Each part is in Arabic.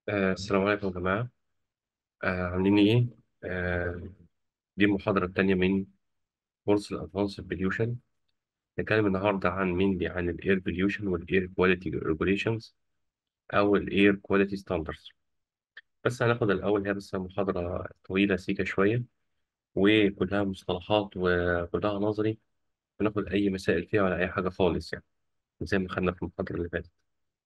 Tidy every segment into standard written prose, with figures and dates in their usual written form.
السلام عليكم يا جماعة. عاملين إيه؟ آه دي المحاضرة التانية من كورس الأدفانسد بوليوشن. نتكلم النهاردة عن الإير بوليوشن والإير كواليتي ريجوليشنز أو الإير كواليتي ستاندردز. بس هناخد الأول، هي بس محاضرة طويلة سيكة شوية وكلها مصطلحات وكلها نظري. وناخد أي مسائل فيها ولا أي حاجة خالص، يعني زي ما خدنا في المحاضرة اللي فاتت.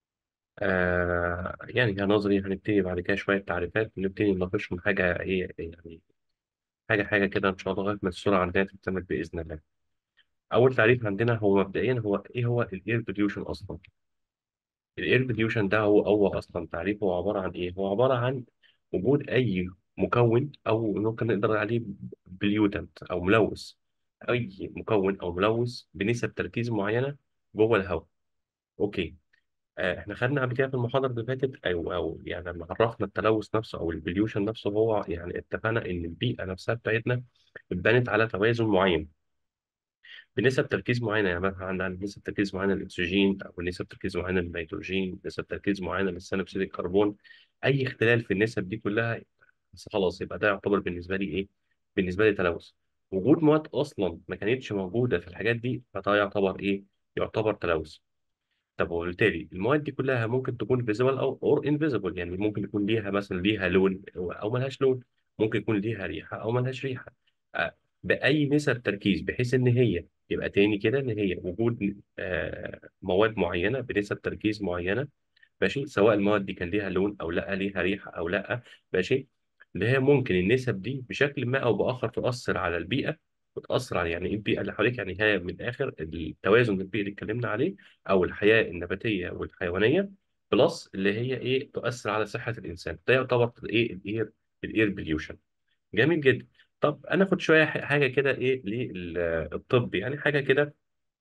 يعني هي نظري، هنبتدي بعد كده شوية تعريفات ونبتدي نناقشهم حاجة إيه يعني، حاجة كده إن شاء الله لغاية ما الصورة عندنا تكتمل بإذن الله. أول تعريف عندنا هو مبدئيا هو إيه هو الإير بوليوشن أصلا. الإير بوليوشن ده هو أصلا تعريفه هو عبارة عن إيه؟ هو عبارة عن وجود أي مكون أو ممكن نقدر عليه بليوتنت أو ملوث. أي مكون أو ملوث بنسب تركيز معينة جوه الهواء. أوكي. إحنا خدنا قبل كده في المحاضرة اللي فاتت، أو يعني لما عرفنا التلوث نفسه أو البوليوشن نفسه، هو يعني اتفقنا إن البيئة نفسها بتاعتنا اتبنت على توازن معين بنسب تركيز معينه. يعني مثلا عندنا نسب تركيز معينه للاكسجين، او نسب تركيز معينه للنيتروجين، نسب تركيز معينه لثاني اكسيد الكربون. اي اختلال في النسب دي كلها، بس خلاص يبقى ده يعتبر بالنسبه لي ايه؟ بالنسبه لي تلوث. وجود مواد اصلا ما كانتش موجوده في الحاجات دي، فده يعتبر ايه؟ يعتبر تلوث. طب وبالتالي المواد دي كلها ممكن تكون فيزيبل او انفيزيبل، يعني ممكن يكون ليها مثلا ليها لون او ملهاش لون، ممكن يكون ليها ريحه او ملهاش ريحه. باي نسب تركيز، بحيث ان هي يبقى تاني كده ان هي وجود مواد معينه بنسب تركيز معينه. ماشي، سواء المواد دي كان ليها لون او لا، ليها ريحه او لا. ماشي. اللي هي ممكن النسب دي بشكل ما او باخر تؤثر على البيئه، وتاثر على يعني ايه البيئه اللي حواليك. يعني هي من الاخر التوازن البيئي اللي اتكلمنا عليه، او الحياه النباتيه والحيوانيه، بلس اللي هي ايه تؤثر على صحه الانسان. ده يعتبر ايه؟ الاير بوليوشن. جميل جدا. طب انا اخد شويه حاجه كده ايه للطب، يعني حاجه كده.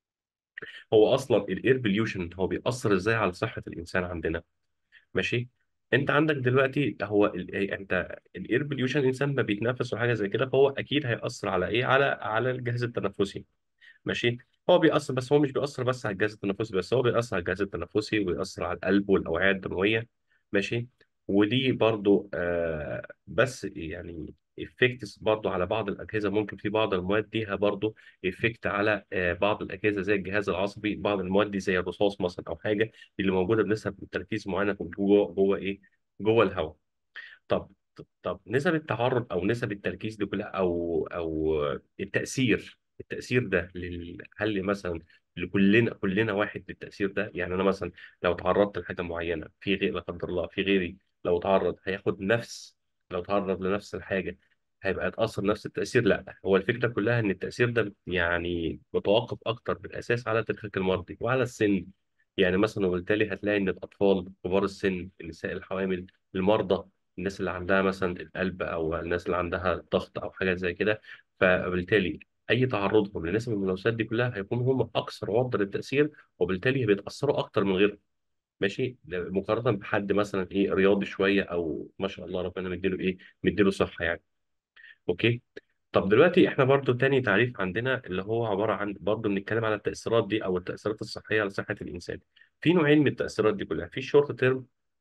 هو اصلا الاير بوليوشن هو بيأثر ازاي على صحه الانسان عندنا؟ ماشي. انت عندك دلوقتي هو انت الاير بوليوشن، الانسان ما بيتنفس وحاجه زي كده، فهو اكيد هيأثر على ايه؟ على الجهاز التنفسي. ماشي. هو بيأثر، بس هو مش بيأثر بس على الجهاز التنفسي بس، هو بيأثر على الجهاز التنفسي ويأثر على القلب والأوعية الدموية. ماشي. ودي برضو بس يعني افكتس برضو على بعض الأجهزة. ممكن في بعض المواد ليها برضو افكت على بعض الأجهزة زي الجهاز العصبي. بعض المواد دي زي الرصاص مثلا أو حاجة اللي موجودة بنسب تركيز معينة جوه إيه؟ جوه الهواء. طب طب نسب التعرض او نسب التركيز دي كلها، او التاثير ده هل مثلا كلنا واحد بالتاثير ده؟ يعني انا مثلا لو تعرضت لحاجه معينه، في غير لا قدر الله في غيري لو تعرض هياخد نفس، لو تعرض لنفس الحاجه هيبقى يتاثر نفس التاثير؟ لا، هو الفكره كلها ان التاثير ده يعني متوقف اكتر بالاساس على تدخل المرضي وعلى السن. يعني مثلا وبالتالي هتلاقي ان الاطفال كبار السن، النساء الحوامل، المرضى، الناس اللي عندها مثلا القلب او الناس اللي عندها الضغط او حاجه زي كده، فبالتالي اي تعرضهم لنسب الملوثات دي كلها هيكونوا هم اكثر عرضه للتاثير، وبالتالي بيتاثروا اكتر من غيرهم. ماشي. مقارنه بحد مثلا ايه رياضي شويه، او ما شاء الله ربنا مديله ايه، مديله صحه يعني. اوكي. طب دلوقتي احنا برضو تاني تعريف عندنا اللي هو عبارة عن برضو بنتكلم على التأثيرات دي او التأثيرات الصحية على صحة الإنسان. في نوعين من التأثيرات دي كلها، في شورت تيرم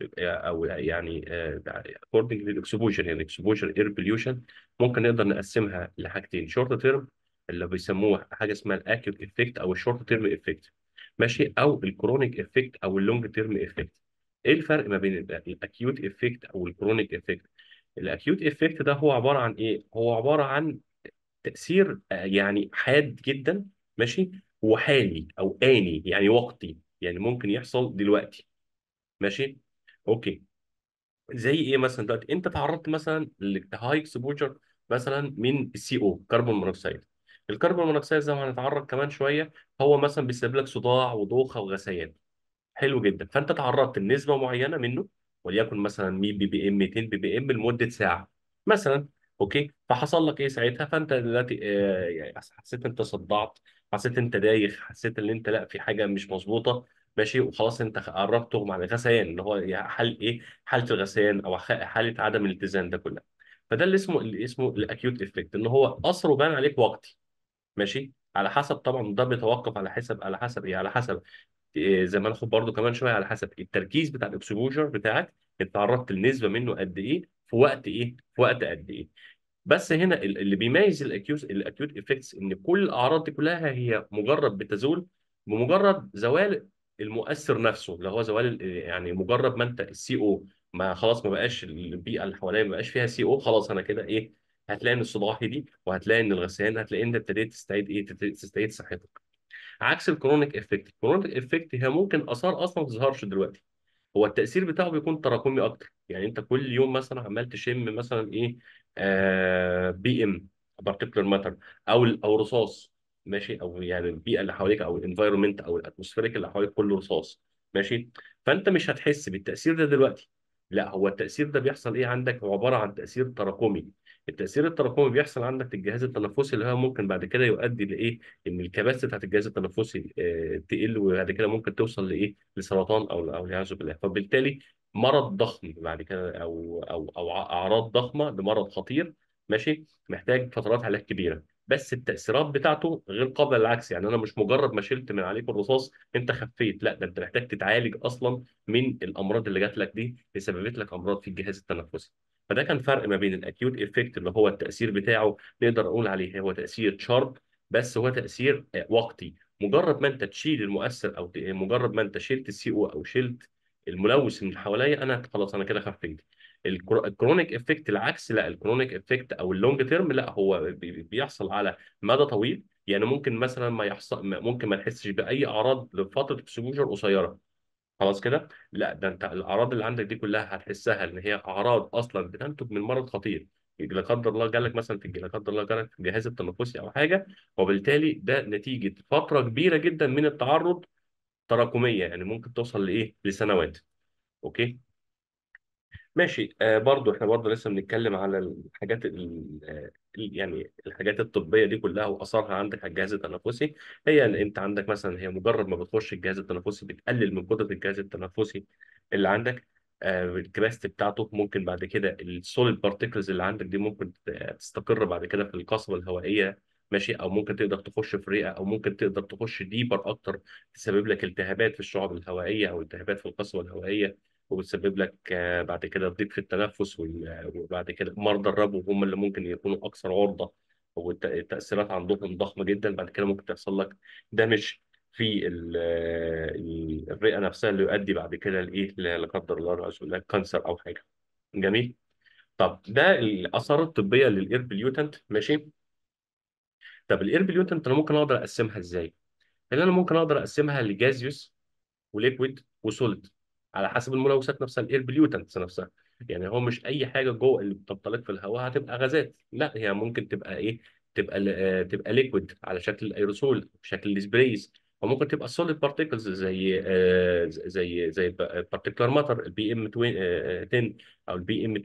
او يعني according للاكسبوجر، يعني اكسبوجر اير بوليوشن. ممكن نقدر نقسمها لحاجتين: شورت تيرم اللي بيسموها حاجة اسمها الاكيوت افكت او الشورت تيرم افكت، ماشي، او الكرونيك افكت او اللونج تيرم افكت. ايه الفرق ما بين الاكيوت افكت او الكرونيك افكت؟ الاكيوت افكت ده هو عباره عن ايه؟ هو عباره عن تاثير يعني حاد جدا، ماشي، وحالي او اني يعني وقتي، يعني ممكن يحصل دلوقتي. ماشي. اوكي. زي ايه مثلا؟ دلوقتي انت تعرضت مثلا لهاي اكسبوجر مثلا من السي او، كربون مونوكسيد. الكربون مونوكسيد زي ما هنتعرض كمان شويه، هو مثلا بيسبب لك صداع ودوخه وغثيان. حلو جدا. فانت تعرضت لنسبه معينه منه، وليكن مثلا 100 بي بي ام، 200 بي بي ام لمده ساعه مثلا. اوكي. فحصل لك ايه ساعتها؟ فانت دلوقتي يعني حسيت انت صدعت، حسيت انت دايخ، حسيت ان انت لا في حاجه مش مظبوطه. ماشي. وخلاص انت قربت تغمى على غثيان، اللي هو يعني حال ايه؟ حاله الغثيان او حاله عدم الاتزان ده كلها. فده اللي اسمه الاكيوت افكت، ان هو اثره بان عليك وقتي. ماشي. على حسب طبعا، ده بيتوقف على حسب ايه؟ على حسب زي ما ناخد برضو كمان شويه على حسب التركيز بتاع الاكسبوجر بتاعك، انت تعرضت لنسبه منه قد ايه في وقت ايه، في وقت قد ايه. بس هنا اللي بيميز الاكيوت افكتس ان كل الاعراض دي كلها هي مجرد بتزول بمجرد زوال المؤثر نفسه، اللي هو زوال يعني مجرد ما انت السي او ما خلاص ما بقاش البيئه اللي حواليا ما بقاش فيها سي او، خلاص انا كده ايه، هتلاقي ان الصداع هدي، وهتلاقي ان الغثيان، هتلاقي ان انت ابتديت تستعيد ايه، تستعيد صحتك. عكس الكرونيك افكت، الكرونيك افكت هي ممكن اثار اصلا ما تظهرش دلوقتي، هو التأثير بتاعه بيكون تراكمي أكتر. يعني أنت كل يوم مثلا عمال تشم مثلا إيه، بي إم، بارتيكولار ماتر، أو رصاص، ماشي، أو يعني البيئة اللي حواليك أو الانفايرمنت أو الأتموسفيريك اللي حواليك كله رصاص، ماشي. فأنت مش هتحس بالتأثير ده دلوقتي، لا هو التأثير ده بيحصل إيه عندك، هو عبارة عن تأثير تراكمي. التأثير التراكمي بيحصل عندك في الجهاز التنفسي، اللي هو ممكن بعد كده يؤدي لإيه، إن الكباسة بتاعت الجهاز التنفسي تقل، وبعد كده ممكن توصل لإيه، لسرطان او والعياذ بالله. فبالتالي مرض ضخم بعد كده، او اعراض ضخمه لمرض خطير، ماشي، محتاج فترات علاج كبيره. بس التاثيرات بتاعته غير قابله للعكس، يعني انا مش مجرد ما شلت من عليك الرصاص انت خفيت، لا ده انت محتاج تتعالج اصلا من الامراض اللي جات لك دي، اللي سببت لك امراض في الجهاز التنفسي. فده كان فرق ما بين الاكيوت افكت اللي هو التاثير بتاعه نقدر نقول عليه هو تاثير شارب، بس هو تاثير وقتي. مجرد ما انت تشيل المؤثر، او مجرد ما انت شلت السي او شلت الملوث من حواليا، انا خلاص انا كده خفيت. الكرونيك افكت العكس، لا الكرونيك افكت او اللونج تيرم لا، هو بيحصل على مدى طويل. يعني ممكن مثلا ما يحصل، ممكن ما تحسش باي اعراض لفتره اكسبوجر قصيره، خلاص كده، لا ده انت الاعراض اللي عندك دي كلها هتحسها ان هي اعراض اصلا بتنتج من مرض خطير. لا قدر الله جالك مثلا في لا قدر الله جالك في الجهاز التنفسي او حاجه، وبالتالي ده نتيجه فتره كبيره جدا من التعرض تراكميه، يعني ممكن توصل لايه، لسنوات. اوكي، ماشي. برضو احنا برضو لسه بنتكلم على الحاجات يعني الحاجات الطبيه دي كلها واثارها عندك على الجهاز التنفسي. هي ان انت عندك مثلا، هي مجرد ما بتخش الجهاز التنفسي بتقلل من قدره الجهاز التنفسي اللي عندك، الكباستي بتاعته. ممكن بعد كده السوليد بارتيكلز اللي عندك دي ممكن تستقر بعد كده في القصبه الهوائيه، ماشي، او ممكن تقدر تخش في رئه، او ممكن تقدر تخش ديبر اكتر، تسبب لك التهابات في الشعب الهوائيه او التهابات في القصبه الهوائيه، وبتسبب لك بعد كده ضيق في التنفس، وبعد كده مرضى الربو هم اللي ممكن يكونوا اكثر عرضه، والتاثيرات عندهم ضخمه جدا. بعد كده ممكن تحصل لك دمج في الرئه نفسها، اللي يؤدي بعد كده لايه، لا قدر الله أعوذ بالله كانسر او حاجه. جميل. طب ده الاثار الطبيه للاير بليوتنت، ماشي. طب الاير بليوتنت انا ممكن اقدر اقسمها ازاي؟ اللي انا ممكن اقدر اقسمها لجازيوس وليكويد وسوليد، على حسب الملوثات نفسها، الاير بليوتنتس نفسها. يعني هو مش اي حاجه جوه اللي بتنطلق في الهواء هتبقى غازات، لا هي ممكن تبقى ايه، تبقى ليكويد على شكل الايروسول، بشكل السبرايز، وممكن تبقى سوليد بارتيكلز زي زي بارتيكولار ماتر البي ام 10، او البي ام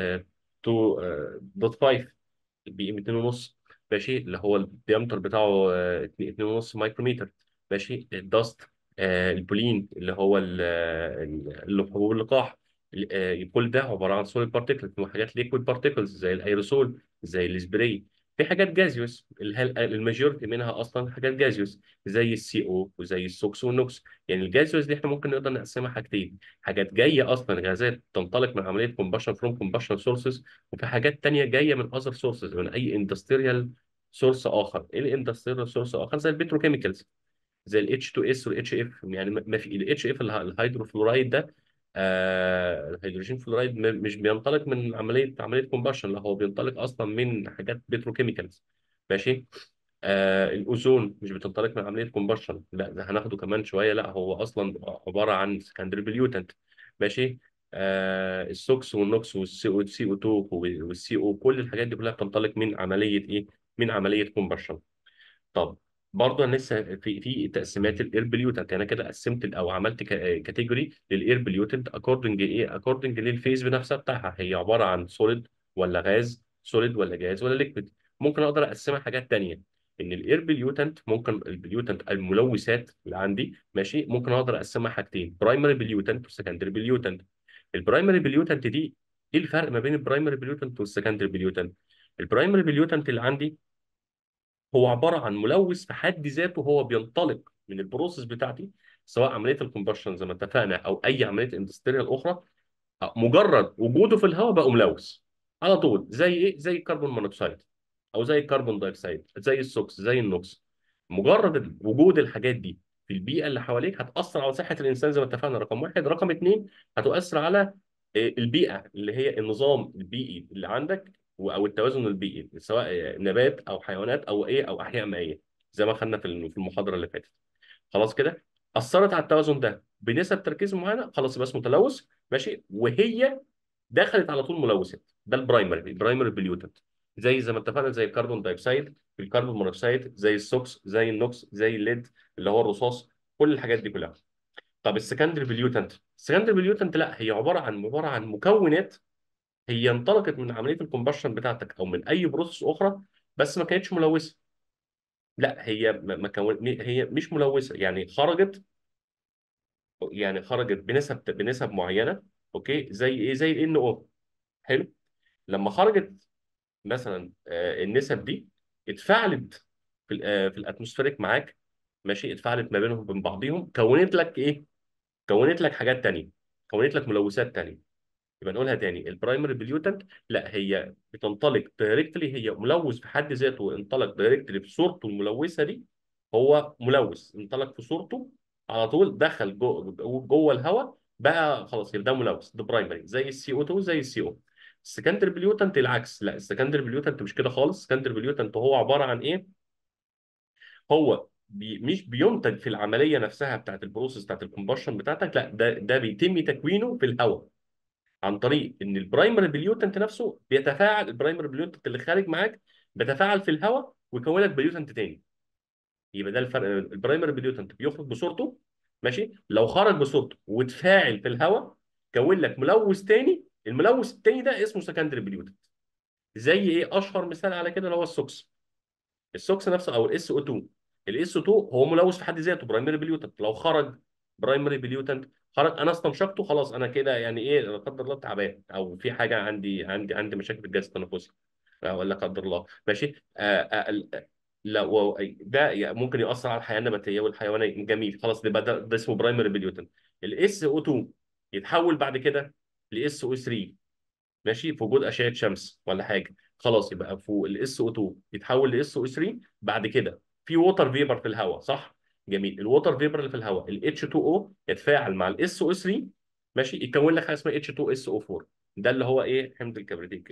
2.5، البي ام 2 ونص، ماشي، اللي هو الديامتر بتاعه 2 ونص مايكرومتر، ماشي. الدست، البولين اللي هو حبوب اللقاح، كل ده عباره عن سوليد بارتيكلز، وحاجات ليكويد بارتيكلز زي الايروسول، زي السبراي. في حاجات جازيوس، الماجورتي منها اصلا حاجات جازيوس، زي السي او وزي السوكس والنوكس. يعني الجازيوس دي احنا ممكن نقدر نقسمها حاجتين: حاجات جايه اصلا غازات تنطلق من عمليه كومباشن فروم كومباشن سورسز، وفي حاجات تانية جايه من اذر سورسز، من اي اندستريال سورس اخر. ايه الاندستريال سورس اخر؟ زي البتروكيميكالز، زي ال H2S وال HF. يعني ما في ال HF الهيدروفلورايد ده، الهيدروجين فلورايد مش بينطلق من عمليه كومباشن، لا هو بينطلق اصلا من حاجات بتروكيميكالز، ماشي. الاوزون مش بتنطلق من عمليه كومباشن، لا ده هناخده كمان شويه، لا هو اصلا عباره عن سكندري بليوتنت، ماشي. السوكس والنوكس والسي او 2 والسي او، كل الحاجات دي كلها بتنطلق من عمليه ايه، من عمليه كومباشن. طب برضه انا لسه في تقسيمات الاير بليوتنت، انا كده قسمت او عملت كاتيجوري للاير بليوتنت اكوردنج ايه، اكوردنج للفيز بنفسها بتاعها، هي عباره عن سوليد ولا غاز، سوليد ولا جاز ولا ليكويد. ممكن اقدر اقسمها حاجات تانية، ان الاير بليوتنت ممكن البليوتنت الملوثات اللي عندي، ماشي، ممكن اقدر اقسمها حاجتين: برايمري بليوتنت وسكندري بليوتنت. البرايمري بليوتنت دي، ايه الفرق ما بين البرايمري بليوتنت والسكندري بليوتنت؟ البرايمري بليوتنت اللي عندي هو عباره عن ملوث في حد ذاته، هو بينطلق من البروسيس بتاعتي، سواء عمليه الكومبشن زي ما اتفقنا او اي عمليه اندستريال اخرى، مجرد وجوده في الهواء بقى ملوث على طول. زي ايه؟ زي الكربون مونوكسيد، او زي الكربون دايوكسيد، زي السوكس، زي النوكس. مجرد وجود الحاجات دي في البيئه اللي حواليك هتاثر على صحه الانسان زي ما اتفقنا، رقم واحد. رقم اتنين، هتؤثر على البيئه اللي هي النظام البيئي اللي عندك، او التوازن البيئي، سواء نبات او حيوانات او ايه او احياء مائيه، زي ما خدنا في المحاضره اللي فاتت. خلاص كده، اثرت على التوازن ده بنسب تركيز معينه، خلاص يبقى اسمه تلوث. ماشي، وهي دخلت على طول ملوثات، ده البرايمري بليوتنت. زي ما اتفقنا، زي الكربون دايوكسيد، الكربون مونوكسيد، زي السوكس، زي النوكس، زي الليد اللي هو الرصاص، كل الحاجات دي كلها. طب السكندري بليوتنت لا، هي عباره عن مكونات، هي انطلقت من عمليه الكومبشن بتاعتك او من اي بروسيس اخرى، بس ما كانتش ملوثه. لا، هي هي مش ملوثه، يعني خرجت بنسب معينه. اوكي، زي ايه؟ زي الان او. حلو. لما خرجت مثلا النسب دي اتفاعلت في الاتموسفيريك معاك، ماشي، اتفاعلت ما بينهم وبين بعضهم، كونت لك ايه؟ كونت لك حاجات تانية، كونت لك ملوثات تانية. يبقى نقولها تاني، البرايمري بليوتنت لا، هي بتنطلق دايركتلي، هي ملوث في حد ذاته، انطلق دايركتلي بصورته الملوثه دي. هو ملوث انطلق في صورته على طول، دخل جوه الهواء بقى، خلاص يبقى ده ملوث، ده برايمري، زي السي او 2، زي السي او. السكندري بليوتنت العكس، لا، السكندري بليوتنت مش كده خالص. السكندري بليوتنت هو عباره عن ايه؟ هو مش بينتج في العمليه نفسها بتاعت البروسيس بتاعت الكومبشن بتاعتك، لا، ده بيتم تكوينه في الهواء عن طريق ان البرايمري بليوتنت نفسه بيتفاعل، البرايمري بليوتنت اللي خارج معاك بيتفاعل في الهواء ويكون لك بليوتنت تاني. يبقى ده الفرق، البرايمري بليوتنت بيخرج بصورته، ماشي، لو خرج بصورته وتفاعل في الهواء كون لك ملوث تاني، الملوث التاني ده اسمه سكندري بليوتنت. زي ايه؟ اشهر مثال على كده اللي هو السوكس. السوكس نفسه او الاس او 2. الاس او 2 هو ملوث في حد ذاته، برايمري بليوتنت. لو خرج برايمري بليوتنت، خرج، انا استنشقته، خلاص انا كده يعني ايه، لا قدر الله تعبان، او في حاجه عندي مشاكل في الجهاز التنفسي، ولا قدر الله، ماشي. لا، ده ممكن ياثر على الحياه النباتيه والحيوانيه، جميل، خلاص، ده اسمه برايمري بليوتنت. الاس او 2 يتحول بعد كده لاس او 3، ماشي، في وجود اشعه شمس ولا حاجه، خلاص يبقى فوق الاس او 2 يتحول لاس او 3. بعد كده في ووتر فيبر في الهواء، صح؟ جميل، الووتر فيبر اللي في الهواء الاتش 2 او يتفاعل مع الاس او 3، ماشي، يكون لك حاجه اسمها اتش 2 اس او 4. ده اللي هو ايه؟ حمض الكبريتيك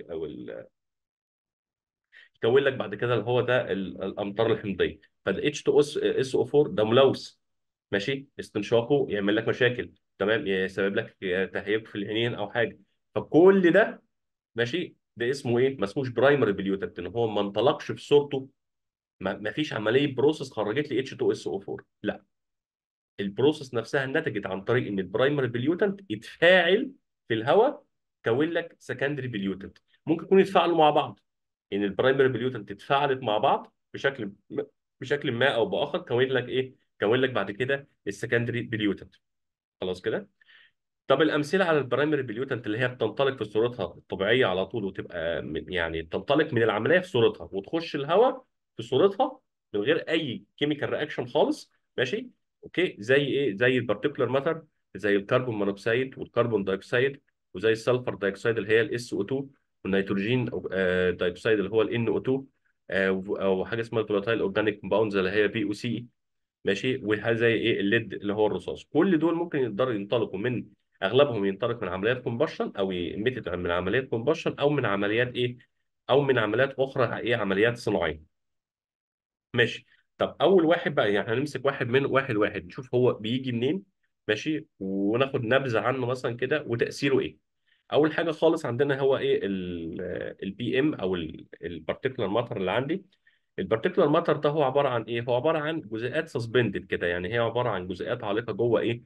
يكون لك بعد كده اللي هو ده الامطار الحمضيه. فالاتش 2 اس او 4 ده ملوث، ماشي، استنشاقه يعمل لك مشاكل، تمام، يسبب لك تهيج في العينين او حاجه. فكل ده، ماشي، ده اسمه ايه؟ ما اسموش برايمري بليوتنت، ان هو ما انطلقش في صورته، ما فيش عمليه بروسيس خرجت لي اتش 2 اس او 4، لا، البروسيس نفسها نتجت عن طريق ان البرايمري بليوتنت يتفاعل في الهواء، كون لك سكندري بليوتنت. ممكن يكونوا يتفاعلوا مع بعض، ان البرايمري بليوتنت اتفاعلت مع بعض بشكل ما او باخر، كون لك ايه؟ كون لك بعد كده السكندري بليوتنت. خلاص كده. طب الامثله على البرايمري بليوتنت اللي هي بتنطلق في صورتها الطبيعيه على طول، وتبقى يعني تنطلق من العمليه في صورتها وتخش الهواء في صورتها من غير اي كيميكال رياكشن خالص، ماشي، اوكي، زي ايه؟ زي البارتيكولار ماتر، زي الكربون مونوكسيد والكربون دايوكسيد، وزي السلفر دايوكسيد اللي هي الاس او 2، والنيتروجين دايوكسيد اللي هو الان او 2، او حاجه اسمها الفولاتايل اورجانيك كومباوندز اللي هي بي او سي، ماشي، وحاجه زي ايه؟ الليد اللي هو الرصاص. كل دول ممكن يقدروا ينطلقوا من، اغلبهم ينطلق من عمليات كومبشن، او يميتد من عمليات كومبشن، او من عمليات ايه، او من عمليات اخرى، ايه، عمليات صناعيه. ماشي. طب اول واحد بقى، يعني هنمسك واحد من واحد واحد نشوف هو بيجي منين، ماشي، وناخد نبذه عنه مثلا كده وتاثيره ايه. اول حاجه خالص عندنا هو ايه؟ البي ام، او البارتيكولار ماتر اللي عندي. البارتيكولار ماتر ده هو عباره عن ايه؟ هو عباره عن جزيئات سسبندد كده، يعني هي عباره عن جزيئات عالقه جوه ايه؟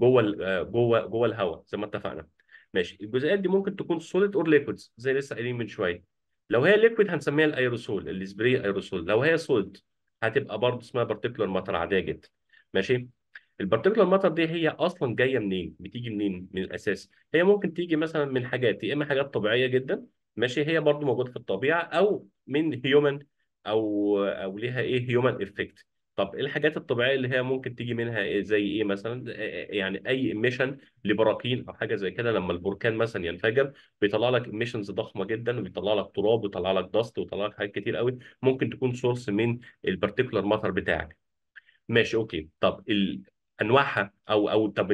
جوه الهواء زي ما اتفقنا. ماشي، الجزيئات دي ممكن تكون سوليد اور ليكويدز زي لسه قايلين من شويه. لو هي ليكويد هنسميها الايروسول، السبراي ايروسول. لو هي سوليد هتبقى برضه اسمها بارتيكولار ماتر عاديه جدا. ماشي. البارتيكولار ماتر دي هي اصلا جايه منين؟ بتيجي منين من الاساس؟ هي ممكن تيجي مثلا من حاجات، يا اما حاجات طبيعيه جدا، ماشي، هي برضو موجوده في الطبيعه، او من هيومن، او ليها ايه؟ هيومن افكت. طب ايه الحاجات الطبيعيه اللي هي ممكن تيجي منها إيه؟ زي ايه مثلا؟ يعني اي ايميشن لبراكين او حاجه زي كده، لما البركان مثلا ينفجر بيطلع لك ايميشنز ضخمه جدا، وبيطلع لك تراب، ويطلع لك دست، ويطلع لك حاجات كتير قوي ممكن تكون سورس من البارتيكولار ماتر بتاعك. ماشي اوكي. طب انواعها، او طب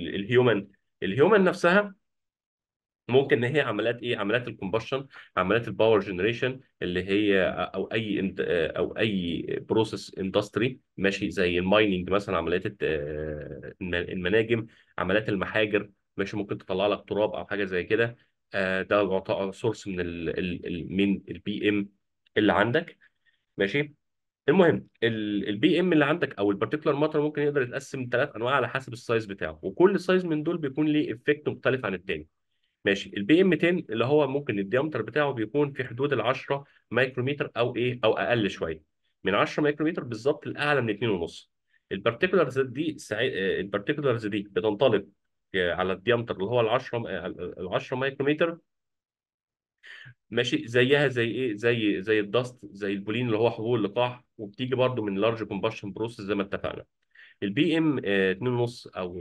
الهيومن نفسها ممكن ان هي عمليات ايه؟ عمليات الكومبشن، عمليات الباور جنريشن اللي هي، او اي بروسيس اندستري ماشي، زي المايننج مثلا، عمليات المناجم، عمليات المحاجر ماشي، ممكن تطلع لك تراب او حاجه زي كده. ده يعتبر سورس من من البي ام اللي عندك. ماشي. المهم البي ام اللي عندك او البارتيكولار ماتر ممكن يقدر يتقسم ثلاث انواع على حسب السايز بتاعه، وكل سايز من دول بيكون ليه افكت مختلف عن التاني. ماشي. البي ام 10 اللي هو ممكن الديامتر بتاعه بيكون في حدود ال 10 مايكرومتر او ايه، او اقل شويه، من 10 مايكرومتر بالظبط لاعلى من 2 ونص. البارتيكولارز دي بتنطلق على الديامتر اللي هو ال 10 مايكرومتر. ماشي. زيها زي ايه؟ زي الدست، زي البولين اللي هو حبوب اللقاح، وبتيجي برضو من لارج كومباشن بروسيس زي ما اتفقنا. البي ام 2.5 او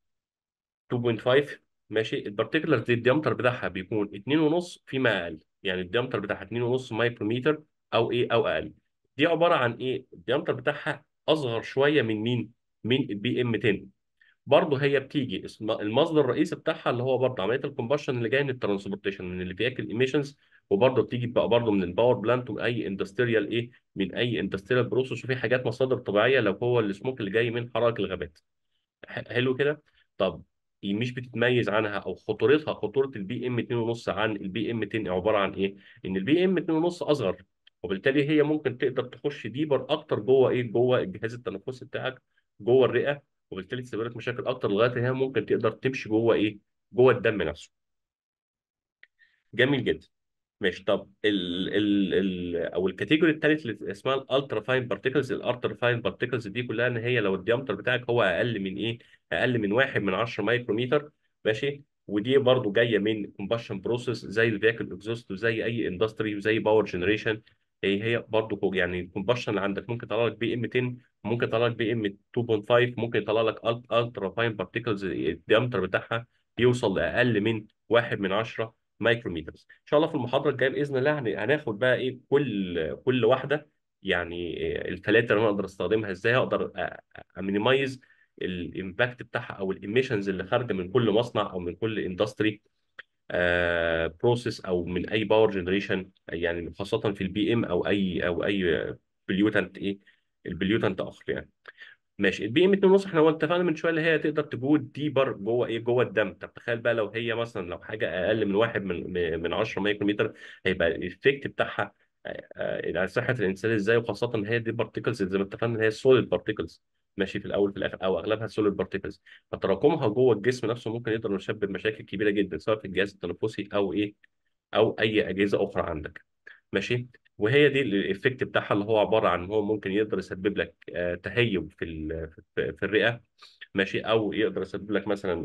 2.5. ماشي. البارتيكولر دي الديامتر بتاعها بيكون 2.5 فيما اقل، يعني الديامتر بتاعها 2.5 مايكرومتر او ايه، او اقل. دي عباره عن ايه؟ الديامتر بتاعها اصغر شويه من مين؟ من البي ام 10. برضه هي بتيجي المصدر الرئيسي بتاعها اللي هو برضه عمليه الكومبشن اللي جايه من الترانسبورتيشن من اللي فيها الايميشنز، وبرضه بتيجي بقى برضه من الباور بلانت، ومن اي اندستريال ايه، من اي اندستريال بروسيس، وفي حاجات مصادر طبيعيه لو هو السموك اللي جاي من حرائق الغابات. حلو كده. طب مش بتتميز عنها، او خطورتها، خطوره البي ام 2.5 عن البي ام 10 عباره عن ايه؟ ان البي ام 2.5 اصغر، وبالتالي هي ممكن تقدر تخش ديبر اكتر جوه ايه، جوه الجهاز التنفسي بتاعك، جوه الرئه، وبالتالي تسبب لك مشاكل اكتر، لغايه ان هي ممكن تقدر تمشي جوه ايه، جوه الدم نفسه. جميل جدا. ماشي. طب او الكاتيجوري الثالث اللي اسمها الالترا فاين بارتيكلز. الالترا فاين بارتيكلز دي كلها ان هي لو الديامتر بتاعك هو اقل من ايه، اقل من 1 من 10 مايكرومتر. ماشي. ودي برضو جايه من كومباشن بروسيس زي الفيكل اكزوست، وزي اي اندستري، وزي باور جنريشن. هي برضو يعني الكومباشن اللي عندك ممكن يطلع لك بي ام 10، ممكن يطلع لك بي ام 2.5، ممكن يطلع لك الترا فاين بارتيكلز الديامتر بتاعها يوصل لاقل من 1 من 10 مايكروميترز. ان شاء الله في المحاضره الجايه باذن الله هناخد بقى ايه كل واحده، يعني الفلاتر اللي انا اقدر استخدمها ازاي، اقدر امينيمايز الامباكت بتاعها، او الاميشنز اللي خارجه من كل مصنع او من كل اندستري بروسيس، او من اي باور جنريشن، يعني خاصه في البي ام، او اي بليوتنت ايه، البليوتنت اخر يعني. ماشي. البي ام 2.5 احنا اتفقنا من شويه اللي هي تقدر تجود ديبر جوه ايه، جوه الدم. طب تخيل بقى لو هي مثلا لو حاجه اقل من 1 من 10 مايكرومتر، هيبقى الايفكت بتاعها على صحه الانسان ازاي، وخاصه ان هي دي بارتيكلز زي ما اتفقنا ان هي سوليد بارتيكلز. ماشي. في الاول في الاخر، او اغلبها سوليد بارتيكلز، فتراكمها جوه الجسم نفسه ممكن يقدر يسبب مشاكل كبيره جدا، سواء في الجهاز التنفسي او ايه، او اي اجهزه اخرى عندك. ماشي. وهي دي الايفكت بتاعها اللي هو عباره عن ان هو ممكن يقدر يسبب لك تهيج في الرئه. ماشي. او يقدر يسبب لك مثلا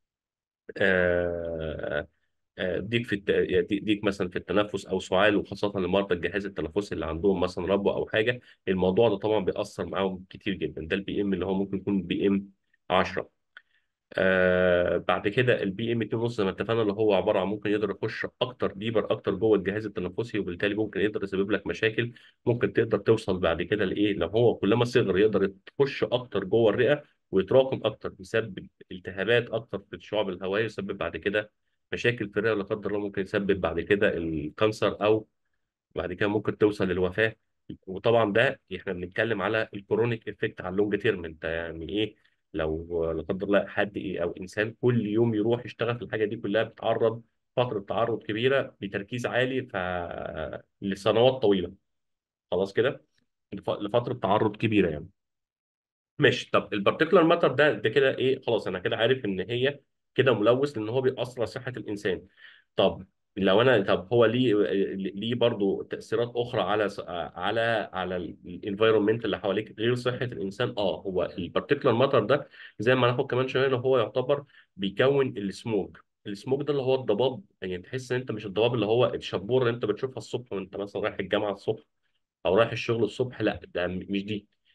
آه، ضيق ضيق مثلا في التنفس، او سعال، وخاصه لمرضى الجهاز التنفسي اللي عندهم مثلا ربو او حاجه. الموضوع ده طبعا بيأثر معاهم كتير جدا. ده البي ام اللي هو ممكن يكون بي ام 10. بعد كده البي ام 2.5 زي ما اتفقنا اللي هو عباره عن ممكن يقدر يخش اكتر ديبر اكتر جوه الجهاز التنفسي، وبالتالي ممكن يقدر يسبب لك مشاكل. ممكن تقدر توصل بعد كده لايه، لو هو كلما صغر يقدر يخش اكتر جوه الرئه، ويتراكم اكتر، يسبب التهابات اكتر في الشعب الهوائيه، يسبب بعد كده مشاكل في الرئه لا قدر الله، ممكن يسبب بعد كده الكانسر، او بعد كده ممكن توصل للوفاة. وطبعا ده احنا بنتكلم على الكرونيك افكت على اللونج تيرم. انت يعني ايه، لو لا قدر الله حد ايه او انسان كل يوم يروح يشتغل في الحاجه دي كلها، بتعرض فتره تعرض كبيره بتركيز عالي لسنوات طويله. خلاص كده، لفتره تعرض كبيره يعني. ماشي. طب البارتيكولار ماتر ده كده ايه، خلاص انا كده عارف ان هي كده ملوث، لان هو بيأثر على صحة الانسان. طب طب هو ليه برضو تأثيرات اخرى على الانفايرمنت اللي حواليك غير صحة الانسان. هو البارتيكولار ماتر ده زي ما هناخد كمان شوية، إن هو يعتبر بيكون السموج. السموج ده اللي هو الضباب، يعني تحس ان انت مش الضباب اللي هو الشبوره اللي انت بتشوفها الصبح وانت مثلا رايح الجامعه الصبح، او رايح الشغل الصبح، لا ده مش دي.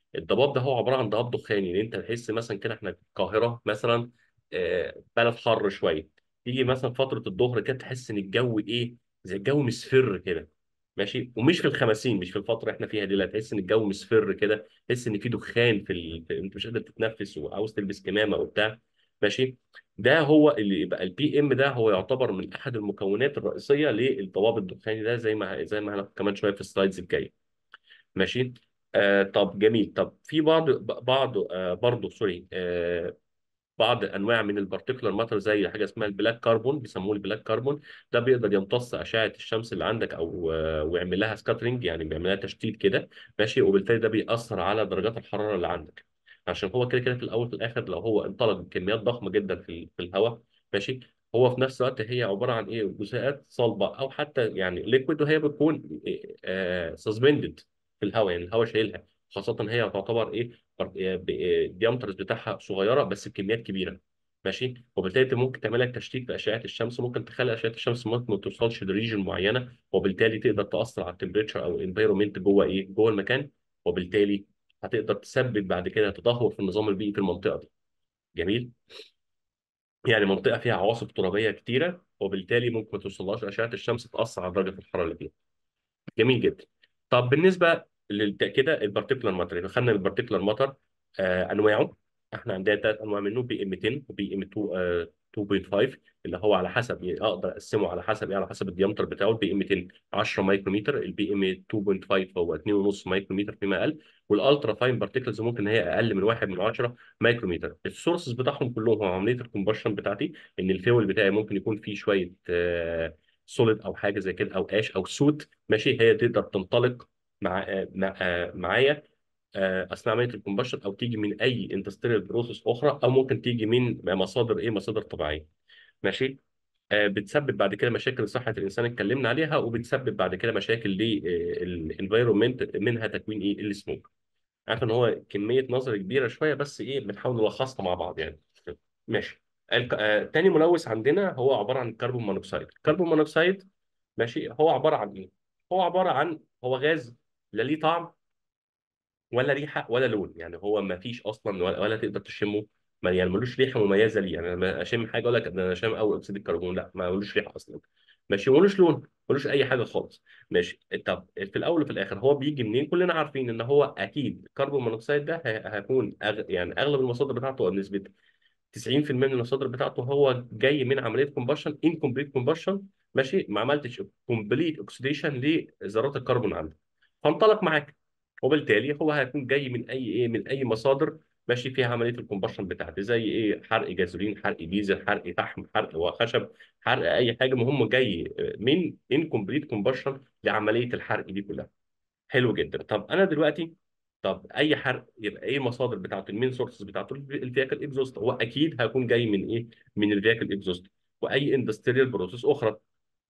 الضباب ده هو عباره عن ضباب دخاني، يعني انت تحس مثلا كده احنا في القاهره مثلا، بلد حر شويه، تيجي مثلا فتره الظهر كده تحس ان الجو ايه، زي الجو مصفر كده، ماشي، ومش في الخمسين، مش في الفتره اللي احنا فيها دي، لا، تحس ان الجو مصفر كده، تحس ان في دخان انت مش قادر تتنفس وعاوز تلبس كمامه وبتاع، ماشي. ده هو اللي يبقى البي ام، ده هو يعتبر من احد المكونات الرئيسيه للضباب الدخاني ده، زي ما هناخد كمان شويه في السلايدز الجايه، ماشي. طب جميل. طب في بعض برضه سوري، بعض انواع من البارتيكولار ماتر زي حاجه اسمها البلاك كربون، بيسموه البلاك كربون، ده بيقدر يمتص اشعه الشمس اللي عندك، او ويعمل لها سكاترينج، يعني بيعمل لها تشتيت كده، ماشي، وبالتالي ده بيأثر على درجات الحراره اللي عندك، عشان هو كده كده في الاول في الاخر لو هو انطلق بكميات ضخمه جدا في الهواء، ماشي، هو في نفس الوقت هي عباره عن ايه، جزيئات صلبه او حتى يعني ليكويد، وهي بتكون سسبندد في الهواء، يعني الهواء شايلها، خاصه هي تعتبر ايه، الديامترز بتاعها صغيره بس بكميات كبيره، ماشي، وبالتالي انت ممكن تعمل لك تشتيت في اشعه الشمس، ممكن تخلي اشعه الشمس ممكن ما توصلش لريجن معينه، وبالتالي تقدر تاثر على التمبريتشر او الانفايرمنت جوه ايه، جوه المكان، وبالتالي هتقدر تسبب بعد كده تدهور في النظام البيئي في المنطقه دي. جميل. يعني منطقه فيها عواصف ترابيه كتيره، وبالتالي ممكن ما توصلهاش اشعه الشمس، تاثر على درجه الحراره اللي فيها. جميل جدا. طب بالنسبه كده البارتيكولار ماتر، يبقى خدنا البارتيكولار ماتر انواعه، احنا عندنا ثلاث انواع منه، بي ام 10 وبي ام 2.5، اللي هو على حسب اقدر اقسمه على حسب ايه، على حسب الديامتر بتاعه، البي ام 10 10 مايكرومتر، البي ام 2.5 هو 2.5 مايكرومتر فيما اقل، والالترا فاين بارتيكلز ممكن هي اقل من 1 من 10 مايكرومتر. السورسز بتاعهم كلهم هو عمليه الكومبشن بتاعتي، ان الفيول بتاعي ممكن يكون فيه شويه سوليد او حاجه زي كده، او اش او سوت، ماشي، هي تقدر تنطلق معايا اثناء عمليه الكومبشن، او تيجي من اي اندستريال بروسيس اخرى، او ممكن تيجي من مصادر ايه، مصادر طبيعيه، ماشي. بتسبب بعد كده مشاكل لصحه الانسان اتكلمنا عليها، وبتسبب بعد كده مشاكل للانفايرمنت، منها تكوين ايه، السموك. عارف ان هو كميه نظر كبيره شويه، بس ايه، بنحاول نلخصها مع بعض يعني. ماشي. تاني ملوث عندنا هو عباره عن الكربون مونوكسيد. الكربون مونوكسيد، ماشي، هو عباره عن ايه؟ هو عباره عن هو غاز لا ليه طعم ولا ريحه ولا لون، يعني هو ما فيش اصلا ولا تقدر تشمه، يعني ملوش ريحه مميزه ليه، يعني لما اشم حاجه اقول لك ده انا شام اول اكسيد الكربون، لا، ما ملوش ريحه اصلا، ماشي، وملوش لون، ملوش اي حاجه خالص، ماشي. طب في الاول وفي الاخر هو بيجي منين؟ كلنا عارفين ان هو اكيد الكربون مونوكسيد ده هيكون يعني اغلب المصادر بتاعته، او نسبه 90% من المصادر بتاعته هو جاي من عمليه كومبشن، انكمبليت كومبشن، ماشي، ما عملتش كومبليت اوكسيديشن لذرات الكربون عندك، فانطلق معاك، وبالتالي هو هيكون جاي من اي مصادر ماشي فيها عمليه الكومبشن بتاعتي، زي ايه، حرق جازولين، حرق ديزل، حرق فحم، حرق وخشب، حرق اي حاجه، مهم جاي من انكمبليت كومبشن لعمليه الحرق دي كلها. حلو جدا. طب انا دلوقتي، طب اي حرق يبقى ايه المصادر بتاعته، المين سورسز بتاعته، الفيكل اكزوست، هو اكيد هيكون جاي من ايه، من الفيكل اكزوست، واي اندستريال بروسيس اخرى،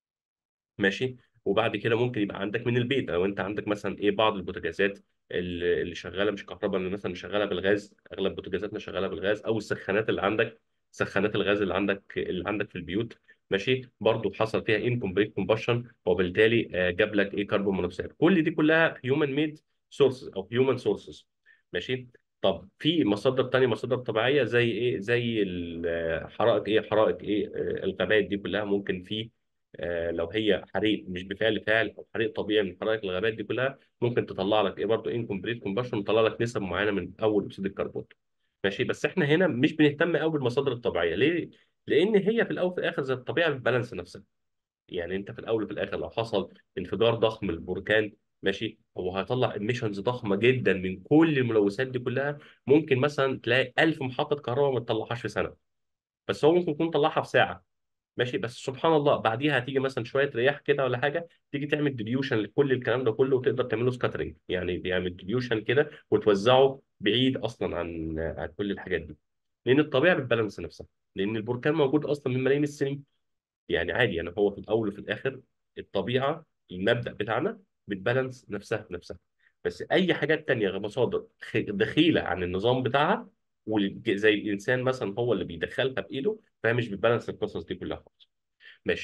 ماشي. وبعد كده ممكن يبقى عندك من البيت، لو انت عندك مثلا ايه، بعض البوتاجازات اللي شغاله مش كهرباء، اللي مثلا شغاله بالغاز، اغلب بوتاجازاتنا شغاله بالغاز، او السخانات اللي عندك، سخانات الغاز اللي عندك في البيوت، ماشي، برضو حصل فيها انكمبليت كومبشن، وبالتالي جاب لك ايه، كربون مونوكسيد. كل دي كلها هيومن ميد سورسز او هيومن سورسز، ماشي. طب في مصادر تانية، مصادر طبيعيه زي ايه، زي حرائق ايه الغابات دي كلها، ممكن في لو هي حريق مش بفعل فاعل، او حريق طبيعي من حرائق الغابات دي كلها، ممكن تطلع لك ايه برضه انكمبليت كومبشن، تطلع لك نسب معينه من اول اكسيد الكربون، ماشي. بس احنا هنا مش بنهتم قوي بالمصادر الطبيعيه، ليه؟ لان هي في الاول وفي الاخر زي الطبيعه بتبالانس نفسها، يعني انت في الاول وفي الاخر لو حصل انفجار ضخم للبركان، ماشي، هو هيطلع ايميشنز ضخمه جدا من كل الملوثات دي كلها، ممكن مثلا تلاقي 1000 محطه كهرباء ما تطلعهاش في سنه، بس هو ممكن يكون طلعها في ساعه، ماشي، بس سبحان الله بعديها هتيجي مثلا شويه رياح كده ولا حاجه، تيجي تعمل ديليوشن لكل الكلام ده كله، وتقدر تعمله سكاترينج، يعني بيعمل ديليوشن كده وتوزعه بعيد اصلا عن كل الحاجات دي، لان الطبيعه بتبالانس نفسها، لان البركان موجود اصلا من ملايين السنين، يعني عادي، يعني هو في الاول وفي الاخر الطبيعه، المبدأ بتاعنا بتبالانس نفسها بنفسها، بس اي حاجات تانية غير مصادر دخيله عن النظام بتاعها، زي الانسان مثلا هو اللي بيدخلها بايده، فهي مش بتبالانس القصص دي كلها خالص، ماشي.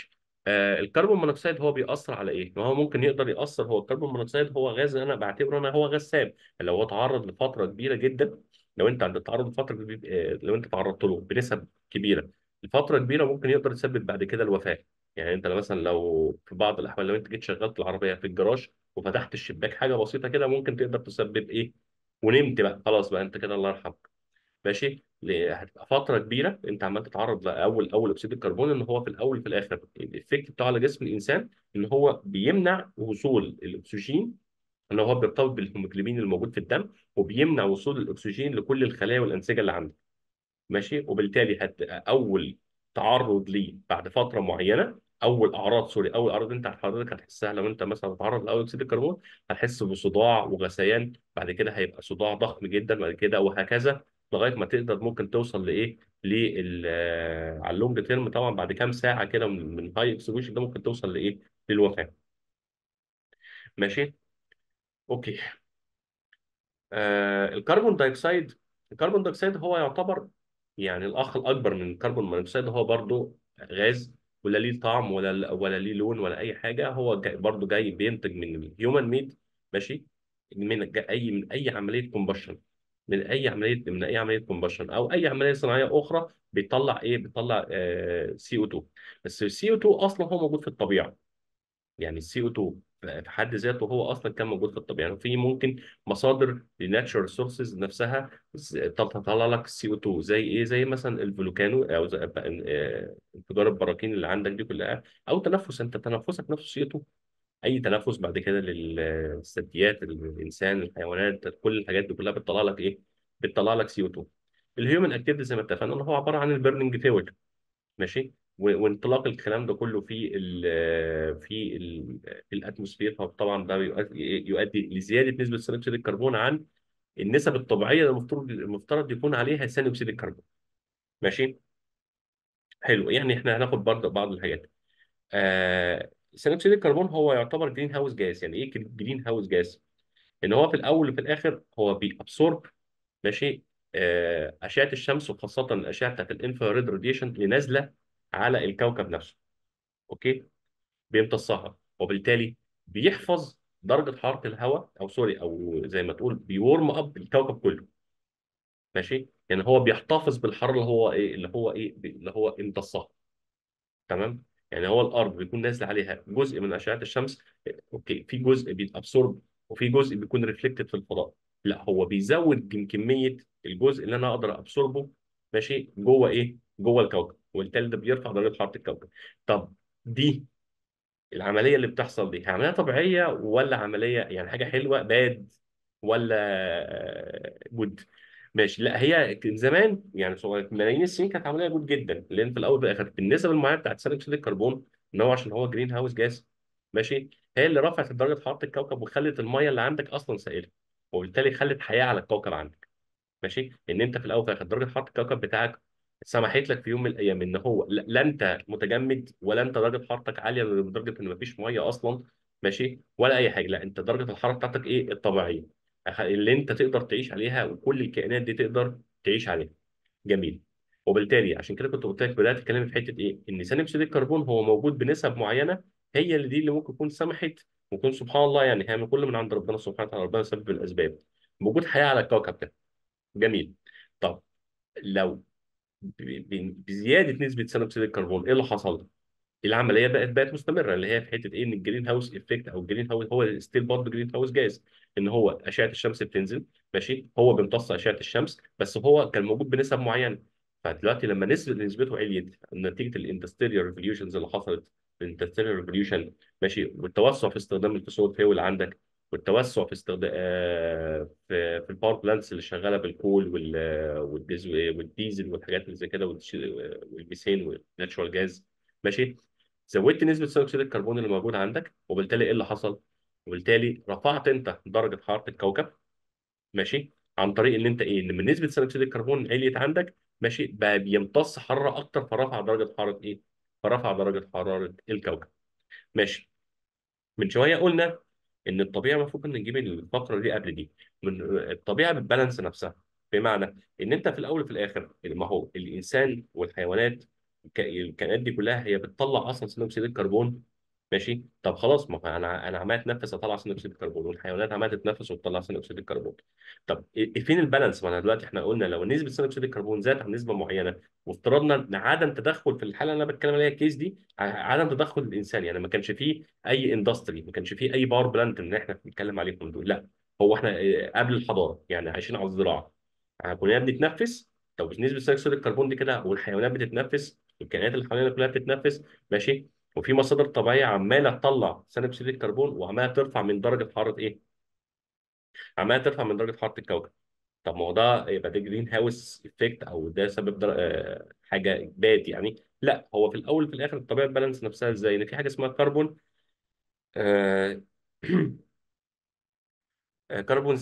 الكربون مونوكسيد هو بيأثر على ايه؟ ما هو ممكن يقدر يأثر. هو الكربون مونوكسيد هو غاز انا بعتبره انا هو غاز سام. لو هو تعرض لفتره كبيره جدا، لو انت عند التعرض لفتره لو انت تعرضت له بنسب كبيره لفتره كبيره، ممكن يقدر يسبب بعد كده الوفاه. يعني انت مثلا لو في بعض الاحوال لو انت جيت شغلت العربيه في الجراج وفتحت الشباك حاجه بسيطه كده، ممكن تقدر تسبب ايه، ونمت بقى خلاص بقى انت كده الله يرحمك. ماشي، هتبقى فتره كبيره انت عمال تتعرض لاول اكسيد الكربون، ان هو في الاول وفي الاخر الايفكت بتاعه على جسم الانسان ان هو بيمنع وصول الاكسجين، ان هو بيرتبط بالهيموجلوبين الموجود في الدم، وبيمنع وصول الاكسجين لكل الخلايا والانسجه اللي عندك. ماشي، وبالتالي اول تعرض ليه بعد فتره معينه، اول اعراض انت حضرتك هتحسها لو انت مثلا تتعرض لاول اكسيد الكربون، هتحس بصداع وغثيان، بعد كده هيبقى صداع ضخم جدا بعد كده، وهكذا لغايه ما تقدر ممكن توصل لايه، على اللونج تيرم طبعا بعد كام ساعه كده من هاي اكسبوجر ده ممكن توصل لايه، للوفاه. ماشي. اوكي. الكربون دايوكسيد، الكربون دايوكسيد هو يعتبر يعني الاخ الاكبر من الكربون مونوكسيد. هو برضو غاز، ولا ليه طعم ولا ليه لون ولا اي حاجه. هو برضو جاي بينتج من الهيومن ميد. ماشي، من اي عمليه كومبشن، من اي عمليه كومبشن او اي عمليه صناعيه اخرى، بيطلع ايه، بيطلع سي او 2. بس السي او 2 اصلا هو موجود في الطبيعه. يعني السي او 2 في حد ذاته هو اصلا كان موجود في الطبيعه. يعني في ممكن مصادر لناتشورال سورسز نفسها تطلع لك السي او 2 زي ايه، زي مثلا الفولكانو او زي انفجار البراكين اللي عندك دي كلها، او تنفس، انت تنفسك نفسه سي او 2. اي تنفس بعد كده للثدييات، الانسان، الحيوانات، كل الحاجات دي كلها بتطلع لك ايه، بتطلع لك سي او 2. الهيومن اكتيفيتي زي ما اتفقنا ان هو عباره عن البيرنينج فيول. ماشي، وانطلاق الكلام ده كله في الاتموسفير، فطبعا ده يؤدي لزياده نسبه ثاني اكسيد الكربون عن النسب الطبيعيه اللي المفترض يكون عليها ثاني اكسيد الكربون. ماشي. حلو، يعني احنا هناخد برضه بعض الحاجات. ثاني اكسيد الكربون هو يعتبر جرين هاوس جاز. يعني ايه جرين هاوس جاز؟ ان هو في الاول وفي الاخر هو بيابسورب. ماشي. اشعه الشمس وخاصه الاشعه بتاعت الانفراريد راديشن اللي نازله على الكوكب نفسه. اوكي، بيمتصها، وبالتالي بيحفظ درجه حراره الهواء، او سوري، او زي ما تقول بيورم اب الكوكب كله. ماشي، يعني هو بيحتفظ بالحراره اللي هو امتصها. تمام. يعني هو الارض بيكون نازل عليها جزء من اشعه الشمس. اوكي، في جزء بيتابسورب وفي جزء بيكون ريفلكتد في الفضاء. لا، هو بيزود من كميه الجزء اللي انا اقدر ابسوربه. ماشي، جوه ايه، جوه الكوكب، وبالتالي ده بيرفع درجه حراره الكوكب. طب دي العمليه اللي بتحصل دي عمليه طبيعيه ولا عمليه يعني حاجه حلوه باد، ولا جود؟ ماشي، لا هي زمان يعني ملايين السنين كانت عمليه جود جدا، لان في الاول والاخر بالنسب المعينه بتاعت ثاني اكسيد الكربون، ان هو عشان هو جرين هاوس جاز. ماشي، هي اللي رفعت درجه حراره الكوكب وخلت الميه اللي عندك اصلا سائله، وبالتالي خلت حياه على الكوكب عندك. ماشي، ان انت في الاول وفي الاخر درجه حراره الكوكب بتاعك سمحت لك في يوم من الايام ان هو لا انت متجمد، ولا انت درجه حرارتك عاليه لدرجه ان مفيش ميه اصلا. ماشي، ولا اي حاجه، لا انت درجه الحراره بتاعتك ايه، الطبيعيه اللي انت تقدر تعيش عليها وكل الكائنات دي تقدر تعيش عليها. جميل. وبالتالي عشان كده كنت قلت لك بدات اتكلم في حته ايه، ان ثاني اكسيد الكربون هو موجود بنسب معينه، هي اللي دي اللي ممكن تكون سمحت، ممكن سبحان الله يعني هي من كل من عند ربنا سبحانه وتعالى، ربنا سبب الاسباب وجود حياه على الكوكب ده. جميل. طب لو بزياده نسبه ثاني اكسيد الكربون ايه اللي حصل؟ العمليه بقت مستمره، اللي هي في حته ايه، ان الجرين هاوس افكت او الجرين هاوس هو ستيل برضه جرين هاوس جاز. ان هو اشعه الشمس بتنزل. ماشي، هو بيمتص اشعه الشمس بس هو كان موجود بنسب معينه. فدلوقتي لما نسبته عليت نتيجه الاندستريال ريفوليوشنز اللي حصلت، الاندستريال ريفوليوشن، ماشي، والتوسع في استخدام الفوسفور فيول عندك، والتوسع في استخدام في الباور بلانتس اللي شغاله بالكول والديزل والحاجات اللي زي كده والميثين والناتشورال جاز. ماشي، زودت نسبه ثاني اكسيد الكربون اللي موجود عندك، وبالتالي ايه اللي حصل؟ وبالتالي رفعت انت درجه حراره الكوكب. ماشي، عن طريق ان انت ايه، ان من نسبه ثاني اكسيد الكربون عليت عندك، ماشي، بقى بيمتص حراره اكتر، فرفع درجه حراره ايه، فرفع درجه حراره الكوكب. ماشي. من شويه قلنا ان الطبيعه المفروض ان نجيب الفقره دي قبل دي، من الطبيعه بتبالانس نفسها. بمعنى ان انت في الاول وفي الاخر ما هو الانسان والحيوانات الكائنات دي كلها هي بتطلع اصلا ثاني اكسيد الكربون. ماشي، طب خلاص، ما هو انا عمال اتنفس اطلع ثاني اكسيد الكربون، والحيوانات عماله تتنفس وتطلع ثاني اكسيد الكربون. طب فين البالانس؟ ما انا دلوقتي احنا قلنا لو نسبه ثاني اكسيد الكربون زادت عن نسبه معينه، وافترضنا ان عدم تدخل في الحاله اللي انا بتكلم عليها الكيس دي، عدم تدخل الانسان، يعني ما كانش فيه اي اندستري، ما كانش فيه اي باور بلانت اللي احنا بنتكلم عليهم دول، لا، هو احنا قبل الحضاره يعني عايشين على الزراعه، كنا بنتنفس. طب نسبه ثاني اكسيد الكربون دي كده، والحيوانات بتتنفس، الكائنات اللي حوالينا كلها بتتنفس، ماشي، وفي مصادر طبيعيه عماله تطلع ثاني اكسيد الكربون، وعماله ترفع من درجه حراره ايه؟ عماله ترفع من درجه حراره الكوكب. طب ما هو ده يبقى ده جرين هاوس افكت، او ده سبب حاجه باد يعني؟ لا، هو في الاول وفي الاخر الطبيعه بالانس نفسها ازاي؟ ان في حاجه اسمها كربون، آه، كربون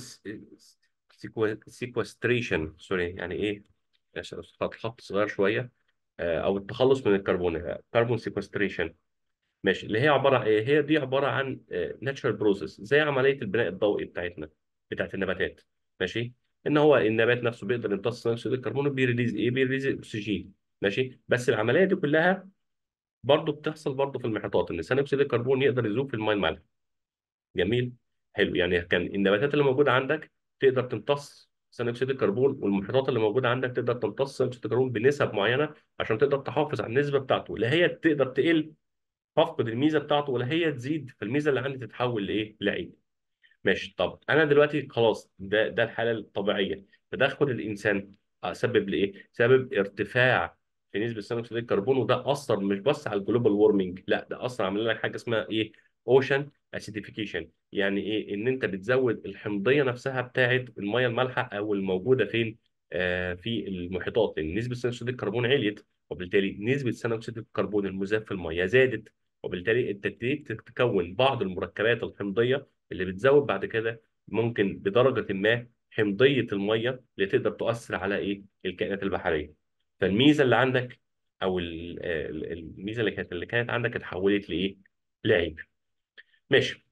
سيكوستريشن، سوري يعني ايه، عشان خط صغير شويه، او التخلص من الكربون، كربون سيكوستريشن. ماشي، اللي هي عباره عن ايه؟ هي دي عباره عن ناتشرال بروسيس، زي عمليه البناء الضوئي بتاعتنا، بتاعت النباتات. ماشي، ان هو النبات نفسه بيقدر يمتص ثاني اكسيد الكربون، وبيريليز ايه؟ بيريليز الاكسجين. ماشي، بس العمليه دي كلها برضه بتحصل برضه في المحيطات، ان ثاني اكسيد الكربون يقدر يذوب في الماء المالح. جميل، حلو، يعني كان النباتات اللي موجوده عندك تقدر تمتص ثاني اكسيد الكربون، والمحيطات اللي موجوده عندك تقدر تمتص ثاني اكسيد الكربون بنسب معينه، عشان تقدر تحافظ على النسبه بتاعته، لا هي تقدر تقل هفقد الميزه بتاعته، ولا هي تزيد فالميزه اللي عندي تتحول لايه؟ لعيب. ماشي، طب انا دلوقتي خلاص، ده الحاله الطبيعيه. تدخل الانسان سبب لايه؟ سبب ارتفاع في نسبه ثاني اكسيد الكربون، وده اثر مش بس على الجلوبال وورمنج، لا ده اثر، عمل لك حاجه اسمها ايه؟ اوشن اسيديفيكيشن. يعني ايه؟ ان انت بتزود الحمضيه نفسها بتاعت الميه المالحه، او الموجوده فين؟ في المحيطات، لان نسبه ثاني اكسيد الكربون عليت، وبالتالي نسبه ثاني اكسيد الكربون المذاب في الميه زادت، وبالتالي انت ابتديت تكون بعض المركبات الحمضيه اللي بتزود بعد كده ممكن بدرجة ما حمضية المية، اللي تقدر تؤثر على إيه؟ الكائنات البحرية. فالميزة اللي عندك، أو الميزة اللي كانت عندك اتحولت لإيه؟ لعيب. ماشي،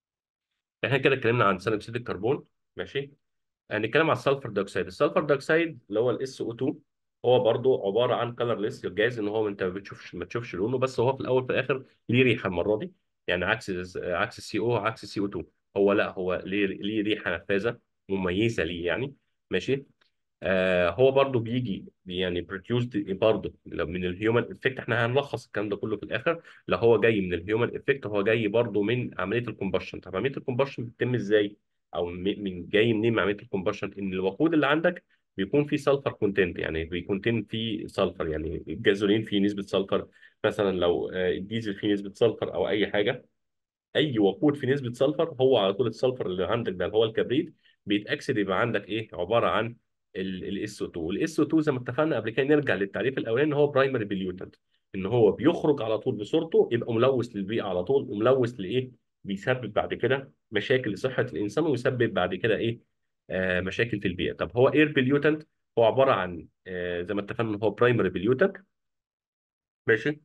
إحنا كده اتكلمنا عن ثاني أكسيد الكربون. ماشي، هنتكلم على السلفر دايوكسيد. السلفر دايوكسيد اللي هو الاس او 2، هو برضو عباره عن كلرليس جاز، ان هو انت ما تشوفش لونه، بس هو في الاول في الاخر ليه ريحه المره دي، يعني عكس السي او، عكس السي او 2. هو لا، هو ليه ريحه نفاذه مميزه ليه يعني. ماشي، هو برضو بيجي يعني بروديوسد برضو من الهيومن افكت. احنا هنلخص الكلام ده كله في الاخر. لا، هو جاي من الهيومن افكت، هو جاي برضو من عمليه الكومبشن. طب عمليه الكومبشن بتتم ازاي؟ او من جاي منين من عمليه الكومبشن؟ ان الوقود اللي عندك بيكون فيه سلفر كونتنت، يعني بيكونتين فيه سلفر، يعني الجازولين فيه نسبه سلفر، مثلا لو الديزل فيه نسبه سلفر، او اي حاجه، اي وقود في نسبه سلفر، هو على طول السلفر اللي عندك ده اللي هو الكبريت بيتاكسد، يبقى عندك ايه؟ عباره عن الاس او 2. والاس او 2 زي ما اتفقنا قبل كده، نرجع للتعريف الاولاني، ان هو برايمري بليوتنت، ان هو بيخرج على طول بصورته، يبقى ملوث للبيئه على طول، وملوث لايه؟ بيسبب بعد كده مشاكل لصحه الانسان، ويسبب بعد كده ايه؟ مشاكل في البيئه. طب هو اير بليوتنت، هو عباره عن زي ما اتفقنا ان هو برايمري بليوتنت. ماشي،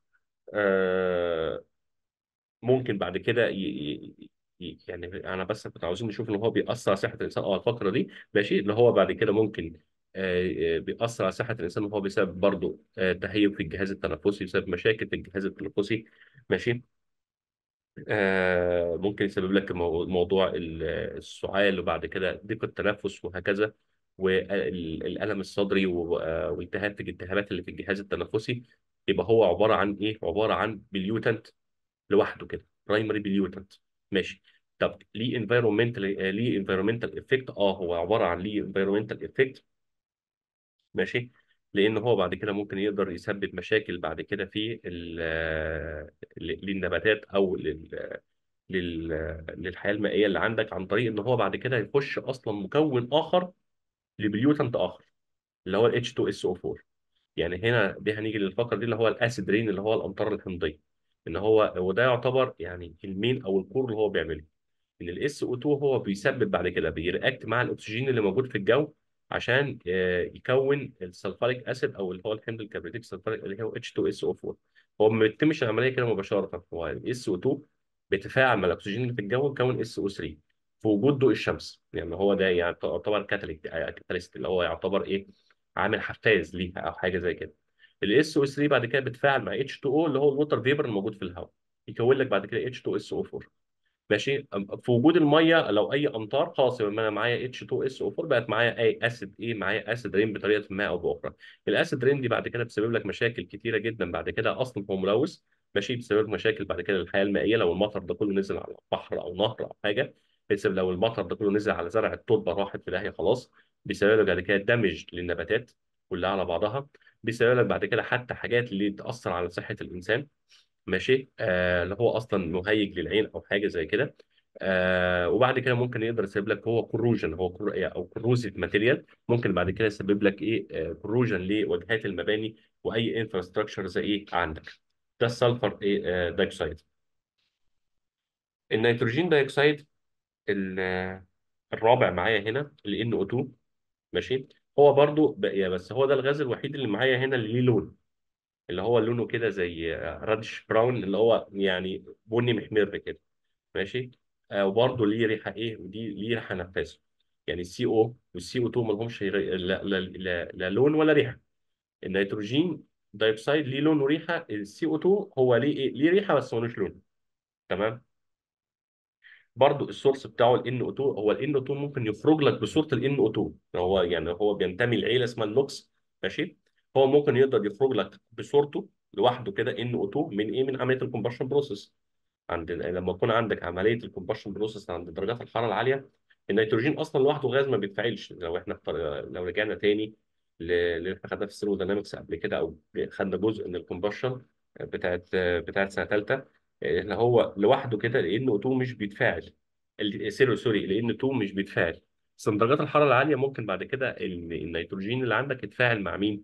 آه ممكن بعد كده يعني انا بس كنت عاوزين نشوف ان هو بيأثر على صحة الانسان الفترة دي. ماشي، اللي هو بعد كده ممكن بيأثر على صحة الانسان، وهو بسبب برضه تهيج في الجهاز التنفسي، بسبب مشاكل في الجهاز التنفسي. ماشي، ممكن يسبب لك موضوع السعال، وبعد كده ضيق التنفس، وهكذا، والألم الصدري، والتهاب في الالتهابات اللي في الجهاز التنفسي. يبقى هو عبارة عن ايه؟ عبارة عن بليوتنت لوحده كده، برايمري بليوتنت. ماشي، طب ليه انفيرومنتال افكت؟ هو عباره عن ليه انفيرومنتال افكت. ماشي، لان هو بعد كده ممكن يقدر يسبب مشاكل بعد كده في للنباتات، او للحياه المائيه اللي عندك، عن طريق ان هو بعد كده يخش اصلا مكون اخر لبليوتنت اخر، اللي هو ال H2SO4. يعني هنا دي هنيجي للفقره دي، اللي هو الاسيد رين، اللي هو الامطار الحمضيه، ان هو وده يعتبر يعني المين او الكور اللي هو بيعمله، ان الاس او 2 هو بيسبب بعد كده بيرياكت مع الاكسجين اللي موجود في الجو، عشان يكون السلفوريك اسيد، او اللي هو الحمض الكبريتيك سلفوريك، اللي هو H2SO4. هو ما بيتمش العمليه كده مباشره، هو الاس او 2 بيتفاعل مع الاكسجين اللي في الجو ويكون SO3 في وجود ضوء الشمس. يعني هو ده يعني يعتبر كاتاليست، اللي هو يعتبر ايه؟ عامل حفاز ليها، او حاجه زي كده. الاس او 3 بعد كده بتفاعل مع اتش 2 او اللي هو الووتر فيبر الموجود في الهواء، يكون لك بعد كده اتش 2 اس او 4. ماشي. في وجود الميه لو اي امطار خلاص يبقى انا معايا اتش 2 اس او 4، بقت معايا اي اسيد، ايه معايا اسيد رين بطريقه ما او باخرى. الاسيد رين دي بعد كده بتسبب لك مشاكل كتيره جدا بعد كده، اصلا هو ملوث. ماشي. بسبب مشاكل بعد كده للحياه المائيه لو المطر ده كله نزل على بحر او نهر او حاجه. بسبب لو المطر ده كله نزل على زرع، التربه راحت في داهيه خلاص. بيسبب لك بعد كده دمج للنباتات كلها على بعضها. بيسبب لك بعد كده حتى حاجات اللي تاثر على صحه الانسان. ماشي. اللي هو اصلا مهيج للعين او حاجه زي كده. وبعد كده ممكن يقدر يسبب لك هو كروجن، او كروزيف ماتيريال، ممكن بعد كده يسبب لك ايه كروجن لواجهات المباني واي انفراستراكشر زي ايه عندك. ده السلفر ايه دايوكسيد. النيتروجين دايوكسيد الرابع معايا هنا ال NO2. ماشي. هو برضو بقى، بس هو ده الغاز الوحيد اللي معايا هنا اللي ليه لون، اللي هو لونه كده زي رادش براون، اللي هو يعني بني محمر كده. ماشي. وبرضه ليه ريحه ايه، ودي ليه ريحه نفاذه. يعني السي او والسي او 2 ما لهمش لا لون ولا ريحه. النيتروجين دايوكسيد ليه لون وريحه، السي او 2 هو ليه ايه، ليه ريحه بس ملوش لون. تمام. برضه السورس بتاعه ال NO2، هو ال NO2 ممكن يخرج لك بصوره ال NO2، هو يعني هو بينتمي لعيله اسمها النوكس. ماشي. هو ممكن يقدر يخرج لك بصورته لوحده كده NO2 من ايه، من عمليه الكومبشن بروسيس. لما يكون عندك عمليه الكومبشن بروسيس عند درجات الحراره العاليه، النيتروجين اصلا لوحده غاز ما بيتفاعلش. لو احنا لو رجعنا تاني اللي احنا خدناه في الثيرموداينامكس قبل كده، او خدنا جزء من الكومبشن بتاعت سنه ثالثه، اللي هو لوحده كده لان او 2 مش بيتفاعل. سوري لان 2 مش بيتفاعل. بس من درجات الحراره العاليه ممكن بعد كده النيتروجين اللي عندك يتفاعل مع مين؟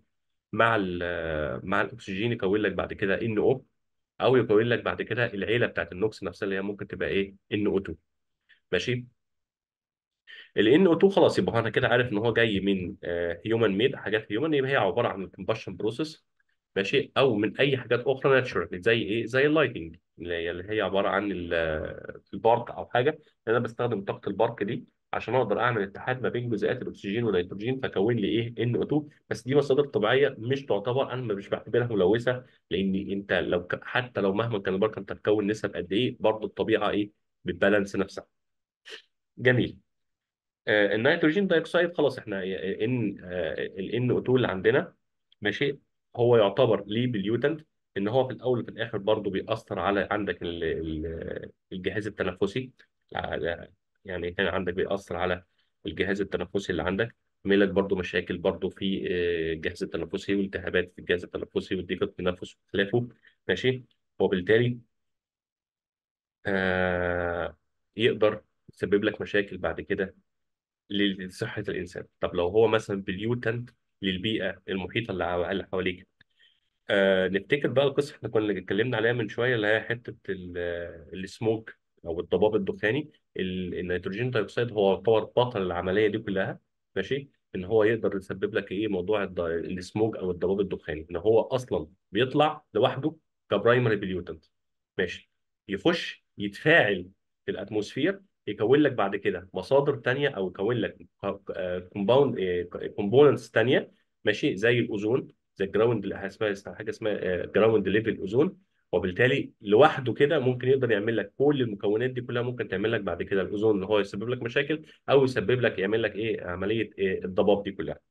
مع الاكسجين، يكون لك بعد كده NO، او يكون لك بعد كده العيله بتاعت النوكس نفسها اللي هي ممكن تبقى ايه NO2. ماشي. ال NO2 خلاص يبقى انا كده عارف ان هو جاي من هيومن ميد، حاجات هيومن، يبقى هي عباره عن الكومبشن بروسيس. ماشي. او من اي حاجات اخرى ناتشورال زي ايه، زي اللايتنج اللي هي عباره عن البارك او حاجه. انا بستخدم طاقه البارك دي عشان اقدر اعمل اتحاد ما بين جزيئات الاكسجين والنيتروجين، فكون لي ايه NO2. بس دي مصادر طبيعيه مش تعتبر، انا مش بعتبرها ملوثه، لان انت لو حتى لو مهما كان البارك انت هتكون نسب قد ايه، برضه الطبيعه ايه بتبالانس نفسها. جميل. النيتروجين دايوكسيد خلاص احنا ان ال NO2 اللي عندنا. ماشي. هو يعتبر ليه بليوتنت، ان هو في الاول وفي الاخر برضه بيأثر على عندك الجهاز التنفسي. يعني كان عندك بيأثر على الجهاز التنفسي اللي عندك، عامل لك برضه مشاكل برضه في الجهاز التنفسي، والتهابات في الجهاز التنفسي والضيق التنفس وخلافه. ماشي. وبالتالي آه يقدر يسبب لك مشاكل بعد كده لصحة الإنسان. طب لو هو مثلا بليوتنت للبيئة المحيطة اللي حواليك. نفتكر بقى القصة احنا كنا اتكلمنا عليها من شوية، اللي هي حتة السموج أو الضباب الدخاني. النيتروجين دايوكسيد هو يعتبر بطل العملية دي كلها. ماشي. إن هو يقدر يسبب لك إيه موضوع السموج أو الضباب الدخاني، إن هو أصلا بيطلع لوحده كبرايمري بليوتنت. ماشي. يخش يتفاعل في الاتموسفير، يكون لك بعد كده مصادر تانية، او يكون لك كومباوند كومبوننتس تانية. ماشي. زي الاوزون، زي الجراوند، اسمها حاجه اسمها جراوند ليفل اوزون. وبالتالي لوحده كده ممكن يقدر يعمل لك كل المكونات دي كلها، ممكن تعمل لك بعد كده الاوزون ان هو يسبب لك مشاكل، او يسبب لك يعمل لك ايه عمليه إيه الضباب دي كلها.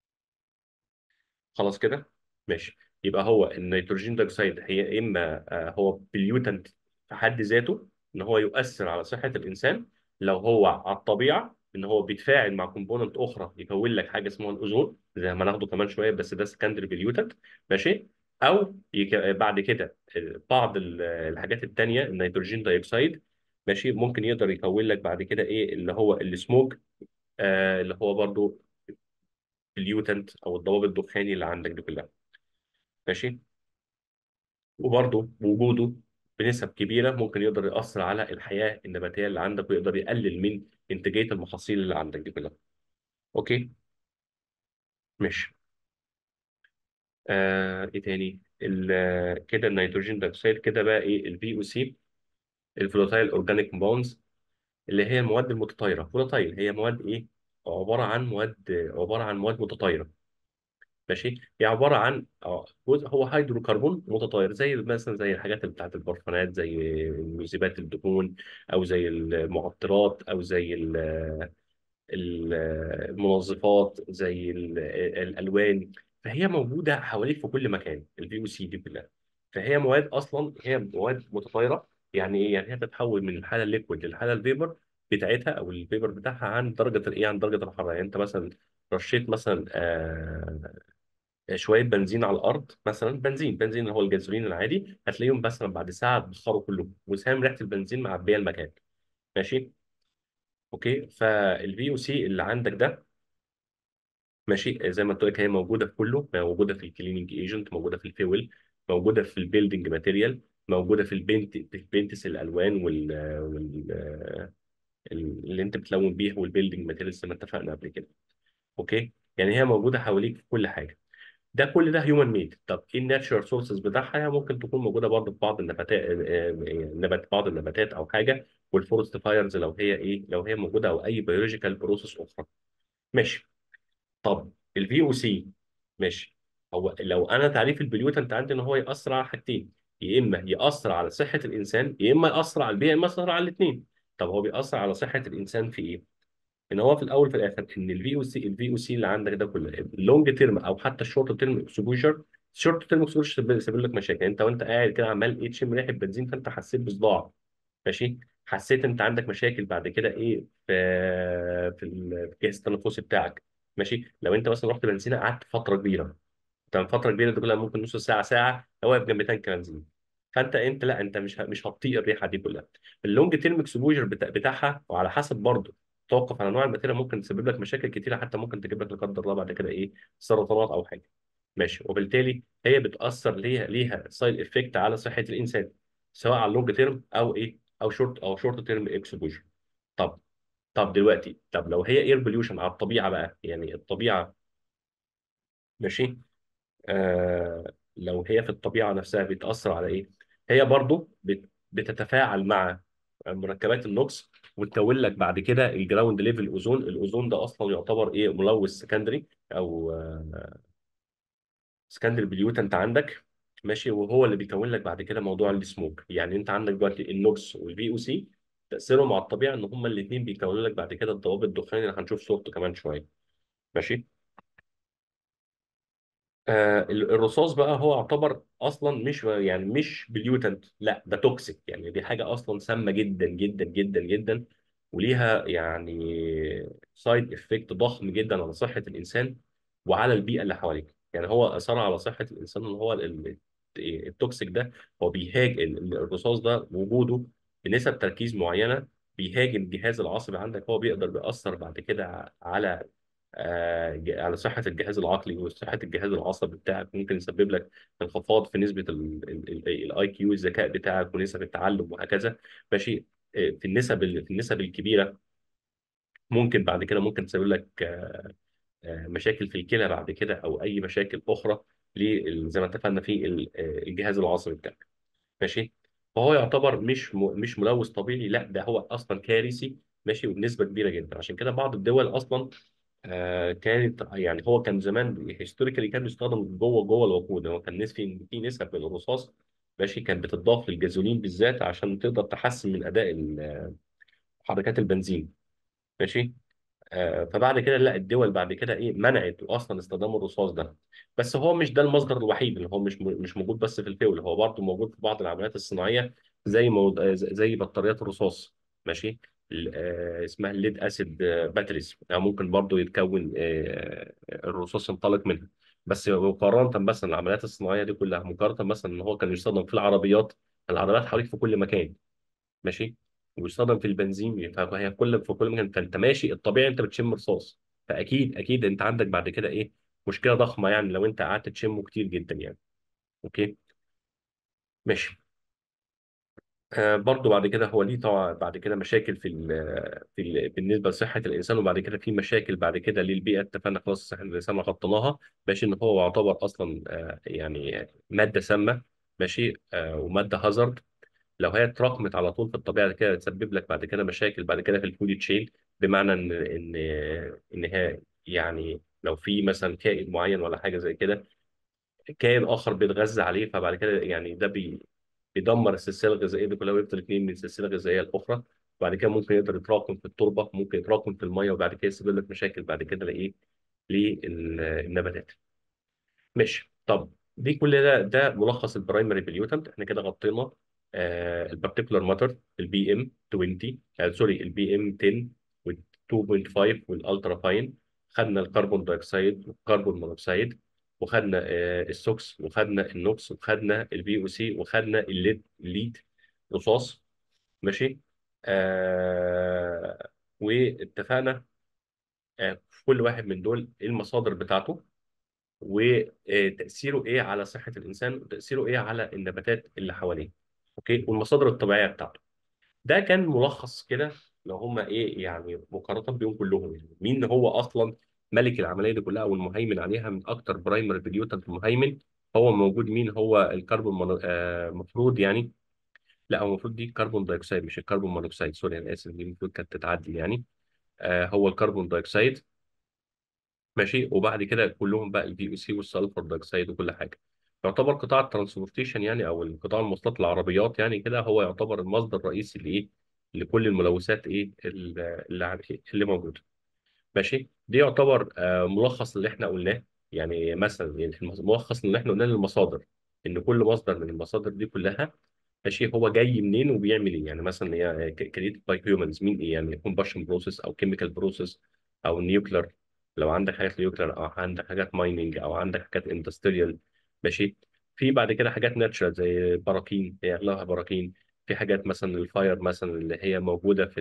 خلاص كده. ماشي. يبقى هو النيتروجين دايوكسيد هي اما هو بليوتنت في حد ذاته، ان هو يؤثر على صحه الانسان. لو هو على الطبيعه ان هو بيتفاعل مع كومبوننت اخرى يكون لك حاجه اسمها الاوزون، زي ما ناخده كمان شويه، بس ده سكندري بليوتنت. ماشي. او بعد كده بعض الحاجات التانيه النيتروجين دايوكسيد. ماشي. ممكن يقدر يكون لك بعد كده ايه اللي هو السموك، اللي هو برضو بليوتنت او الضباب الدخاني اللي عندك دي كلها. ماشي. وبرضه وجوده بنسب كبيرة ممكن يقدر يأثر على الحياة النباتية اللي عندك، ويقدر يقلل من إنتاجية المحاصيل اللي عندك دي كلها. أوكي. ماشي. إيه تاني كده النيتروجين دايوكسيد كده بقى إيه الفي أو سي، الفولاتايل أورجانيك كومباوندز، اللي هي المواد المتطايرة. فولاتايل هي مواد إيه؟ عبارة عن مواد متطايرة. ماشي. هي عباره عن جزء هو هيدروكربون متطاير، زي مثلا زي الحاجات اللي بتاعت البرفانات، زي مذيبات الدهون، او زي المعطرات، او زي المنظفات، زي الالوان. فهي موجوده حواليك في كل مكان الفي او سي دي كلها. فهي مواد اصلا، هي مواد متطايره. يعني ايه؟ يعني هي بتتحول من الحاله الليكويد للحاله الفيبر بتاعتها، او الفيبر بتاعها، عن درجه الايه، عن درجه الحراره. يعني انت مثلا رشيت مثلا شويه بنزين على الارض، مثلا بنزين اللي هو الجازولين العادي، هتلاقيهم مثلا بعد ساعه اتبخروا كلهم، وسام ريحه البنزين معبيه المكان. ماشي. اوكي. فالفي او سي اللي عندك ده، ماشي، زي ما قلت لك هي موجوده في كله، موجوده في الكليننج ايجنت، موجوده في الفيول، موجوده في البيلدنج ماتيريال، موجوده في البينتس الالوان اللي انت بتلون بيها، والبيلدنج ماتيريال زي ما اتفقنا قبل كده. اوكي. يعني هي موجوده حواليك في كل حاجه. ده كل ده هيومن ميد. طب ايه الناتشرال سورسز بتاعها؟ هي ممكن تكون موجوده برضه في بعض النباتات، بعض النباتات او حاجه، والفورست فايرز لو هي ايه، لو هي موجوده، او اي بيولوجيكال بروسيس اخرى. ماشي. طب الفي او سي، ماشي، هو لو انا تعريف البليوتنت عندي ان هو ياثر على حاجتين، يا اما ياثر على صحه الانسان، يا اما ياثر على البيئه، يا اما ياثر على الاثنين. طب هو بيأثر على صحه الانسان في ايه؟ ان هو في الاول في الاخر ان الفي او سي اللي عندك ده كله، اللونج تيرم او حتى الشورت تيرم اكسبوجر. الشورت تيرم اكسبوجر سبب لك مشاكل. انت وانت قاعد كده عمال ايه، تشم ريحه بنزين، فانت حسيت بصداع. ماشي. حسيت انت عندك مشاكل بعد كده ايه، في الجهاز التنفسي بتاعك. ماشي. لو انت مثلا رحت بنزينه قعدت فتره كبيره، انت فتره كبيره دي كلها ممكن نص ساعه، ساعه لو واقف جنب تانك بنزين، فانت لا، انت مش هتطيق الريحه دي كلها. اللونج تيرم اكسبوجر بتاعها، وعلى حسب برضه، توقف على نوع الماتيريال، ممكن تسبب لك مشاكل كتيره، حتى ممكن تجيب لك لا قدر الله بعد كده ايه، سرطانات او حاجه. ماشي. وبالتالي هي بتاثر، ليها سايد افكت على صحه الانسان، سواء على اللونج تيرم او ايه، او شورت تيرم اكسبوجر. طب طب دلوقتي، طب لو هي اير بوليوشن على الطبيعه بقى، يعني الطبيعه، ماشي، لو هي في الطبيعة نفسها بتأثر على إيه؟ هي برضو بتتفاعل مع مركبات النوكس، وتكون لك بعد كده الجراوند ليفل أوزون. الأوزون ده أصلا يعتبر إيه، ملوث سكندري، أو سكندري بليوتنت عندك. ماشي. وهو اللي بيكون لك بعد كده موضوع السموك. يعني أنت عندك دلوقتي النوكس والفي أو سي، تأثيرهم على الطبيعة إن هما الاثنين بيكونوا لك بعد كده الضوابط الدخانية اللي هنشوف صورته كمان شوية. ماشي. الرصاص بقى هو يعتبر اصلا مش، يعني مش بليوتنت، لا ده توكسيك. يعني دي حاجه اصلا سامه جدا جدا جدا جدا، وليها يعني سايد افكت ضخم جدا على صحه الانسان وعلى البيئه اللي حواليك. يعني هو اثر على صحه الانسان ان هو التوكسيك ده، هو بيهاجم الرصاص ده، وجوده بنسب تركيز معينه بيهاجم الجهاز العصبي عندك. هو بيأثر بعد كده على صحة الجهاز العقلي وصحة الجهاز العصبي بتاعك. ممكن يسبب لك انخفاض في نسبة الاي كيو، الذكاء بتاعك، ونسب التعلم وهكذا. ماشي. في النسب الكبيرة ممكن بعد كده ممكن تسبب لك مشاكل في الكلى بعد كده، او اي مشاكل اخرى زي ما اتفقنا في الجهاز العصبي بتاعك. ماشي. فهو يعتبر مش ملوث طبيعي، لا ده هو اصلا كارثي. ماشي. وبنسبة كبيرة جدا. عشان كده بعض الدول اصلا كانت، يعني هو كان زمان هيستوريكالي كان بيستخدم جوه الوقود. هو كان في نسب من الرصاص، ماشي، كانت بتضاف للجازولين بالذات عشان تقدر تحسن من اداء محركات البنزين. ماشي. فبعد كده لا، الدول بعد كده ايه، منعت اصلا استخدام الرصاص ده. بس هو مش ده المصدر الوحيد، اللي هو مش موجود بس في الفيول، هو برضه موجود في بعض العمليات الصناعيه، زي بطاريات الرصاص. ماشي. اسمها الليد اسيد باتريز، يعني ممكن برضه يتكون الرصاص ينطلق منها. بس مقارنه مثلا العمليات الصناعيه دي كلها، مقارنه مثلا ان هو كان يستخدم في العربيات حواليك في كل مكان. ماشي. ويستخدم في البنزين، فهي في كل مكان، فانت ماشي الطبيعي انت بتشم رصاص. فاكيد اكيد انت عندك بعد كده ايه، مشكله ضخمه، يعني لو انت قعدت تشمه كتير جدا يعني. اوكي. ماشي. برضو بعد كده هو ليه طبعا بعد كده مشاكل بالنسبه لصحه الانسان، وبعد كده في مشاكل بعد كده للبيئه. اتفقنا خلاص، صحه الانسان غطيناها. ماشي. ان هو يعتبر اصلا يعني ماده سامه. ماشي. وماده هازارد. لو هي اتراكمت على طول في الطبيعه كده، تسبب لك بعد كده مشاكل بعد كده في الفود تشين. بمعنى ان هي يعني لو في مثلا كائن معين ولا حاجه زي كده، كائن اخر بيتغذى عليه، فبعد كده يعني ده بيدمر السلسله الغذائيه دي كلها ويفضل اتنين من السلسله الغذائيه الاخرى. وبعد كده ممكن يقدر يتراكم في التربه، ممكن يتراكم في الميه، وبعد كده يسبب لك مشاكل بعد كده لايه؟ للنباتات. ماشي. طب دي كل ده ملخص البرايمري بليوتنت. احنا كده غطينا البارتيكولار ماتر، البي ام 20، سوري البي ام 10 وال 2.5 والالترا فاين. خدنا الكربون دايوكسيد والكربون مونوكسيد، وخدنا السوكس، وخدنا النوكس، وخدنا البي او سي، وخدنا الليد رصاص. ماشي. آه واتفقنا في كل واحد من دول إيه المصادر بتاعته، وتأثيره إيه على صحة الإنسان، وتأثيره إيه على النباتات اللي حواليه. أوكي، والمصادر الطبيعية بتاعته. ده كان ملخص كده. لو هما إيه يعني مقارنة بيهم كلهم، يعني مين هو أصلا ملك العملية دي كلها والمهيمن عليها من أكتر برايمري بليوتنت مهيمن. هو موجود مين؟ هو الكربون المفروض يعني. لا، هو المفروض دي كربون دايوكسيد مش الكربون مونوكسيد، سوري أنا آسف، دي المفروض كانت تتعدل يعني. هو الكربون دايوكسيد. ماشي. وبعد كده كلهم بقى البي او سي والسلفر دايوكسيد وكل حاجه. يعتبر قطاع الترانسبورتيشن يعني، او القطاع المواصلات العربيات يعني كده، هو يعتبر المصدر الرئيسي لايه؟ لكل الملوثات ايه اللي موجوده. ماشي. دي يعتبر ملخص اللي احنا قلناه. يعني مثلا يعني الملخص اللي احنا قلناه للمصادر، ان كل مصدر من المصادر دي كلها ماشي هو جاي منين وبيعمل ايه. يعني مثلا هي كريتد باي هيومنز، مين ايه يعني؟ كومباشن بروسيس او كيميكال بروسيس او نيوكلر، لو عندك حاجات نيوكلر، او عندك حاجات مايننج، او عندك حاجات اندستريال. ماشي. في بعد كده حاجات ناتشرال زي براكين، هي اغلبها براكين. في حاجات مثلا الفاير مثلا اللي هي موجوده في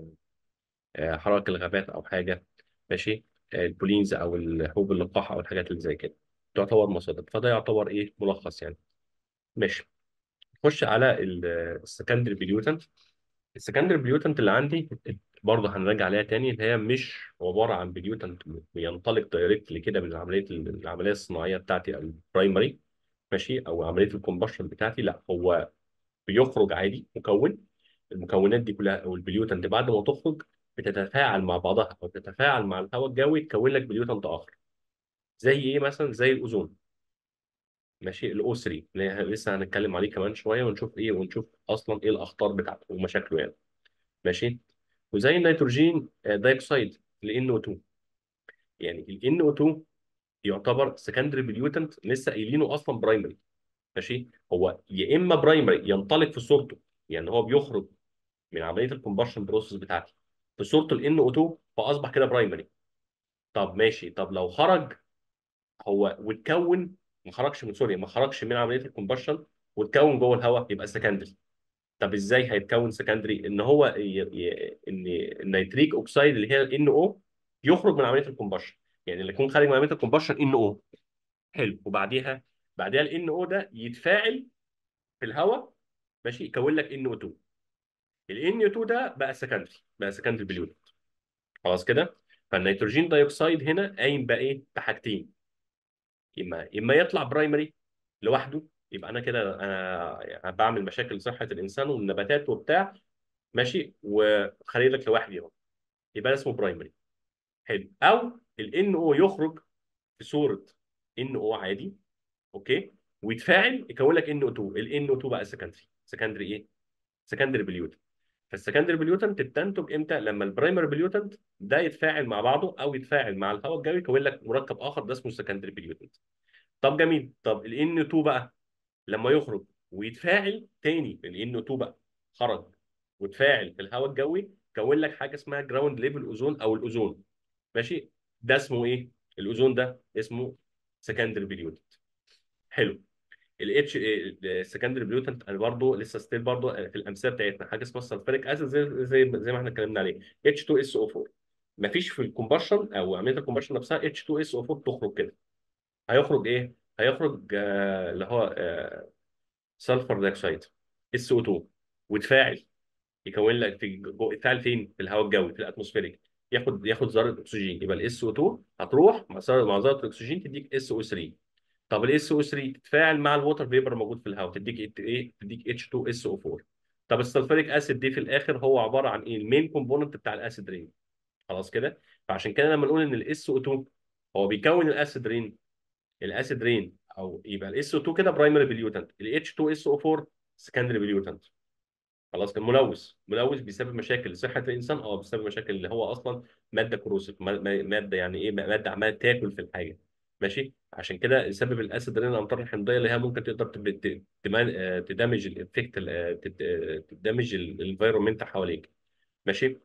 حرائق الغابات او حاجه. ماشي. البولينز او الحبوب اللقاح او الحاجات اللي زي كده تعتبر مصادر. فده يعتبر ايه؟ ملخص يعني. ماشي. نخش على السكندري بليوتنت. السكندري بليوتنت اللي عندي برضه هنراجع عليها تاني، اللي هي مش عباره عن بليوتنت بينطلق دايركتلي كده من العمليه الصناعيه بتاعتي او البرايمري. ماشي. او عمليه الكومبشن بتاعتي. لا، هو بيخرج عادي مكون. المكونات دي كلها او البليوتنت بعد ما تخرج بتتفاعل مع بعضها او تتفاعل مع الهواء الجوي تكون لك بليوتنت اخر. زي ايه مثلا؟ زي الاوزون. ماشي. الاو 3 اللي لسه هنتكلم عليه كمان شويه، ونشوف ايه، ونشوف اصلا ايه الاخطار بتاعته ومشاكله يعني. ماشي. وزي النيتروجين دايوكسيد ال NO2. يعني ال NO2 يعتبر سكندري بليوتنت لسه قايلينه اصلا برايمري. ماشي. هو يا اما برايمري ينطلق في صورته، يعني هو بيخرج من عمليه الكومبشن بروسيس بتاعتي في صورته ال NO2 فاصبح كده برايمري. طب ماشي. طب لو خرج هو واتكون، ما خرجش من سوري، ما خرجش من عمليه الكومبشن واتكون جوه الهواء، يبقى سكندري. طب ازاي هيتكون سكندري؟ ان هو ان النيتريك اوكسيد اللي هي ان او يخرج من عمليه الكومبشن. يعني اللي يكون خارج من عمليه الكومبشن ان او. حلو. بعديها الان او ده يتفاعل في الهواء. ماشي. يكون لك ان او 2. الان او 2 ده بقى سكندري بليون. خلاص كده. فالنيتروجين دايوكسيد هنا قايم بقى ايه؟ بحاجتين. اما يطلع برايمري لوحده، يبقى انا كده يعني بعمل مشاكل لصحه الانسان والنباتات وبتاع. ماشي. وخلي لك لوحدي اهو، يبقى ده اسمه برايمري. حلو. او ال NO يخرج في صوره NO عادي. اوكي. ويتفاعل يكون لك NO2. ال NO2 بقى سكندري ايه؟ سكندري بليوتنت. فالسكندري بليوتنت بتنتج امتى؟ لما البرايمري بليوتنت ده يتفاعل مع بعضه او يتفاعل مع الهواء الجوي يكون لك مركب اخر، ده اسمه سكندري بليوتنت. طب جميل. طب ال NO2 بقى لما يخرج ويتفاعل تاني، ال NO2 بقى خرج وتفاعل في الهواء الجوي كون لك حاجه اسمها جراوند ليفل اوزون او الاوزون. ماشي. ده اسمه ايه؟ الاوزون ده اسمه سكندري بليوتنت. حلو. الاتش السكندري بليوتنت انا برضه لسه ستيل برضه في الامثله بتاعتنا حاجه اسمها السلفريك اسيد، زي ما احنا اتكلمنا عليه H2SO4. مفيش في الكومبشن او عمليه الكومبشن نفسها H2SO4 تخرج كده. هيخرج ايه؟ هيخرج اللي هو سلفر دايوكسيد SO2 وتفاعل يكون لك يتفاعل فين؟ في الهواء الجوي في الاتموسفيريك. ياخد ذره اكسجين، يبقى الاس او 2 هتروح مع ذره الاكسجين تديك اس او 3. طب الاس او 3 تتفاعل مع الووتر فيبر موجود في الهواء تديك ايه؟ تديك اتش 2 اس او 4. طب السلفوريك اسيد دي في الاخر هو عباره عن ايه؟ المين كومبوننت بتاع الاسيد رين. خلاص كده. فعشان كده لما نقول ان الاس او 2 هو بيكون الاسيد رين. الاسيد رين او يبقى الاس او 2 كده برايمري بليوتنت، الاتش 2 اس او 4 سكندري بليوتنت. خلاص، كان ملوث. ملوث بيسبب مشاكل لصحه الانسان، بيسبب مشاكل اللي هو اصلا ماده كروسيف، ماده يعني ايه، ماده عماله تاكل في الحاجه. ماشي، عشان كده يسبب الاسيد رين الامطار الحمضيه اللي هي ممكن تقدر تدمج الافكت، تدمج الانفايرمنت حواليك. ماشي،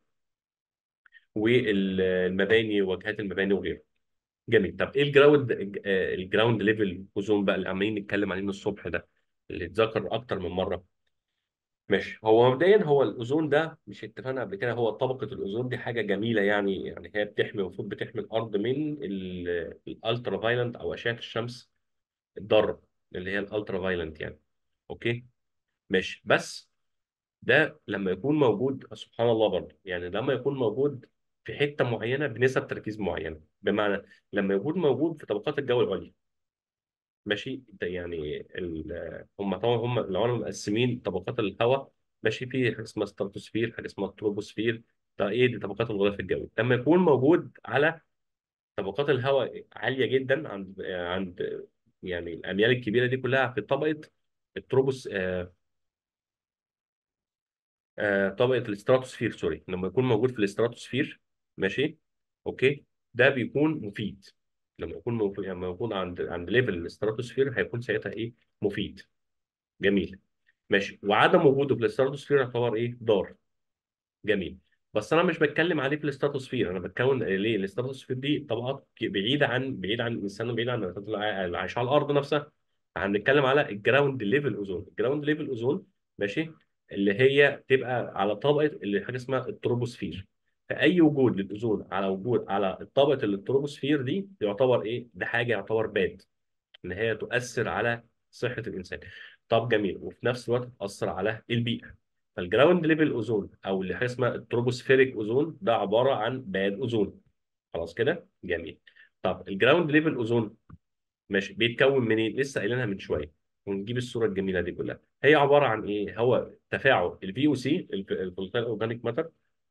والمباني، واجهات المباني وغيره. جميل. طب ايه الجراوند ليفل اوزون بقى اللي عمالين نتكلم عليه من الصبح ده، اللي اتذكر اكتر من مره؟ ماشي، هو مبدئيا هو الاوزون ده، مش اتفقنا قبل كده، هو طبقه الاوزون دي حاجه جميله يعني هي بتحمي، المفروض بتحمي الارض من الالترا فايلنت او اشعه الشمس الضاره، اللي هي الالترا فايلنت يعني. اوكي، ماشي. بس ده لما يكون موجود، سبحان الله برضه، يعني لما يكون موجود في حته معينه بنسب تركيز معينه، بمعنى لما يكون موجود في طبقات الجو العليا. ماشي، ده يعني هم طبعا، هم لو انا مقسمين طبقات الهواء، ماشي، في حاجه اسمها ستراتوسفير، حاجه اسمها تروبوسفير. ده ايه؟ دي طبقات الغلاف الجوي. لما يكون موجود على طبقات الهواء عاليه جدا، عند يعني الاميال الكبيره دي كلها في طبقه التروبوس، طبقه الاستراتوسفير، سوري، لما يكون موجود في الاستراتوسفير. ماشي، اوكي، ده بيكون مفيد. لما يكون موجود، يعني لما يكون عند ليفل الاستراتوسفير هيكون ساعتها ايه؟ مفيد. جميل. ماشي، وعدم وجوده في الاستراتوسفير يعتبر ايه؟ ضار. جميل. بس انا مش بتكلم عليه في الاستراتوسفير، انا بتكون ليه الاستراتوسفير دي طبقات بعيده عن الانسان، وبعيده عن النباتات اللي عايشه على الارض نفسها. هنتكلم على الجراوند ليفل اوزون. الجراوند ليفل اوزون، ماشي، اللي هي تبقى على طبقه اللي حاجه اسمها التروبوسفير. فاي وجود للاوزون على وجود على طبقه التروبوسفير دي يعتبر ايه؟ ده حاجه يعتبر باد، ان هي تؤثر على صحه الانسان. طب جميل، وفي نفس الوقت تاثر على البيئه. فالجراوند ليفل اوزون او اللي حاجه اسمها التروبوسفيريك اوزون ده عباره عن باد اوزون. خلاص كده، جميل. طب الجراوند ليفل اوزون، ماشي، بيتكون من ايه؟ لسه قايلينها من شويه، ونجيب الصوره الجميله دي كلها. هي عباره عن ايه؟ هو تفاعل الفي او سي، الفولتايل اورجانيك ماتر،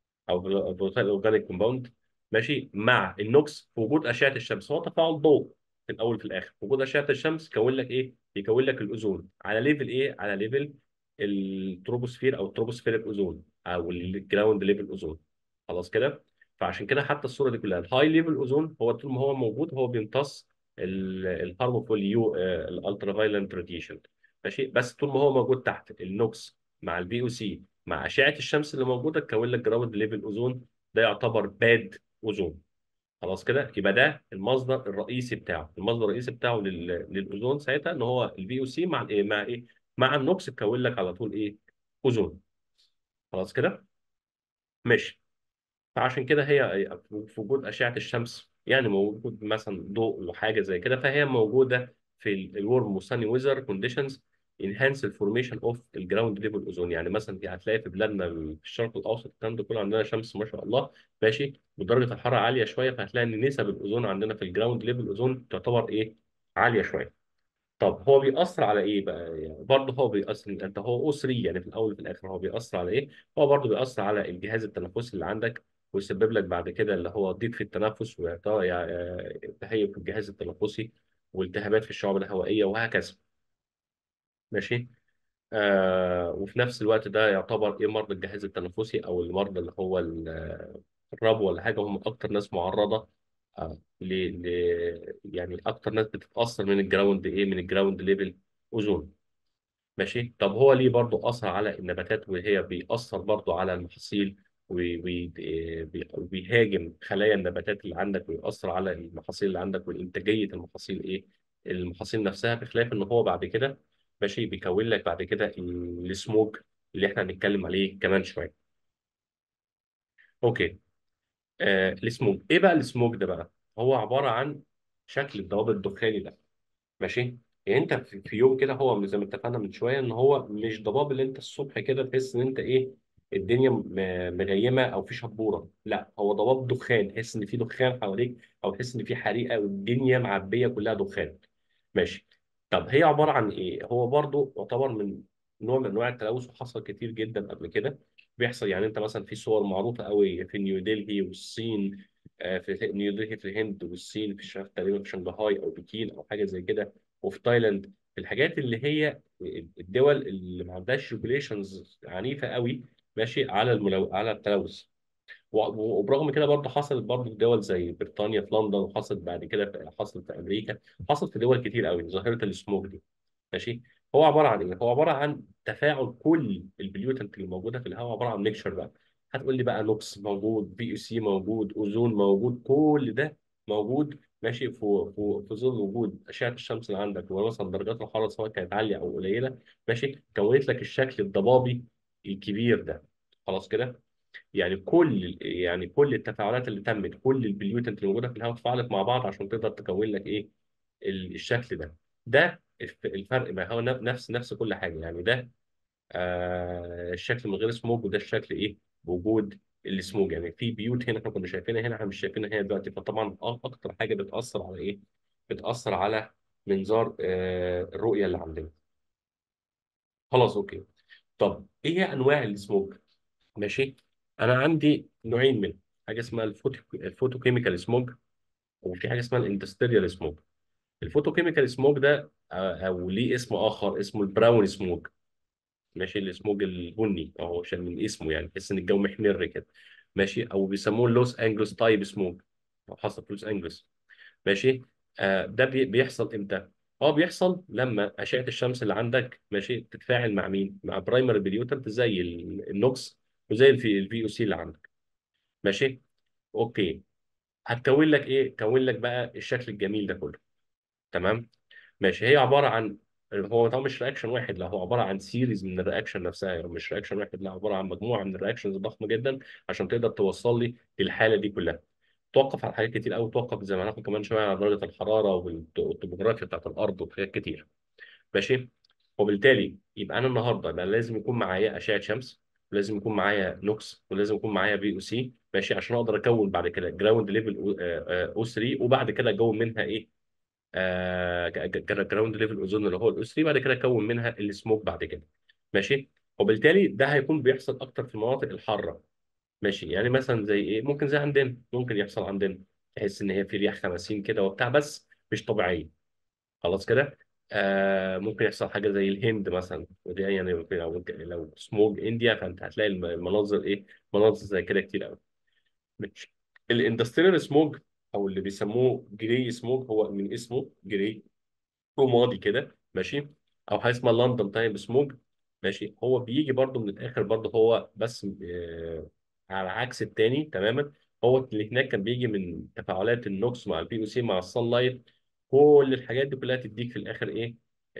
او فولتايل اورجانيك كومباوند، ماشي، مع النوكس في وجود اشعه الشمس. هو تفاعل ضوء في الاول في الاخر. وجود اشعه الشمس يكون لك ايه؟ يكون لك الاوزون على ليفل ايه؟ على ليفل التروبوسفير او التروبوسفيريك اوزون او الجراوند ليفل اوزون. خلاص كده. فعشان كده حتى الصوره دي كلها، الهاي ليفل اوزون هو طول ما هو موجود هو بيمتص الهارمفول يو الالترا فايلنت راديشن. ماشي، بس طول ما هو موجود تحت النوكس مع البي او سي مع اشعه الشمس اللي موجوده تكون لك جراوند ليفل اوزون. ده يعتبر باد اوزون. خلاص كده، يبقى ده المصدر الرئيسي بتاعه. المصدر الرئيسي بتاعه للاوزون ساعتها ان هو الفي او سي مع ايه؟ مع ايه؟ مع النوكس تكون لك على طول ايه؟ اوزون. خلاص كده، ماشي. فعشان كده هي في وجود أشعة الشمس، يعني موجود مثلا ضوء وحاجة زي كده، فهي موجودة في الورم والساني ويزر كونديشنز انهانس الفورميشن اوف الجراوند ليفل اوزون. يعني مثلا هتلاقي في بلادنا في الشرق الاوسط الكلام ده كله عندنا شمس ما شاء الله، ماشي، ودرجه الحراره عاليه شويه، فهتلاقي ان نسب الاوزون عندنا في الجراوند ليفل اوزون تعتبر ايه؟ عاليه شويه. طب هو بيأثر على ايه بقى؟ يعني برضه هو بيأثر، انت هو اسري يعني في الاول وفي الاخر هو بيأثر على ايه؟ هو برضه بيأثر على الجهاز التنفسي اللي عندك، ويسبب لك بعد كده اللي هو ضيق في التنفس، وإعطاء تهيج في الجهاز التنفسي، والتهابات في الشعب الهوائيه، وهكذا. ماشي. وفي نفس الوقت ده يعتبر ايه؟ مرضى الجهاز التنفسي او المرضى اللي هو الربو ولا حاجه هم اكتر ناس معرضه، يعني اكتر ناس بتتاثر من الجراوند ايه؟ من الجراوند ليفل اوزون. ماشي. طب هو ليه برضو أثر على النباتات؟ وهي بيأثر برضو على المحاصيل، وبيهاجم خلايا النباتات اللي عندك، ويأثر على المحاصيل اللي عندك وإنتاجية المحاصيل إيه؟ المحاصيل نفسها، بخلاف إن هو بعد كده، ماشي، بيكون لك بعد كده السموج اللي إحنا هنتكلم عليه كمان شوية. أوكي. السموج إيه بقى؟ السموج ده بقى هو عبارة عن شكل الضوابط الدخاني ده. ماشي. يعني انت في يوم كده، هو زي ما اتفقنا من شويه ان هو مش ضباب اللي انت الصبح كده تحس ان انت ايه؟ الدنيا مغيمه او في شبوره. لا، هو ضباب دخان، تحس ان في دخان حواليك، او تحس ان في حريقه والدنيا معبيه كلها دخان. ماشي. طب هي عباره عن ايه؟ هو برضو يعتبر من نوع من انواع التلوث، وحصل كتير جدا قبل كده. بيحصل يعني، انت مثلا في صور معروفه قوي في نيودلهي والصين، في نيودلهي في الهند، والصين في مش تقريبا في شنغهاي او بكين او حاجه زي كده، وفي تايلاند. في الحاجات اللي هي الدول اللي ما عندهاش ريجوليشنز عنيفه قوي، ماشي، على التلوث. وبرغم كده برضه حصلت برضه في دول زي بريطانيا في لندن، وحصلت بعد كده حصلت في امريكا، حصلت في دول كتير قوي ظاهره السموك دي. ماشي. هو عباره عن ايه؟ هو عباره عن تفاعل كل البليوتنت اللي موجوده في الهواء، عباره عن ميكشر بقى. هتقول لي بقى نوكس موجود، بي يو سي موجود، اوزون موجود، كل ده موجود، ماشي، في ظل وجود اشعه الشمس اللي عندك، ومثلا درجات الحراره سواء كانت عاليه او قليله، ماشي، كونت لك الشكل الضبابي الكبير ده. خلاص كده. يعني كل التفاعلات اللي تمت، كل البليوتنت اللي موجوده في الهواء اتفاعلت مع بعض عشان تقدر تكون لك ايه؟ الشكل ده. ده الفرق، ما هو نفس كل حاجه يعني. ده الشكل من غير سموج، وده الشكل ايه؟ بوجود السموج. يعني في بيوت هنا احنا كنا شايفينها هنا، احنا مش شايفينها هنا دلوقتي. فطبعا اكتر حاجه بتاثر على ايه؟ بتاثر على منظار الرؤيه اللي عندنا. خلاص اوكي. طب ايه هي انواع السموج؟ ماشي. انا عندي نوعين منه. حاجه اسمها الفوتوكيميكال سموج، وفي حاجه اسمها الاندستريال سموج. الفوتوكيميكال سموج ده او ليه اسم اخر اسمه البراون سموج. ماشي. السموج البني اهو عشان من اسمه يعني تحس ان الجو محمر كده. ماشي. او بيسموه اللوس انجلوس تايب سموج، او حصل في لوس انجلوس. ماشي. ده بيحصل امتى؟ هو بيحصل لما اشعه الشمس اللي عندك، ماشي، تتفاعل مع مين؟ مع برايمري بليوتنت زي النوكس، وزي الفي او سي اللي عندك. ماشي. اوكي. هتكون لك ايه؟ كون لك بقى الشكل الجميل ده كله. تمام. ماشي. هي عباره عن، هو طبعا مش رياكشن واحد، لا هو عباره عن سيريز من الرياكشن نفسها. يعني مش رياكشن واحد، لا عباره عن مجموعه من الرياكشنز ضخمه جدا عشان تقدر توصل لي الحاله دي كلها. توقف على حاجات كتير قوي، توقف زي ما هناخد كمان شويه على درجه الحراره والطبوغرافيا بتاعت الارض وحاجات كتير. ماشي. وبالتالي يبقى انا النهارده انا لازم يكون معايا اشعه شمس، ولازم يكون معايا نوكس، ولازم يكون معايا بي او سي، ماشي، عشان اقدر اكون بعد كده جراوند ليفل او 3، وبعد كده اكون منها ايه؟ جراوند ليفل اوزون اللي هو الاس 3، بعد كده اكون منها السموك بعد كده. ماشي. وبالتالي ده هيكون بيحصل اكتر في المناطق الحاره. ماشي. يعني مثلا زي ايه؟ ممكن زي عندنا، ممكن يحصل عندنا تحس ان هي في رياح خمسين كده وبتاع، بس مش طبيعيه. خلاص كده. ممكن يحصل حاجه زي الهند مثلا، ودي يعني لو سموج انديا، فانت هتلاقي المناظر ايه؟ مناظر زي كده كتير قوي. ماشي. الاندستريال سموج، او اللي بيسموه جري سموج، هو من اسمه جري، رمادي كده، ماشي، او حاجه اسمها لندن تايم سموج. ماشي. هو بيجي برضو من الاخر برضو، هو بس على عكس التاني تماما. هو اللي هناك كان بيجي من تفاعلات النوكس مع البي او سي مع الصن لايت. كل الحاجات دي كلها تديك في الاخر ايه؟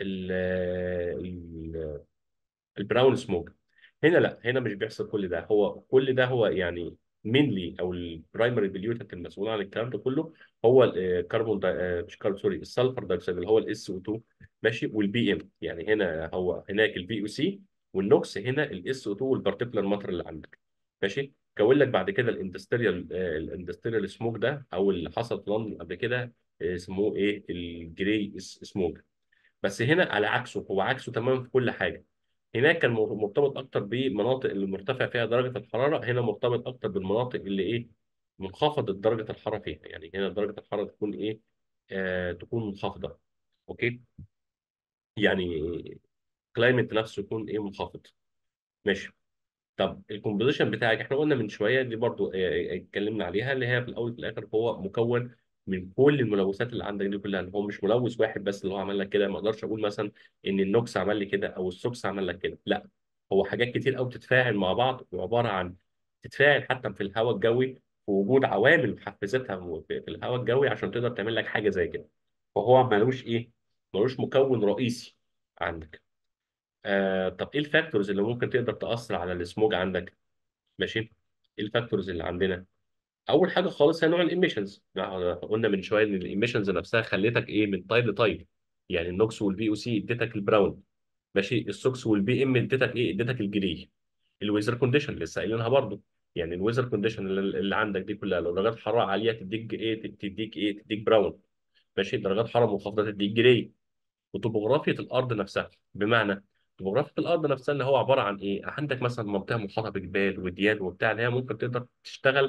ال- البراون سموك. هنا لا، هنا مش بيحصل كل ده. هو كل ده هو يعني مينلي، او البرايمري بليوتنت المسؤول عن الكلام ده كله هو الكربون مش كربون، سوري، السلفر دايوكسيد اللي هو الاس او 2. ماشي. والبي ام، يعني هنا هو هناك البي او سي، والنوكس هنا الاس او 2 والبارتيكولار ماتر اللي عندك. ماشي. كون لك بعد كده الاندستريال سموك ده، او اللي حصل في لندن قبل كده، اسمه ايه؟ الجري سموك. بس هنا على عكسه، هو عكسه تماما في كل حاجه. هناك كان مرتبط اكتر بمناطق اللي مرتفع فيها درجه الحراره، هنا مرتبط اكتر بالمناطق اللي ايه؟ منخفضه درجه الحراره فيها. يعني هنا درجه الحراره تكون ايه؟ تكون منخفضه. اوكي. يعني كلايمت نفسه يكون ايه؟ منخفض. ماشي. طب الكومبوزيشن بتاعك، احنا قلنا من شويه دي برضو اتكلمنا عليها، اللي هي في الاول وفي الاخر هو مكون من كل الملوثات اللي عندك دي كلها. هو مش ملوث واحد بس اللي هو عمل لك كده. ما اقدرش اقول مثلا ان النوكس عمل لي كده او السوكس عمل لك كده، لا. هو حاجات كتير قوي بتتفاعل مع بعض، وعباره عن تتفاعل حتى في الهواء الجوي، ووجود عوامل محفزتها في الهواء الجوي عشان تقدر تعمل لك حاجه زي كده. فهو ملوش ايه؟ ملوش مكون رئيسي عندك. طب ايه الفاكتورز اللي ممكن تقدر تاثر على السموج عندك؟ ماشي. ايه الفاكتورز اللي عندنا؟ اول حاجه خالص هي نوع الاميشنز. قلنا من شويه ان الاميشنز نفسها خليتك ايه؟ من تايب لتايب. يعني النوكس والبي او سي اديتك البراون، ماشي. السوكس والبي ام اديتك ايه؟ اديتك الجري. الويزر كونديشن لسه قايلينها برضو. يعني الويزر كونديشن اللي عندك دي كلها، لو درجات حراره عاليه تديك ايه؟ تديك براون. ماشي. درجات حراره منخفضه تديك جري. وطبوغرافية الأرض نفسها، بمعنى طبوغرافية الأرض نفسها اللي هو عبارة عن إيه؟ عندك مثلا منطقة محاطة بجبال وديان وبتاع، اللي هي ممكن تقدر تشتغل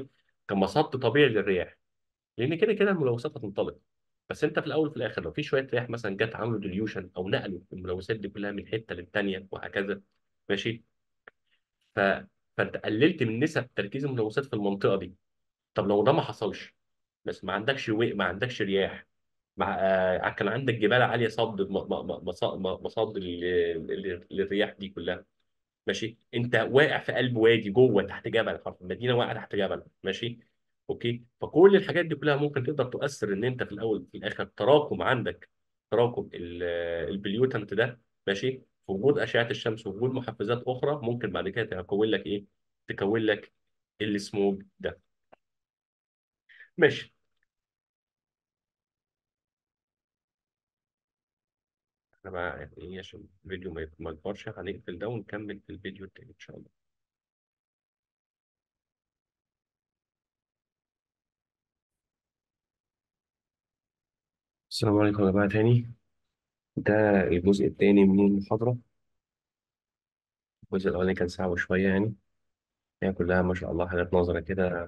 كمصد طبيعي للرياح، لان كده كده الملوثات هتنطلق. بس انت في الاول وفي الاخر لو في شويه رياح مثلا جت عملوا ديليوشن او نقلوا الملوثات دي كلها من حته للتانيه وهكذا، ماشي. ف... فانت قللت من نسب تركيز الملوثات في المنطقه دي. طب لو ده ما حصلش، بس ما عندكش ما عندكش رياح، كان عندك جبال عاليه صد مصاد للرياح دي كلها، ماشي. انت واقع في قلب وادي جوه تحت جبل، حرف المدينه واقعه تحت جبل، ماشي. اوكي، فكل الحاجات دي كلها ممكن تقدر تؤثر ان انت في الاول في الاخر تراكم عندك، تراكم البليوتنت ده، ماشي، في وجود اشعه الشمس ووجود محفزات اخرى ممكن بعد كده تكون لك ايه، تكون لك السموج ده، ماشي. احنا بقى يعني ايه عشان الفيديو ما يكبرش، هنقفل ده ونكمل في الفيديو التاني ان شاء الله. السلام عليكم يا جماعه تاني. ده الجزء الثاني من المحاضرة. الجزء الأولاني كان ساعة وشوية يعني، هي كلها ما شاء الله حاجات نظرة كده،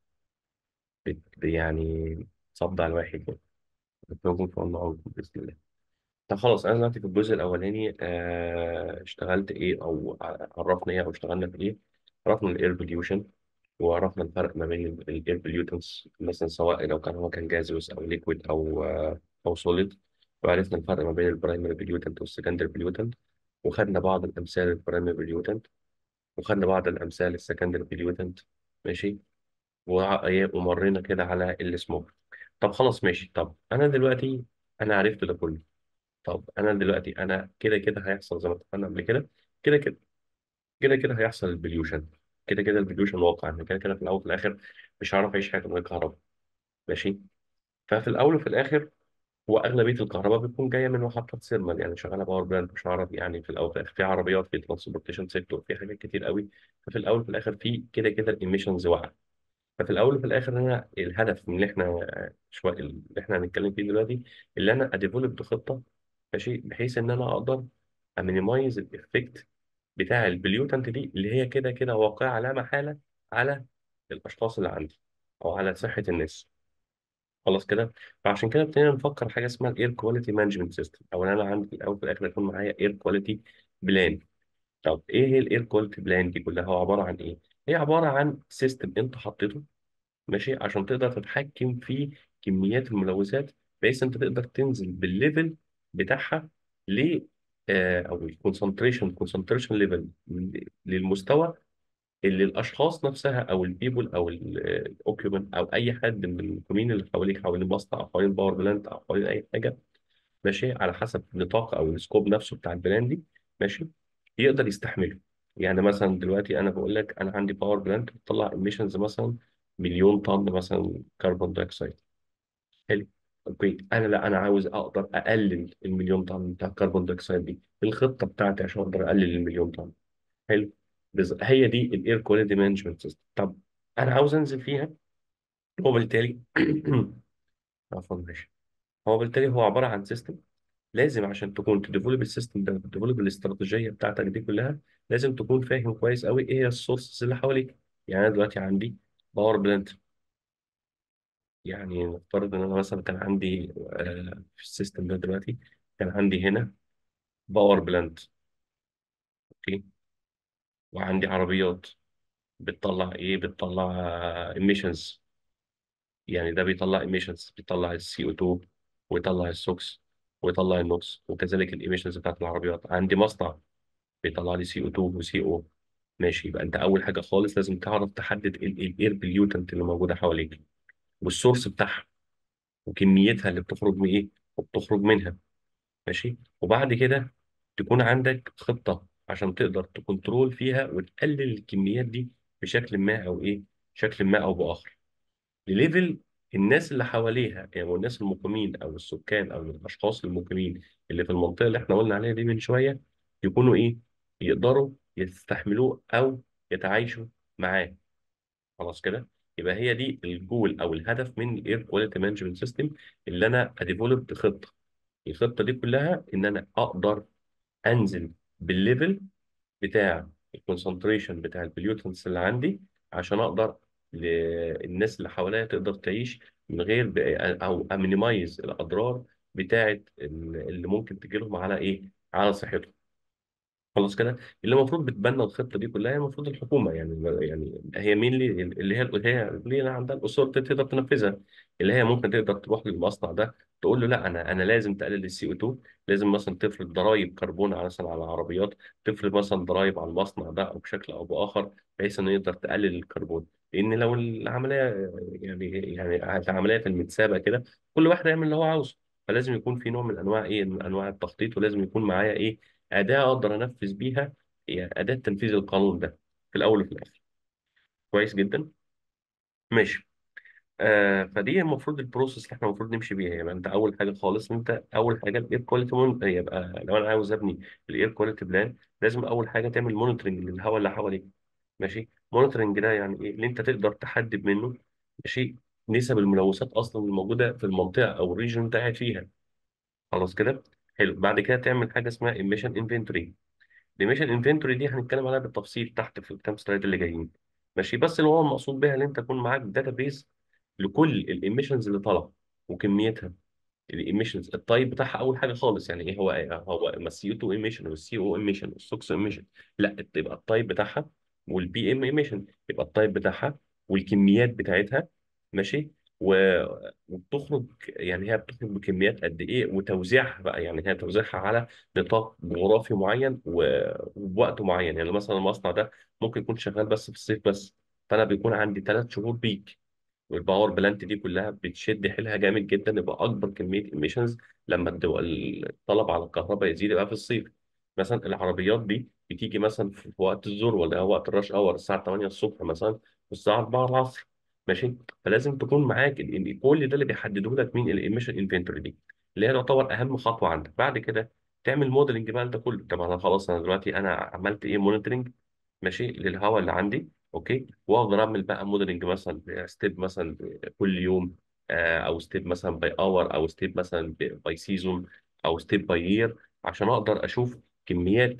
يعني صدع الواحد يعني. ربنا في الله بإذن الله. طب خلاص، أنا دلوقتي في الجزء الأولاني اشتغلت إيه أو عرفنا إيه أو اشتغلنا في إيه. عرفنا الإير بوليوشن، وعرفنا الفرق ما بين الإير بوليوتنس مثلا، سواء لو كان هو كان جازوس أو ليكويد أو سوليد. وعرفنا الفرق ما بين البرايمري بوليوتنت والسكندري بوليوتنت، وخدنا بعض الأمثال البرايمري بوليوتنت، وخدنا بعض الأمثال السكندري بوليوتنت، ماشي. ومرينا كده على السموك. طب خلاص ماشي. طب انا دلوقتي انا عرفت ده كله. طب انا دلوقتي انا كده كده هيحصل زي ما اتفقنا قبل كده، كده كده كده كده هيحصل البليوشن. كده كده البليوشن واقع، يعني كده كده في الاول وفي الاخر مش هعرف اعيش حياتي من غير كهرباء، ماشي. ففي الاول وفي الاخر هو اغلبيه الكهرباء بتكون جايه من محطات سيرمال، يعني شغاله باور بلانت، مش هعرف يعني في الاول وفي الاخر في عربيات، في ترانسبورتيشن سيكتور، في حاجات كتير قوي. ففي الاول وفي الاخر في كده كده الايميشنز واقعه. ففي الاول وفي الاخر انا الهدف من اللي احنا شويه اللي احنا هنتكلم فيه دلوقتي، اللي انا اديفلوب خطه، ماشي، بحيث ان انا اقدر امينيمايز الايفكت بتاع البليوتنت دي اللي هي كده كده واقعه لا محاله على الاشخاص اللي عندي او على صحه الناس. خلاص كده. فعشان كده ابتدينا نفكر حاجه اسمها الاير كواليتي مانجمنت سيستم، او إن انا عندي في الاول وفي الاخر يكون معايا اير كواليتي بلان. طب ايه هي الاير كواليتي بلان دي كلها؟ هو عباره عن ايه؟ هي عباره عن سيستم انت حطيته، ماشي، عشان تقدر تتحكم في كميات الملوثات، بحيث انت تقدر تنزل بالليفل بتاعها ل او الكونسنتريشن ليفل للمستوى اللي الاشخاص نفسها او البيبول او الاوكيوبنت او اي حد من المقيمين اللي حواليك، حوالين المصنع او حوالين الباور بلانت او حوالين اي حاجه، ماشي، على حسب النطاق او السكوب نفسه بتاع البلان دي، ماشي، يقدر يستحمله. يعني مثلا دلوقتي انا بقول لك انا عندي باور بلانت بتطلع ايميشنز مثلا مليون طن مثلا كربون دايوكسيد. حلو. اوكي، انا لا، انا عاوز اقدر اقلل المليون طن بتاع الكربون دايوكسيد دي، الخطه بتاعتي عشان اقدر اقلل المليون طن. حلو. هي دي الاير كواليتي مانجمنت سيستم. طب انا عاوز انزل فيها، وبالتالي عفوا ماشي، هو بالتالي هو عباره عن سيستم. لازم عشان تكون تديفلوب السيستم ده، تديفلوب الاستراتيجيه بتاعتك دي كلها، لازم تكون فاهم كويس قوي ايه هي السورسز اللي حواليك. يعني انا دلوقتي عندي باور بلانت، يعني نفترض ان انا مثلا كان عندي في السيستم ده دلوقتي كان عندي هنا باور بلانت، اوكي، وعندي عربيات بتطلع ايه، بتطلع ايميشنز. يعني ده بيطلع ايميشنز، بيطلع السي او 2 ويطلع السوكس ويطلع النوكس، وكذلك الايميشنز بتاعت العربيات. عندي مصنع بيطلع لي سي او 2 وسي او، ماشي. يبقى انت اول حاجه خالص لازم تعرف تحدد الاير بليوتنت اللي موجوده حواليك، والسورس بتاعها، وكميتها اللي بتخرج من ايه وبتخرج منها، ماشي. وبعد كده تكون عندك خطه عشان تقدر تكنترول فيها وتقلل الكميات دي بشكل ما او ايه، شكل ما او باخر، لليفل الناس اللي حواليها، يعني والناس المقيمين او السكان او الاشخاص المقيمين اللي في المنطقه اللي احنا قلنا عليها دي من شويه، يكونوا ايه، يقدروا يستحملوه او يتعايشوا معاه. خلاص كده. يبقى هي دي الجول او الهدف من الاير كواليتي مانجمنت سيستم، اللي انا اديفلوب خطه. الخطه دي كلها ان انا اقدر انزل بالليفل بتاع الكونسنتريشن بتاع البليوتنس اللي عندي، عشان اقدر للناس اللي حواليها تقدر تعيش من غير او امينيمايز الاضرار بتاعه اللي ممكن تجي لهم على ايه، على صحتهم. خلاص كده. اللي المفروض بتبنى الخطه دي كلها هي المفروض الحكومه، يعني هي مين اللي هي عندها الاصول تقدر تنفذها. اللي هي ممكن تقدر تروح للمصنع ده تقول له لا، انا لازم تقلل السي او 2، لازم مثلا تفرض ضرائب كربون على مثلا على العربيات، تفرض مثلا ضرائب على المصنع ده او بشكل او باخر، بحيث انه يقدر تقلل الكربون. لان لو العمليه يعني العمليه في المتسابه كده، كل واحد يعمل اللي هو عاوزه. فلازم يكون في نوع من انواع ايه، من انواع التخطيط، ولازم يكون معايا ايه، أداة أقدر أنفذ بيها، هي أداة تنفيذ القانون ده في الأول وفي الآخر. كويس جدا. ماشي. فدي المفروض البروسيس اللي احنا المفروض نمشي بيها. يبقى انت اول حاجه خالص، انت اول حاجه الاير كواليتي يبقى لو انا عاوز ابني الاير كواليتي بلان، لازم اول حاجه تعمل مونيتورنج للهواء اللي حواليك. ماشي. مونيتورنج ده يعني ايه؟ اللي انت تقدر تحدد منه، ماشي، نسب الملوثات اصلا الموجوده في المنطقه او الريجن انت قاعد فيها. خلاص كده. حلو. بعد كده تعمل حاجه اسمها ايميشن انفنتوري. ديميشن انفنتوري دي هنتكلم عليها بالتفصيل تحت في الكام سلايد اللي جايين. ماشي. بس اللي هو المقصود بيها ان انت يكون معاك داتا بيز لكل الاميشنز اللي طالعه وكميتها. الايميشنز التايب بتاعها اول حاجه خالص، يعني ايه هو ما السي او 2 ايميشن والسي او ايميشن والسوكس ايميشن. لا، تبقى التايب بتاعها، والبي ام ايميشن يبقى التايب بتاعها، والكميات بتاعتها. ماشي. و... وبتخرج، يعني هي بتخرج بكميات قد ايه، وتوزيعها بقى، يعني هي توزيعها على نطاق جغرافي معين وبوقت معين. يعني مثلا المصنع ده ممكن يكون شغال بس في الصيف بس، فانا بيكون عندي 3 شهور بيك، والباور بلانت دي كلها بتشد حيلها جامد جدا، يبقى اكبر كميه ايميشنز لما الطلب على الكهرباء يزيد يبقى في الصيف. مثلا العربيات دي بتيجي مثلا في وقت الذروه ولا هو وقت الراش اور، الساعه 8 الصبح مثلا والساعه 4 العصر. ماشي. فلازم تكون معاك كل ده اللي بيحدده لك مين الايميشن انفنتوري دي، اللي هي تعتبر اهم خطوه عندك. بعد كده تعمل موديلنج بقى انت كله. طب انا خلاص، انا دلوقتي انا عملت ايه، مونيتورنج، ماشي، للهواء اللي عندي. اوكي. واقدر اعمل بقى موديلنج مثلا ستيب مثلا كل يوم، او ستيب مثلا باي اور، او ستيب مثلا باي سيزون، او ستيب باي يير، عشان اقدر اشوف كميات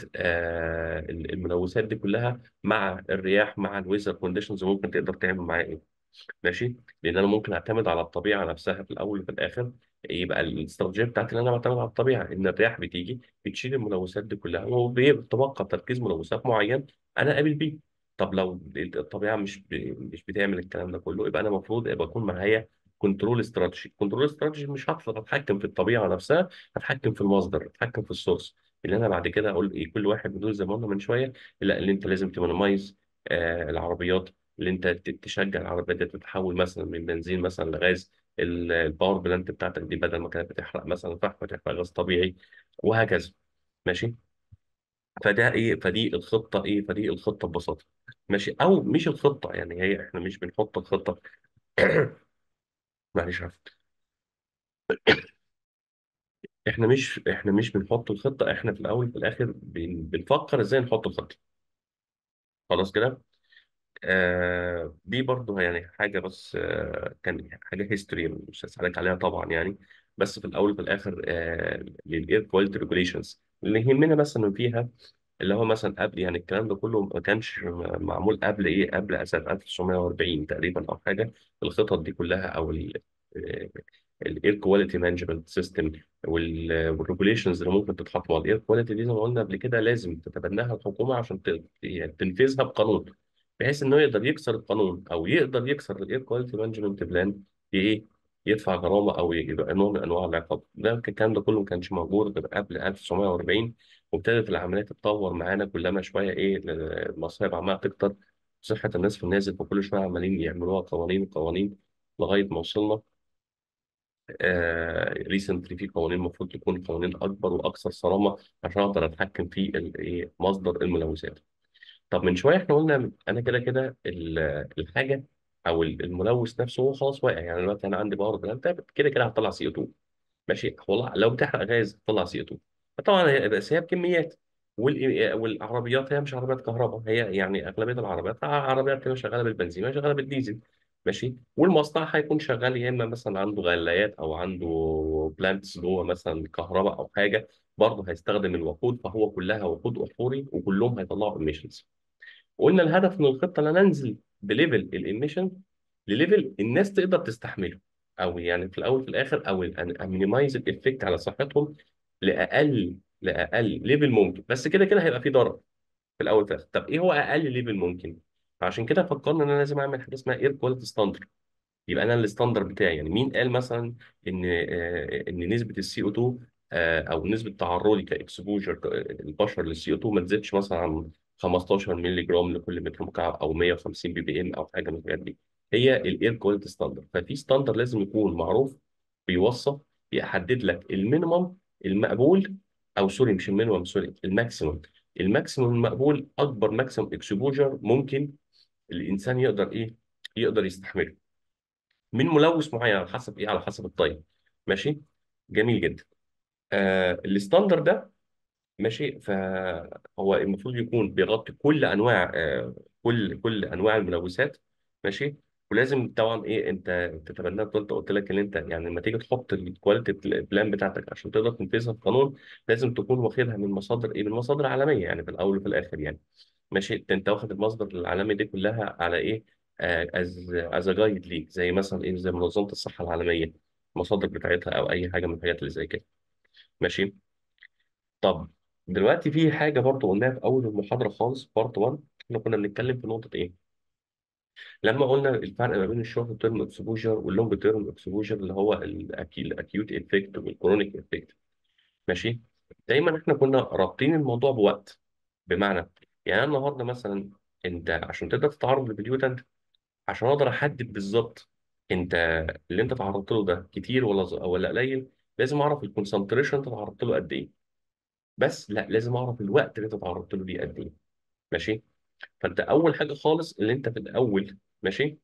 الملوثات دي كلها مع الرياح مع الويزر كونديشنز ممكن تقدر تعمل معايا ايه. ماشي. لان انا ممكن اعتمد على الطبيعه نفسها في الاول وفي الاخر. يبقى الاستراتيجيه بتاعتي ان انا بعتمد على الطبيعه، ان الرياح بتيجي بتشيل الملوثات دي كلها، وبيتبقى تركيز ملوثات معين انا قابل بيه. طب لو الطبيعه مش بتعمل الكلام ده كله، يبقى انا المفروض يبقى يكون معايا كنترول استراتيجي. مش هقدر اتحكم في الطبيعه نفسها، هتحكم في المصدر، هتحكم في السورس. اللي انا بعد كده اقول ايه، كل واحد بدون زي ما قلنا من شويه، لا، اللي انت لازم تمينيمايز العربيات، اللي انت تشجع العربيات دي تتحول مثلا من بنزين مثلا لغاز. الباور بلانت بتاعتك دي بدل ما كانت بتحرق مثلا فحم تحرق غاز طبيعي، وهكذا. ماشي. فدي الخطه ببساطه. ماشي. او مش الخطه، يعني هي احنا مش بنحط الخطه. معلش عارف. احنا مش بنحط الخطه، احنا في الاول في الاخر بنفكر ازاي نحط الخطه. خلاص كده. دي برضو يعني حاجة، بس كان حاجة هيستوري مش هسألك عليها طبعا يعني. بس في الأول وفي الآخر للإير كواليتي ريجوليشنز اللي يهمنا مثلا فيها، اللي هو مثلا قبل، يعني الكلام ده كله ما كانش معمول قبل إيه، قبل سنة 1940 تقريبا أو حاجة. الخطط دي كلها أو الاير كواليتي مانجمنت سيستم والريجوليشنز اللي ممكن تتحط مع الاير كواليتي دي، زي ما قلنا قبل كده، لازم تتبناها الحكومه عشان يعني تنفذها بقانون، بحيث انه يقدر يكسر القانون او يقدر يكسر الاير كواليتي مانجمنت بلان، ايه، يدفع غرامه او يبقى نوع من انواع العقاب. ده الكلام ده كله ما كانش موجود غير قبل 1940. وابتدت العمليات تتطور معانا كلما شويه ايه، المصايب عماله تكتر، صحه الناس في النازل، فكل شويه عمالين يعملوها قوانين قوانين لغايه ما وصلنا ريسنتلي في قوانين المفروض تكون قوانين اكبر واكثر صرامه عشان اقدر اتحكم في ايه، مصدر الملوثات. طب من شويه احنا قلنا انا كده كده الحاجه او الملوث نفسه هو خلاص واقع. يعني دلوقتي انا عندي باور بلانت كده كده هتطلع سي او 2. ماشي. والله لو بتحرق غاز تطلع سي او 2. طبعا بس هي بكميات. والعربيات هي مش عربيات كهرباء، هي يعني اغلبيه العربيات عربيات كده شغاله بالبنزين، مش شغاله بالديزل. ماشي. والمصنع هيكون شغال يا اما مثلا عنده غلايات او عنده بلانتس جوه مثلا كهرباء او حاجه، برضه هيستخدم الوقود، وقود احفوري وكلهم هيطلعوا emissions. وقلنا الهدف من الخطه ان انا انزل بليفل الاميشن لليفل الناس تقدر تستحمله، او يعني في الاول في الاخر، او مينيمايز الافكت على صحتهم لاقل ليفل ممكن. بس كده كده هيبقى في ضرر في الاول في الاخر. طب ايه هو اقل ليفل ممكن؟ فعشان كده فكرنا ان انا لازم اعمل حاجه اسمها اير كواليتي ستاندرد. يبقى انا الستاندر بتاعي، يعني مين قال مثلا ان ان نسبه السي او 2 او نسبه تعرضي كاكسبوجر البشر للسي او 2 ما تزيدش مثلا عن 15 مللي جرام لكل متر مكعب، او 150 بي بي ام، او حاجه من الحاجات دي. هي الاير كواليتي ستاندر. ففي ستاندر لازم يكون معروف، بيوصف، يحدد لك المينيمم المقبول، او سوري مش المينيمم، سوري الماكسيمم. الماكسيمم المقبول، اكبر ماكسيمم اكسبوجر ممكن الانسان يقدر ايه، يقدر يستحمله من ملوث معين، على حسب ايه، على حسب الطيب. ماشي، جميل جدا. الستاندر ده، ماشي، فهو المفروض يكون بيغطي كل انواع كل انواع الملوثات. ماشي. ولازم طبعا ايه، انت تتبنى، قلت لك ان انت يعني لما تيجي تحط الكواليتي بلان بتاعتك عشان تقدر تنفذها في قانون، لازم تكون واخدها من مصادر ايه، من مصادر عالميه يعني، في الاول وفي الاخر يعني. ماشي، انت واخد المصدر العالمي دي كلها على ايه، از جايد ليك، زي مثلا ايه، زي منظمه الصحه العالميه، المصادر بتاعتها، او اي حاجه من الحاجات اللي زي كده. ماشي. طب دلوقتي في حاجه برضو قلناها في اول المحاضره خالص، بارت 1. احنا كنا بنتكلم في نقطه ايه، لما قلنا الفرق ما بين الشورت تيرم اكسبوجر واللونج تيرم اكسبوجر، اللي هو الاكيوت افكت والكرونيك افكت. ماشي. دايما احنا كنا رابطين الموضوع بوقت. بمعنى، يعني أنا النهارده مثلا، انت عشان تقدر تتعرض للبليوتنت، عشان اقدر احدد بالظبط انت اللي انت تعرضت له ده كتير ولا قليل، لازم اعرف الكونسنتريشن انت تعرضت له قد ايه. بس لا، لازم اعرف الوقت اللي انت تعرضت له دي قد ايه. ماشي. فانت اول حاجه خالص اللي انت في الاول، ماشي،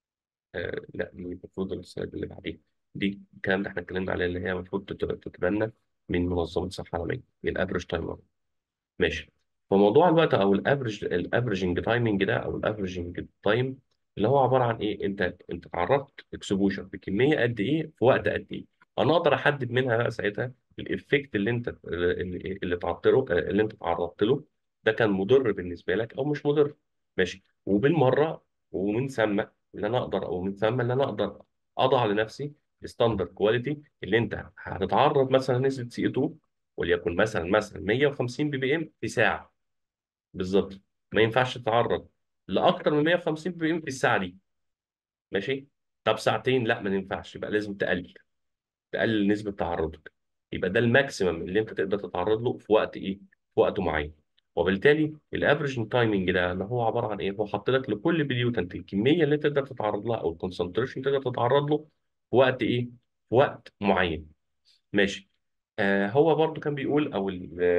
لا دي المفروض السلايد اللي بعديها، دي الكلام ده احنا اتكلمنا عليه، اللي هي المفروض تتبنى من منظمه الصحه العالميه، الافريج تايم. ماشي. فموضوع الوقت، او الافريجنج تايمنج ده، او الافريجنج تايم، اللي هو عباره عن ايه، انت تعرضت اكسبوجر بكميه قد ايه في وقت قد ايه. انا اقدر احدد منها بقى ساعتها الافكت اللي تعرضت له، اللي انت تعرضت له، ده كان مضر بالنسبه لك او مش مضر. ماشي. وبالمره، ومن ثم اللي انا اقدر، او من ثم اللي انا اقدر اضع لنفسي ستاندرد كواليتي، اللي انت هتتعرض مثلا نسبه سي 2 وليكن مثلا 150 بي بي ام في ساعه بالظبط. ما ينفعش تتعرض لاكتر من 150 بي بي ام في الساعه دي. ماشي. طب ساعتين، لا ما ينفعش، يبقى لازم تقلل نسبه تعرضك. يبقى ده الماكسيمم اللي انت تقدر تتعرض له في وقت ايه، في وقت معين. وبالتالي الافريج تايمنج ده اللي هو عباره عن ايه، هو حاطط لك لكل بليوتنت الكميه اللي تقدر تتعرض لها، او الكونسنتريشن تقدر تتعرض له في وقت ايه، في وقت معين. ماشي. هو برضو كان بيقول، او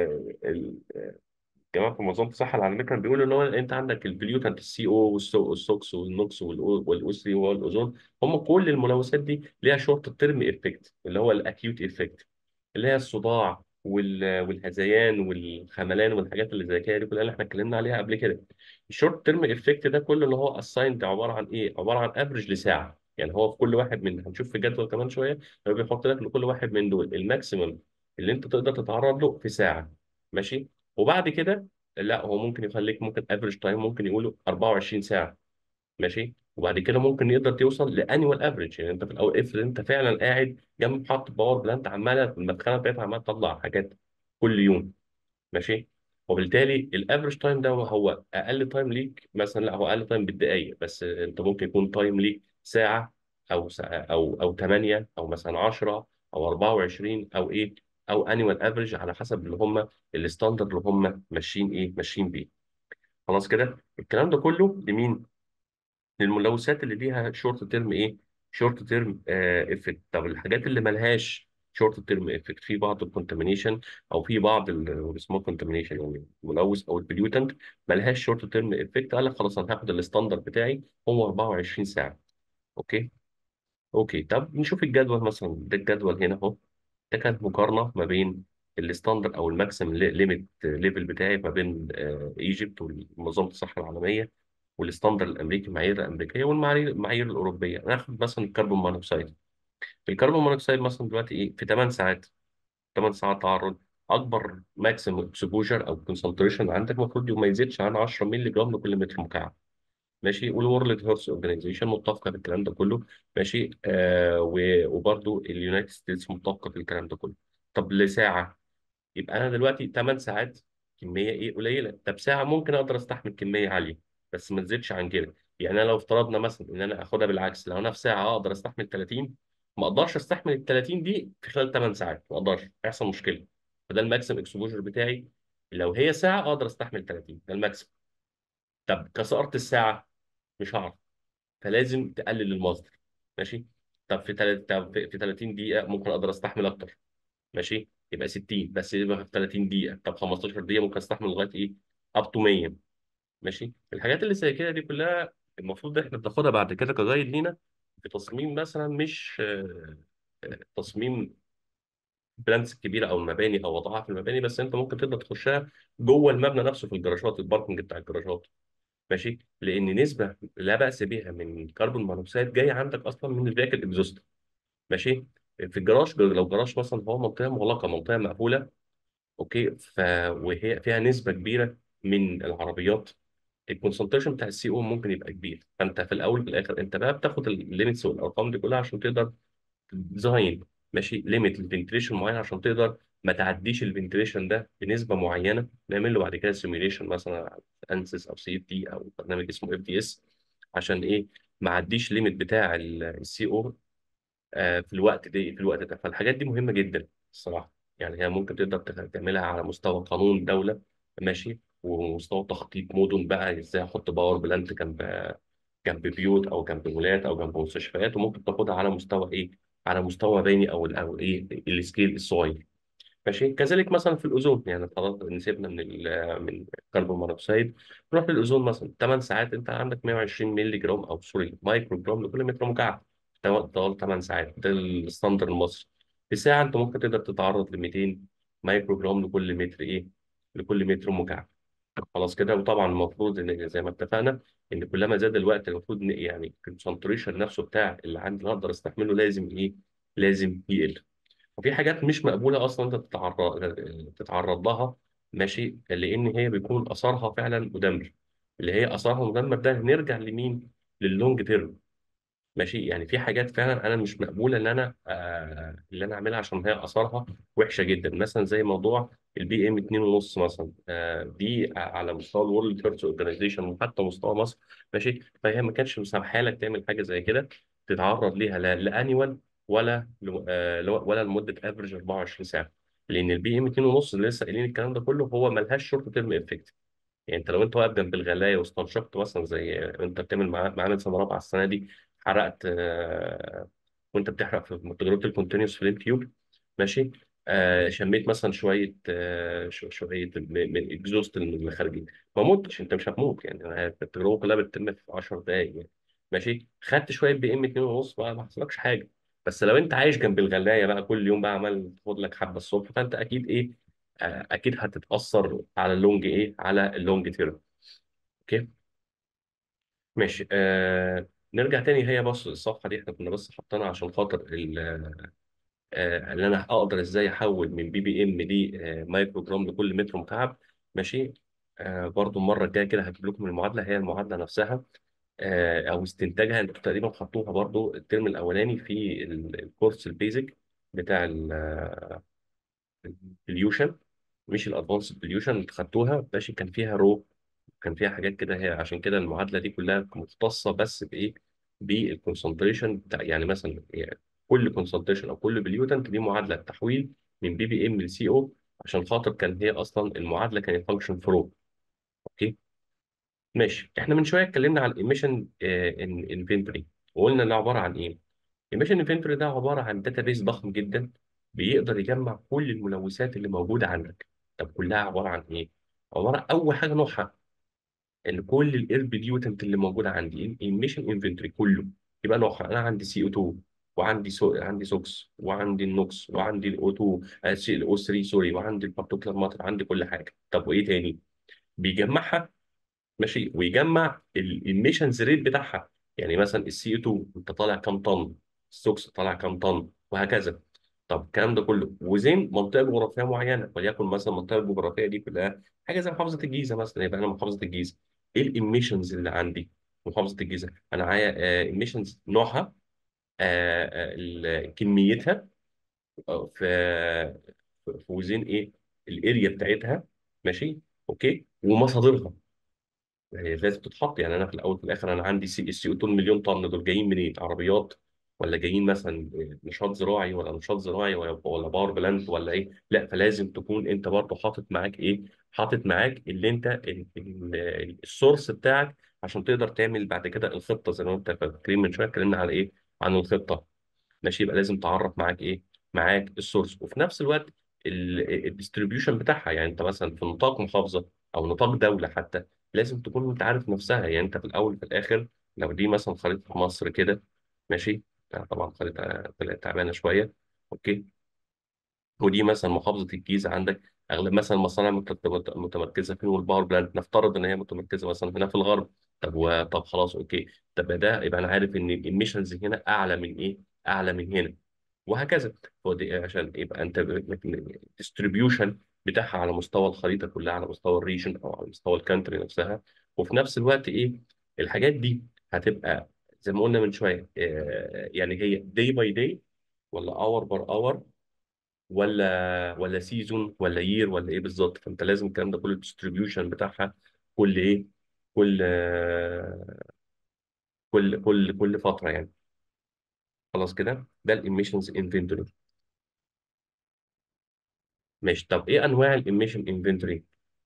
جماعه في منظمه الصحه العالميه كان بيقولوا ان هو انت عندك البليوتنت، السي او والسوكس والنوكس والاوسري والاوزون، هم كل الملوثات دي ليها شورت تيرم افكت، اللي هو الاكيوت افكت، اللي هي الصداع والهذيان والخملان والحاجات اللي زي كده، دي كلها اللي احنا اتكلمنا عليها قبل كده. الشورت تيرم افكت ده كله اللي هو اسايند، عباره عن ايه، عباره عن افريج لساعه. يعني هو في كل واحد من، هنشوف في الجدول كمان شويه، هو بيحط لك لكل واحد من دول الماكسيمم اللي انت تقدر تتعرض له في ساعه. ماشي. وبعد كده لا، هو ممكن يخليك، ممكن افريج تايم ممكن يقولوا 24 ساعه. ماشي. وبعد كده ممكن يقدر توصل لانيوال افريج، يعني انت في الاول افرض انت فعلا قاعد جنب محطه باور بلانت، عماله المدخله بتاعتها عماله تطلع حاجات كل يوم. ماشي. وبالتالي الافريج تايم ده هو اقل تايم ليك مثلا، لا هو اقل تايم بالدقائق، بس انت ممكن يكون تايم ليك ساعه، او ساعة او 8، او مثلا 10، او 24، او ايه، او انيوال افريج، على حسب اللي هم الستاندرد اللي هم ماشيين ايه، ماشيين بيه. خلاص كده الكلام ده كله لمين؟ للملوثات اللي ليها شورت تيرم ايه، شورت تيرم افكت. طب الحاجات اللي ملهاش شورت تيرم افكت، في بعض الكونتامينيشن، او في بعض اللي اسمه كونتامينيشن، يعني الملوث او البليوتنت ملهاش شورت تيرم افكت، قال لك خلاص انا هاخد الستاندرد بتاعي هو 24 ساعه. اوكي. اوكي. طب نشوف الجدول مثلا، ده الجدول هنا اهو. ده كانت مقارنه ما بين الستاندرد او الماكسيم ليميت ليفل بتاعي ما بين ايجيبت ومنظمه الصحه العالميه، والستاندرد الامريكي، المعايير الامريكيه والمعايير الاوروبيه. ناخد مثلا الكربون مونوكسيد. الكربون مونوكسيد مثلا دلوقتي ايه، في 8 ساعات، 8 ساعات تعرض، اكبر ماكسيمم اكسبوجر او كونسنتريشن عندك المفروض ما يزيدش عن 10 مللي جرام لكل متر مكعب. ماشي، والورلد هيلث اورجانيزيشن متفقه بالكلام ده كله. ماشي، وبرضه اليونايتد ستيتس متفقه بالكلام ده كله. طب لساعه، يبقى انا دلوقتي 8 ساعات كميه ايه قليله. طب ساعه ممكن اقدر استحمل كميه عاليه، بس ما تزيدش عن كده. يعني انا لو افترضنا مثلا ان انا اخدها بالعكس، لو انا في ساعه اقدر استحمل 30، ما اقدرش استحمل ال 30 دي في خلال 8 ساعات، ما اقدرش، هيحصل مشكله. فده الماكسيم اكسبوجر بتاعي. لو هي ساعه اقدر استحمل 30، ده الماكسيم. طب كسرت الساعه مش هعرف، فلازم تقلل المصدر. ماشي. طب في 30 دقيقه ممكن اقدر استحمل اكتر. ماشي، يبقى 60، بس يبقى في 30 دقيقة. طب 15 دقيقة ممكن استحمل لغاية ايه؟ اب تو 100. ماشي، الحاجات اللي زي كده دي كلها المفروض احنا بناخدها بعد كده كجايد لينا في تصميم مثلا، مش تصميم بلانس كبيرة او المباني او وضعها في المباني، بس انت ممكن تقدر تخشها جوه المبنى نفسه في الجراشات، الباركنج بتاع الجراشات. ماشي، لان نسبة لا بأس بها من كربون مونوكسيد جاية عندك اصلا من الفيكل اكزوست. ماشي. في الجراج، لو جراج مثلا هو منطقة مغلقة، منطقة مقفولة، اوكي، وهي فيها نسبه كبيره من العربيات، الكونسنتريشن بتاع السي او ممكن يبقى كبير. فانت في الاول وفي الاخر انت بقى بتاخد الليميتس والارقام دي كلها عشان تقدر ديزاين، ماشي، ليميت الفنتريشن معين عشان تقدر ما تعديش الفنتريشن ده بنسبه معينه. نعمل له بعد كده سيميوليشن مثلا على انسys او سي اف تي او برنامج اسمه اف دي اس، عشان ايه؟ ما عديش ليميت بتاع السي او في الوقت ده. فالحاجات دي مهمة جدا الصراحة. يعني هي ممكن تقدر تعملها على مستوى قانون دولة، ماشي، ومستوى تخطيط مدن بقى، ازاي احط باور بلانت جنب بيوت او جنب مولات او جنب مستشفيات. وممكن تاخدها على مستوى ايه؟ على مستوى مباني او ايه السكيل الصغير. ماشي، كذلك مثلا في الاوزون. يعني خلاص نسيبنا من الكربون مونوكسيد، نروح للاوزون. مثلا 8 ساعات انت عندك 120 مللي جرام او سوري مايكرو جرام لكل متر مكعب. طوال 8 ساعات ده الستاندر المصري. في ساعه انت ممكن تقدر تتعرض ل 200 مايكرو جرام لكل متر ايه؟ لكل متر مكعب. خلاص كده. وطبعا المفروض ان زي ما اتفقنا ان كلما زاد الوقت المفروض يعني الكونسنتريشن نفسه بتاع اللي عندي اللي اقدر استحمله لازم ايه؟ لازم يقل. وفي حاجات مش مقبولة أصلا أنت تتعرض لها. ماشي، لأن هي بيكون أثرها فعلا مدمر. اللي هي أثرها مدمر ده نرجع لمين؟ لللونج تيرم. ماشي، يعني في حاجات فعلا انا مش مقبوله ان انا اللي انا اعملها عشان هي اثارها وحشه جدا. مثلا زي موضوع البي ام 2.5 مثلا، دي على مستوى الورلد هيلث اورجانيزيشن وحتى مستوى مصر. ماشي، فهي ما كانتش مسامحه لك تعمل حاجه زي كده، تتعرض ليها لا لانيوال ولا لمده افريج 24 ساعه. لان البي ام 2.5 اللي لسه قايلين الكلام ده كله هو ملهاش شورت تيرم افكت. يعني انت لو انت واقف جنب الغلايه واستنشقت مثلا زي انت بتعمل معامل سنه رابعه السنه دي، حرقت وانت بتحرق في تجربه الكونتينوس فليم تيوب. ماشي، شميت مثلا شويه شويه من الاكزوست اللي خارجين، ما متش، انت مش هتموت يعني. التجربه كلها بتتم في 10 دقائق يعني. ماشي، خدت شويه بي ام 2 ونص بقى ما حصلكش حاجه. بس لو انت عايش جنب الغلايه بقى كل يوم بقى عمال تاخد لك حبه الصبح، فانت اكيد ايه؟ اكيد هتتاثر على اللونج ايه؟ على اللونج تيرم. اوكي. ماشي. نرجع تاني. هي بص الصفحه دي احنا كنا بس حاطينها عشان خاطر اللي انا اقدر ازاي احول من بي بي ام دي مايكرو جرام لكل متر مكعب. ماشي. برضو المره الجايه كده هجيب لكم المعادله، هي المعادله نفسها او استنتاجها انتوا تقريبا خدتوها برضو الترم الاولاني في الكورس البيزك بتاع البليوشن، مش الادفانس بليوشن. خدتوها ماشي، كان فيها رو، كان فيها حاجات كده. هي عشان كده المعادله دي كلها مختصه بس بايه؟ بالكونسنتريشن بتاع، يعني مثلا يعني كل كونسنتريشن او كل بليوتنت دي معادله تحويل من بي بي ام لسي او، عشان خاطر كان هي اصلا المعادله كانت فانكشن فرو. اوكي. ماشي، احنا من شويه اتكلمنا عن الايميشن انفنتوري، وقلنا ده عباره عن ايه؟ الايميشن انفنتوري ده عباره عن داتابيس ضخم جدا بيقدر يجمع كل الملوثات اللي موجوده عندك. طب كلها عباره عن ايه؟ عباره اول حاجه نوعها ان كل الاير بليوتنت اللي موجوده عندي الايميشن انفنتوري كله يبقى نوعها. انا عندي سي او 2، وعندي عندي سوكس، وعندي النوكس، وعندي الاو 2 الاو 3 سوري، وعندي البارتوكلر ماتر، عندي كل حاجه. طب وايه تاني؟ بيجمعها. ماشي، ويجمع الاميشنز ريت بتاعها. يعني مثلا السي او 2 انت طالع كام طن، السوكس طالع كام طن، وهكذا. طب الكلام ده كله وزين منطقه جغرافيه معينه، وليكن مثلا المنطقه الجغرافيه دي كلها حاجه زي محافظه الجيزه مثلا، يبقى انا محافظه الجيزه، ايه الاميشنز اللي عندي؟ محافظه الجيزه انا معايا ايميشنز نوعها، كميتها، في في وزين ايه، الاريا بتاعتها، ماشي، اوكي، ومصادرها. هي لازم تتحط. يعني انا في الاول في الاخر انا عندي السي او 2 مليون طن دول جايين منين؟ عربيات، ولا جايين مثلا نشاط زراعي، ولا نشاط زراعي، ولا باور بلانت، ولا ايه؟ لا، فلازم تكون انت برضه حاطط معاك ايه، حاطط معاك اللي انت السورس بتاعك، عشان تقدر تعمل بعد كده الخطه. زي ما انت فاكرين من شويه اتكلمنا على ايه، عن الخطه. ماشي، يبقى لازم تعرف معاك ايه، معاك السورس، وفي نفس الوقت الديستريبيوشن بتاعها. يعني انت مثلا في نطاق محافظه او نطاق دوله حتى، لازم تكون انت عارف نفسها. يعني انت في الاول في الاخر، لو دي مثلا خريطه مصر كده، ماشي، طبعا خريطه طلعت تعبانه شويه، اوكي، ودي مثلا محافظه الجيزه، عندك اغلب مثلا المصانع متمركزه فين، والباور بلانت نفترض ان هي متمركزه مثلا هنا في الغرب. طب خلاص، اوكي، طب ده يبقى انا عارف ان الاميشنز هنا اعلى من ايه، اعلى من هنا، وهكذا. ودي عشان يبقى انت الديستريبيوشن بتاعها على مستوى الخريطه كلها، على مستوى الريجن او على مستوى الكانتري نفسها. وفي نفس الوقت ايه، الحاجات دي هتبقى زي ما قلنا من شويه، يعني هي داي باي داي، ولا اور بار اور، ولا سيزون، ولا يير، ولا ايه بالظبط. فانت لازم الكلام ده كله الديستريبيوشن بتاعها كل ايه، كل كل فتره يعني. خلاص كده، ده الاميشنز انفنتوري. ماشي، طب ايه انواع الاميشن انفنتوري؟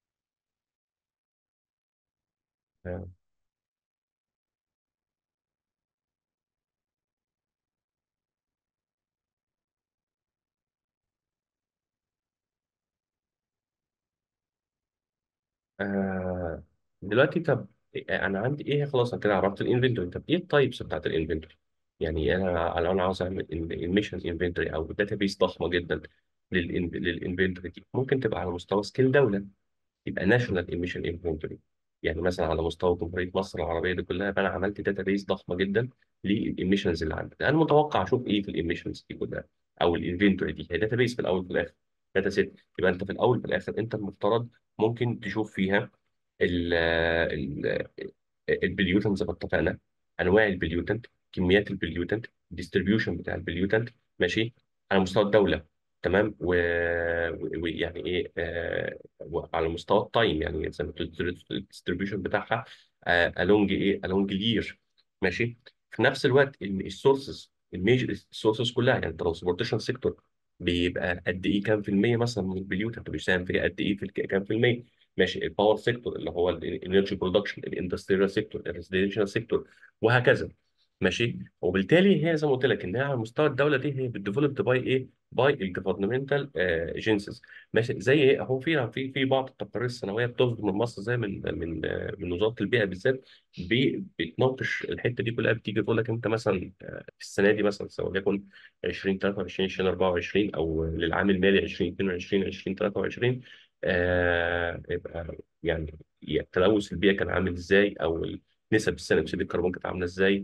دلوقتي طب انا عندي ايه، خلاص انا كده عرفت الانفنتوري. طب ايه التايبس بتاعت الانفنتوري؟ يعني انا لو انا عاوز اعمل الميشن انفنتوري او داتابيس ضخمه جدا للانفنتوري دي، ممكن تبقى على مستوى سكيل دوله، يبقى ناشونال ايميشن انفنتوري. يعني مثلا على مستوى جمهوريه مصر العربيه دي كلها، يبقى انا عملت داتابيس ضخمه جدا للايميشنز اللي عندي. انا متوقع اشوف ايه في الايميشنز دي كلها، او الانفنتوري دي هي داتابيس في الاول وفي الاخر، داتا سيت. يبقى انت في الاول وفي الاخر انت المفترض ممكن تشوف فيها ال ال البليوتنت زي ما اتفقنا، انواع البليوتنت، كميات البليوتنت، الديستريبيوشن بتاع البليوتنت، ماشي، على مستوى الدوله. تمام، ويعني ايه، وعلى مستوى التايم، يعني زي ما قلت الديستريبيوشن بتاعها الونج ايه، الونج الير، ماشي. في نفس الوقت السورسز، الميجر السورسز كلها، يعني الترانسبورتيشن سيكتور بيبقى قد ايه، كام في المية مثلا من البليوتنت بيساهم فيها، قد ايه في كام في المية. ماشي، الباور سيكتور اللي هو الانرجي برودكشن، الاندستريال سيكتور، الريزيدنشال سيكتور، وهكذا. ماشي، وبالتالي هي زي ما قلت لك انها على مستوى الدوله دي هي بتديفلوبد باي ايه، باي الجفرنمنتال ايجنسيز. ماشي، زي ايه اهو، في بعض التقارير السنويه بتصدر من مصر، زي من وزاره البيئه بالذات، بتناقش الحته دي كلها. بتيجي تقول لك انت مثلا في السنه دي مثلا، سواء وليكن 2023 2024، او للعام المالي 2022 2023، يبقى يعني تلوث البيئه كان عامل ازاي، او نسب ثاني اكسيد الكربون كانت عامله ازاي.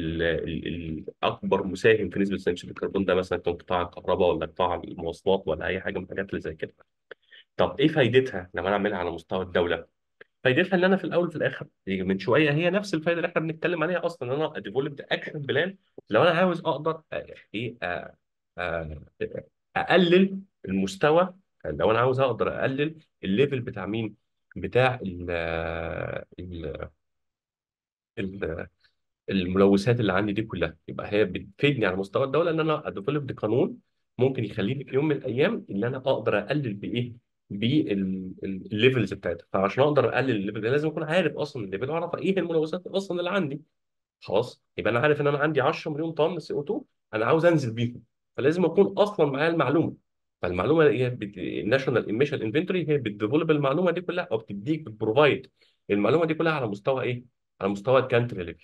الاكبر مساهم في نسبه ثاني اكسيد الكربون ده مثلا كان قطاع الكهرباء، ولا قطاع المواصلات، ولا اي حاجه من الحاجات اللي زي كده. طب ايه فايدتها لما انا اعملها على مستوى الدوله؟ فايدتها ان انا في الاول وفي الاخر من شويه هي نفس الفايده اللي احنا بنتكلم عليها اصلا، ان انا اديفولب اكشن بلان. لو انا عاوز اقدر ايه اقلل المستوى، لو انا عاوز اقدر اقلل الليفل بتاع مين، بتاع ال ال الملوثات اللي عندي دي كلها، يبقى هي بتفيدني على مستوى الدوله ان انا اديفلوب قانون ممكن يخليني في يوم من الايام ان انا اقدر اقلل بايه، بالليفلز بتاعتها. فعشان اقدر اقلل الليفل ده لازم اكون عارف اصلا الليفل، واعرف ايه الملوثات اصلا اللي عندي. خلاص، يبقى انا عارف ان انا عندي 10 مليون طن سي او 2 انا عاوز انزل بيهم، فلازم اكون اصلا معايا المعلومه. فالمعلومه هي الناشونال ايميشن انفنتوري هي بتديفلوب المعلومه دي كلها، او بتديك بتبروفايد المعلومه دي كلها على مستوى ايه، على مستوى الكانتري ليفل.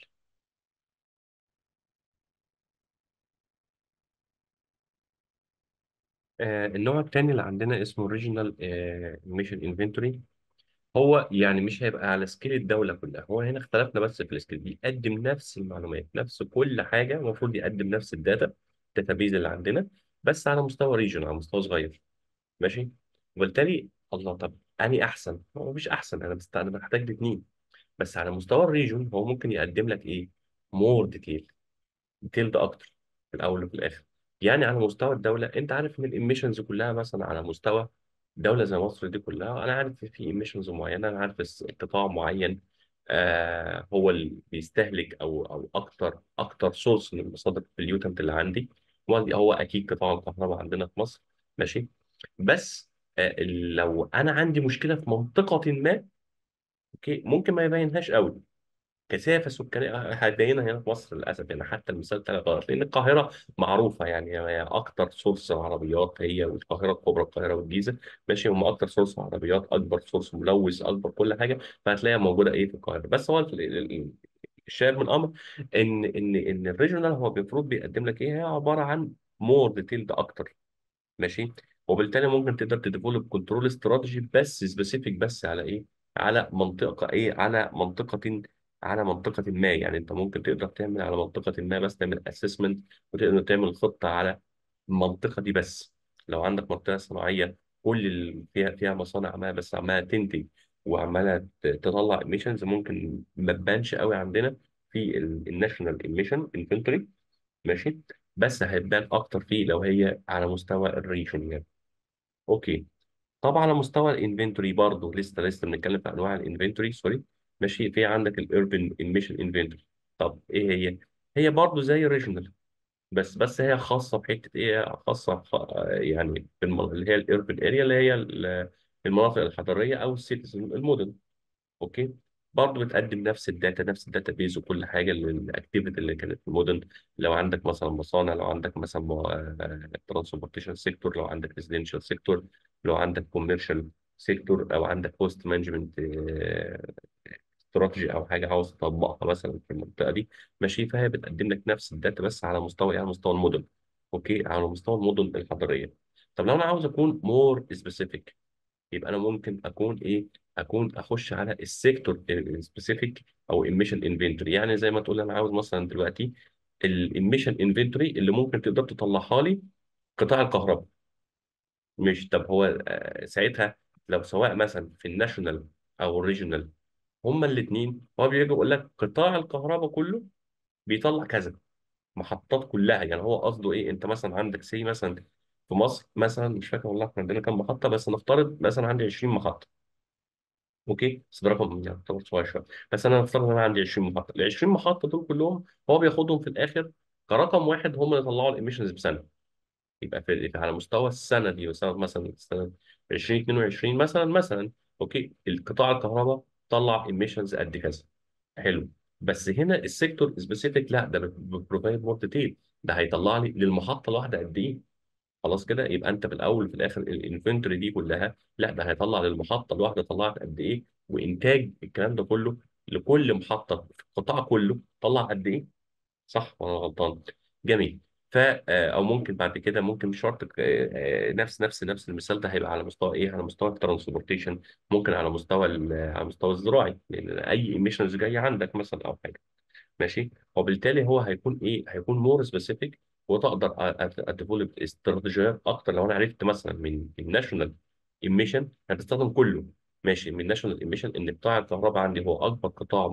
النوع الثاني اللي عندنا اسمه ريجنال ايميشن انفنتوري. هو يعني مش هيبقى على سكيل الدوله كلها، هو هنا اختلفنا بس في السكيل، بيقدم نفس المعلومات، نفس كل حاجه، المفروض يقدم نفس الداتا بيز اللي عندنا، بس على مستوى ريجن، على مستوى صغير. ماشي، وبالتالي الله، طب اني احسن؟ هو مش احسن، انا بحتاج الاثنين. بس على مستوى الريجون هو ممكن يقدم لك ايه؟ مور ديتيلد اكتر في الاول وفي الاخر. يعني على مستوى الدوله انت عارف ان الاميشنز كلها مثلا على مستوى دوله زي مصر دي كلها، انا عارف في ايميشنز معينه، انا عارف قطاع معين هو اللي بيستهلك او اكتر سورس من المصادر البليوتنت اللي عندي، هو اكيد قطاع الكهرباء عندنا في مصر. ماشي. بس لو انا عندي مشكله في منطقه ما، اوكي، ممكن ما يبينهاش قوي كثافه سكانيه، هتبينها هنا في مصر للاسف. يعني حتى المثال بتاع القاهره، لان القاهره معروفه يعني هي اكتر سورس عربيات، هي والقاهره الكبرى، القاهره والجيزه. ماشي، هم اكتر سورس عربيات، اكبر سورس ملوث، اكبر كل حاجه، فهتلاقيها موجوده ايه في القاهره. بس هو الشاهد من الامر ان الريجونال هو المفروض بيقدم لك ايه، هي عباره عن مور ديتيلد اكتر. ماشي. وبالتالي ممكن تقدر تديفلوب كنترول استراتيجي بس سبيسيفيك، بس على ايه؟ على منطقه ايه؟ على منطقه ما. يعني انت ممكن تقدر تعمل على منطقه ما بس، تعمل اسسمنت وتقدر تعمل خطه على المنطقه دي بس. لو عندك منطقه صناعيه كل فيها مصانع ما بس عماله تنتج وعماله تطلع ايميشنز، ممكن ما تبانش قوي عندنا في الناشونال ايميشن انفنتوري. ماشي. بس هتبان اكتر فيه لو هي على مستوى الريجن يعني. اوكي. طبعا على مستوى الانفنتوري برضه لسه بنتكلم في انواع الانفنتوري، سوري. ماشي. في عندك الاربن ايميشن انفنتوري. طب ايه هي؟ هي برضه زي الريجنال، بس هي خاصه بحته ايه، خاصه يعني اللي هي الاربن اريا، اللي هي المناطق الحضريه او السيتيز المدن. اوكي. برضه بتقدم نفس الداتا بيز وكل حاجه للاكتيفيتي اللي كانت في المدن. لو عندك مثلا مصانع، لو عندك مثلا ترانسبورتيشن سيكتور، لو عندك ريزيدنشال سيكتور، لو عندك كوميرشال سيكتور، او عندك كوست مانجمنت استراتيجي او حاجه عاوز تطبقها مثلا في المنطقه دي. ماشي. فهي بتقدم لك نفس الداتا بس على مستوى على مستوى المدن. اوكي، على مستوى المدن الحضريه. طب لو انا عاوز اكون مور سبيسيفيك، يبقى انا ممكن اكون ايه؟ اكون اخش على السيكتور سبيسيفيك او ايميشن انفنتوري. يعني زي ما تقول انا عاوز مثلا دلوقتي الايميشن انفنتوري اللي ممكن تقدر تطلعها لي قطاع الكهرباء. مش طب هو ساعتها لو سواء مثلا في الناشونال او الريجونال، هما الاثنين هو بيجي يقول لك قطاع الكهرباء كله بيطلع كذا، محطات كلها. يعني هو قصده ايه؟ انت مثلا عندك مثلا في مصر مثلا، مش فاكر والله احنا عندنا كام محطه، بس نفترض مثلا عندي 20 محطه. اوكي، بس ده رقم يعني يعتبر صغير شويه. بس انا افترض ان انا عندي 20 محطه، ال 20 محطه دول كلهم هو بياخدهم في الاخر كرقم واحد، هم اللي طلعوا الاميشنز بسنه. يبقى على مستوى السنه دي، مثلا سنه 2022 مثلا. اوكي، القطاع الكهرباء طلع ايميشنز قد كذا. حلو. بس هنا السيكتور سبيسيفيك لا، ده بروفايد مور ديتيل، ده هيطلع لي للمحطه الواحده قد ايه. خلاص كده يبقى انت في الاول وفي الاخر الانفنتوري دي كلها لا، ده هيطلع للمحطه الواحده طلعت قد ايه، وانتاج الكلام ده كله لكل محطه في القطاع كله طلع قد ايه. صح ولا أنا غلطان؟ جميل. او ممكن بعد كده، ممكن مش شرط نفس المثال ده هيبقى على مستوى ايه، على مستوى الترانسبورتيشن. ممكن على مستوى على المستوى الزراعي، لان اي ايميشنز جايه عندك مثلا او حاجه. ماشي. وبالتالي هو هيكون ايه، هيكون مور سبيسيفيك، وتقدر اديفلوب استراتيجيات اكتر. لو انا عرفت مثلا من الناشونال ايميشن هتستخدم كله. ماشي. من الناشونال ايميشن ان قطاع الكهرباء عندي هو اكبر قطاع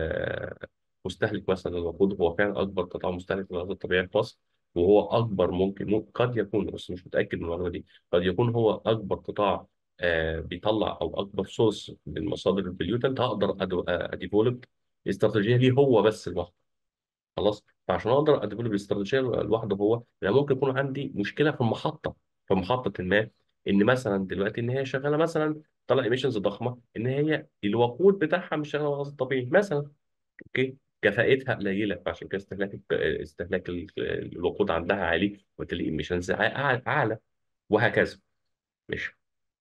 مستهلك مثلا للوقود، هو فعلا اكبر قطاع مستهلك للغاز الطبيعي في مصر. وهو اكبر قد يكون، بس مش متاكد من المعلومه دي، قد يكون هو اكبر قطاع بيطلع او اكبر سورس من مصادر البليوتنت. هقدر اديفلوب استراتيجيه ليه هو بس لوحده. خلاص. فعشان اقدر اديفلوب الاستراتيجيه لوحده، هو يعني ممكن يكون عندي مشكله في المحطه، في محطه ما، ان مثلا دلوقتي ان هي شغاله مثلا طلع ايميشنز ضخمه، ان هي الوقود بتاعها مش شغال على الغاز الطبيعي مثلا. اوكي. كفاءتها قليله، فعشان كده استهلاك الوقود عندها عالي، وبالتالي ايميشنز اعلى، وهكذا. مش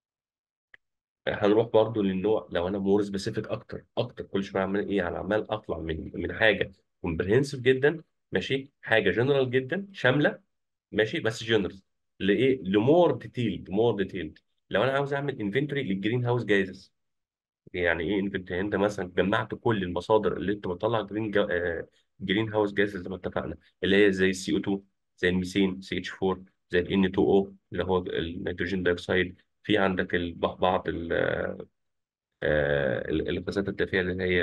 هنروح برضو للنوع، لو انا مور سبيسيفيك اكتر كل شويه عمال ايه، انا عمال اطلع من حاجه كومبريهنسيف جدا. ماشي. حاجه جنرال جدا شامله. ماشي. بس جنرال لايه؟ لمور ديتيلد. لو انا عاوز اعمل انفنتوري للجرين هاوس جايزز. يعني ايه انفنتوري؟ انت مثلا جمعت كل المصادر اللي انت بتطلع جرين هاوس جايزز زي ما اتفقنا، اللي هي زي السي او 2، زي الميثين سي اتش 4، زي الان 2 او اللي هو النيتروجين دايوكسيد. في عندك بعض الغازات الدافئه اللي هي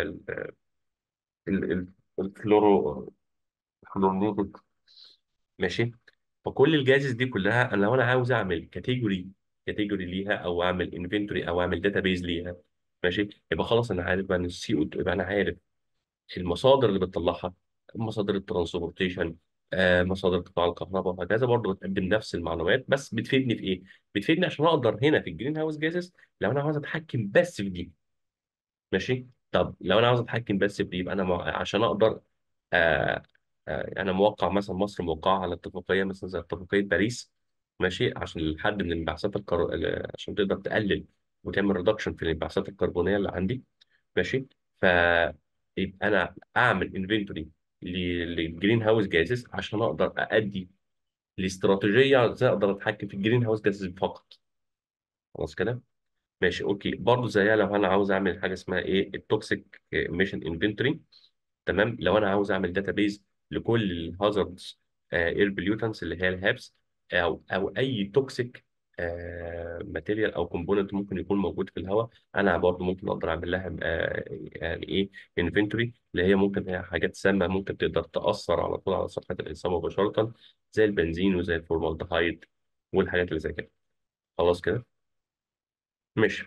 ال- ال- الفلورو فلورنيتد. ماشي. فكل الجاهزز دي كلها، انا لو انا عاوز اعمل كاتيجوري ليها، او اعمل انفنتوري، او اعمل داتابيز ليها، ماشي، يبقى خلاص انا عارف بقى ان السي او، يبقى انا عارف المصادر اللي بتطلعها، مصادر الترانسبورتيشن، مصادر قطاع الكهرباء وهكذا، برضه بتقدم نفس المعلومات، بس بتفيدني في ايه؟ بتفيدني عشان اقدر هنا في الجرين هاوس جازز لو انا عاوز اتحكم بس في دي. ماشي. طب لو انا عاوز اتحكم بس في دي، يبقى انا عشان اقدر، آه انا موقع مثلا، مصر موقعه على اتفاقيه مثلا زي اتفاقيه باريس، ماشي، عشان الحد من الانبعاثات عشان تقدر تقلل وتعمل ريدكشن في الانبعاثات الكربونيه اللي عندي. ماشي. ف يبقى انا اعمل انفنتوري للجرين هاوس جازز عشان اقدر ادي الاستراتيجيه ازاي اقدر اتحكم في الجرين هاوس جازز فقط. خلاص كده. ماشي اوكي. برضه زيها لو انا عاوز اعمل حاجه اسمها ايه، التوكسيك ميشن انفنتوري. تمام. لو انا عاوز اعمل داتابيز لكل الهازاردز اير بوليوتنس اللي هي الهابس، او اي توكسيك ماتيريال او كومبوننت ممكن يكون موجود في الهواء، انا برضه ممكن اقدر اعمل لها يعني ايه، انفنتوري، اللي هي ممكن هي حاجات سامه ممكن تقدر تاثر على طول على صحه الانسان مباشره، زي البنزين وزي الفورمالدهايد والحاجات اللي زي كده. خلاص كده. ماشي.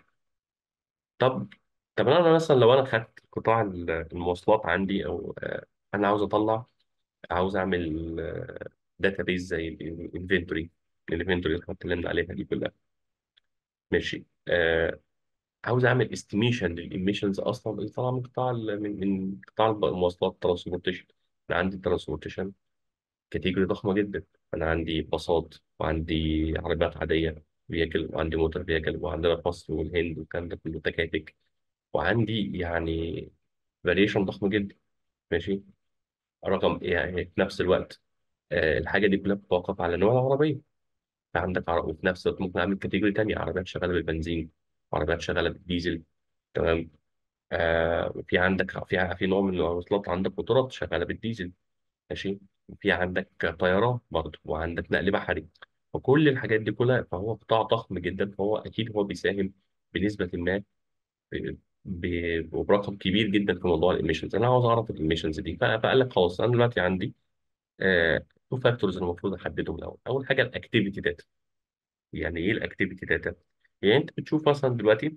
طب انا مثلا لو انا خدت قطاع المواصلات عندي، او انا عاوز اطلع، عاوز اعمل داتابيز زي الانفنتوري اللي احنا اتكلمنا عليها دي كلها. ماشي. عاوز اعمل استيميشن للإيميشنز اصلا اللي طالعه من قطاع من قطاع المواصلات ترانسبورتيشن. انا عندي ترانسبورتيشن كاتيجوري ضخمه جدا. انا عندي باصات، وعندي عربيات عاديه فيكل، وعندي موتور فيكل، وعندنا في مصر والهند والكلام ده كله تكاتك، وعندي يعني فاريشن ضخم جدا. ماشي. رقم يعني في نفس الوقت، الحاجه دي كلها بتتوقف على نوع العربيه. فعندك وفي نفس الوقت ممكن اعمل كاتيجوري تانية، عربيات شغاله بالبنزين، وعربيات شغاله بالديزل. تمام. وفي عندك في نوع من المواصلات، عندك قطارات شغاله بالديزل. ماشي. وفي عندك طيران برضه، وعندك نقل بحري. وكل الحاجات دي كلها، فهو قطاع ضخم جدا، فهو اكيد هو بيساهم بنسبه ما، وبرقم كبير جدا في موضوع الاميشنز. انا عاوز اعرف الاميشنز دي، فقال لك خلاص انا دلوقتي عندي تو فاكتورز المفروض احددهم الاول. اول حاجه الاكتيفيتي داتا. يعني ايه الاكتيفيتي داتا؟ يعني انت بتشوف مثلا دلوقتي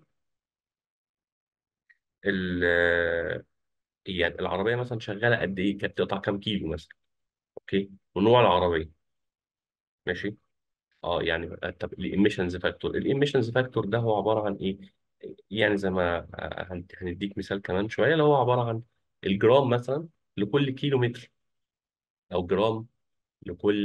ال يعني العربيه مثلا شغاله قد ايه، كانت بتقطع كام كيلو مثلا. اوكي. ونوع العربيه. ماشي. اه يعني طب الاميشنز فاكتور ده هو عباره عن ايه؟ يعني زي ما هنديك مثال كمان شويه، اللي هو عباره عن الجرام مثلا لكل كيلو متر، او جرام لكل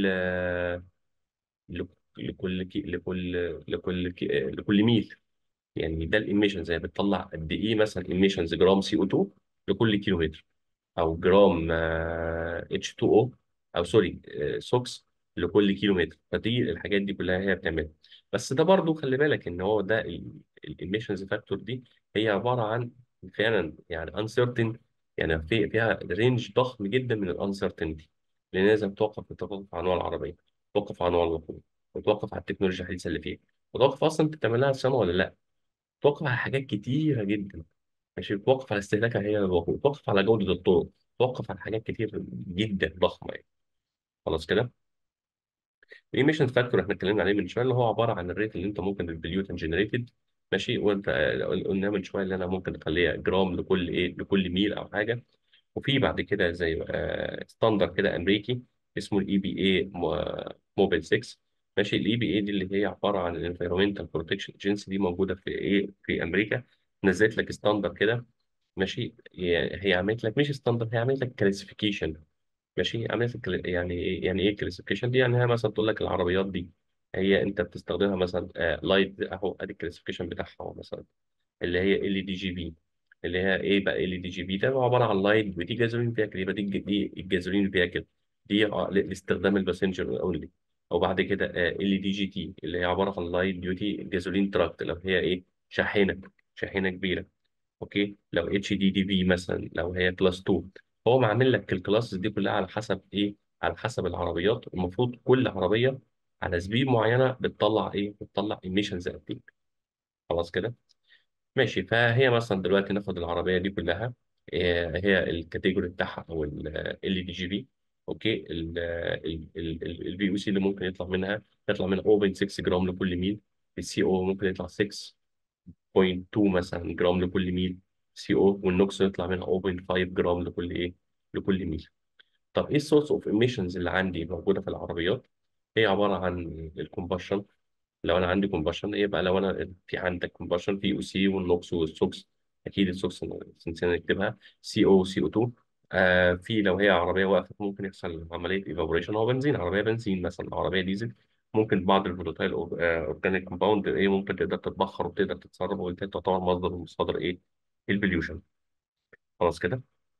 لكل ميل. يعني ده الاميشنز، هي بتطلع قد ايه مثلا اميشنز جرام سي او 2 لكل كيلو متر، او جرام اتش 2 او، او سوري سوكس لكل كيلو متر. فدي الحاجات دي كلها هي بتعملها. بس ده برضو خلي بالك ان هو ده الاميشنز فاكتور دي هي عباره عن فعلا يعني uncertain. يعني فيها رينج ضخم جدا من الانسرتينتي، لان لازم تتوقف عن نوع العربيه، تتوقف عن نوع الوقود، وتتوقف على التكنولوجيا الحديثه اللي فيها، وتتوقف اصلا انت بتعملها صيانه ولا لا، تتوقف على حاجات كتيره جدا. ماشي. بتوقف على استهلاكها هي للوقود، بتوقف على جودة الطرق، بتوقف على حاجات كتير جدا ضخمة يعني. خلاص كده. الايميشن فاكتور احنا اتكلمنا عليه من شويه، اللي هو عباره عن الريت اللي انت ممكن البليوتن جنريتد. ماشي. وانت قلنا من شويه اللي انا ممكن اخليها جرام لكل ايه، لكل ميل او حاجه. وفي بعد كده زي ستاندر كده امريكي اسمه الاي بي اي موبيل 6. ماشي. الاي بي اي دي اللي هي عباره عن الانفيرمنتال بروتكشن ايجنسي، دي موجوده في ايه، في امريكا. نزلت لك ستاندر كده. ماشي. هي عملت لك مش ستاندر، هي عملت لك كلاسيفيكيشن. ماشي. عملت لك يعني ايه كلاسيفيكيشن دي؟ يعني هي مثلا تقول لك العربيات دي هي انت بتستخدمها مثلا لايت اهو، ادي الكلاسيفيكيشن بتاعها مثلا، اللي هي ال دي جي بي. اللي هي ايه بقى ال دي جي بي ده؟ هو عباره عن لايت، ودي جازولين فيكل، يبقى دي الجازولين فيكل دي لاستخدام الباسنجر اونلي. وبعد كده ال دي جي تي اللي هي عباره عن لايت ديوتي جازولين تراكت، لو هي ايه، شاحنه كبيره. اوكي. لو اتش دي دي في مثلا لو هي كلاس 2. هو معامل لك الكلاسز دي كلها على حسب ايه، على حسب العربيات. المفروض كل عربيه على سبيد معينه بتطلع ايه، بتطلع ايميشنز قد ايه. خلاص كده. ماشي. فهي مثلا دلوقتي ناخد العربيه دي كلها، هي الكاتيجوري بتاعها او ال دي جي بي. اوكي. الفي او سي اللي ممكن يطلع منها 0.6 جرام لكل ميل. السي او ممكن يطلع 6.2 مثلا جرام لكل ميل سي او. والنوكس يطلع منها 0.5 جرام لكل ايه، لكل ميل. طب ايه السورس اوف ايميشنز اللي عندي موجوده في العربيات؟ هي عباره عن الكومبشن. لو انا عندي كومبشن، يبقى لو انا في عندك كومبشن في او سي والنوكس والسوكس. اكيد السوكس نسينا نكتبها، سي او سي او 2. في لو هي عربيه وقفت ممكن يحصل عمليه ايفابوريشن. هو بنزين، عربيه بنزين مثلا، عربيه ديزل، ممكن بعض الفولاتايل اورجانيك كومباوند ايه ممكن تقدر تتبخر وتقدر تتسرب، وبالتالي تعتبر مصدر من مصادر ايه، البليوشن. خلاص كده.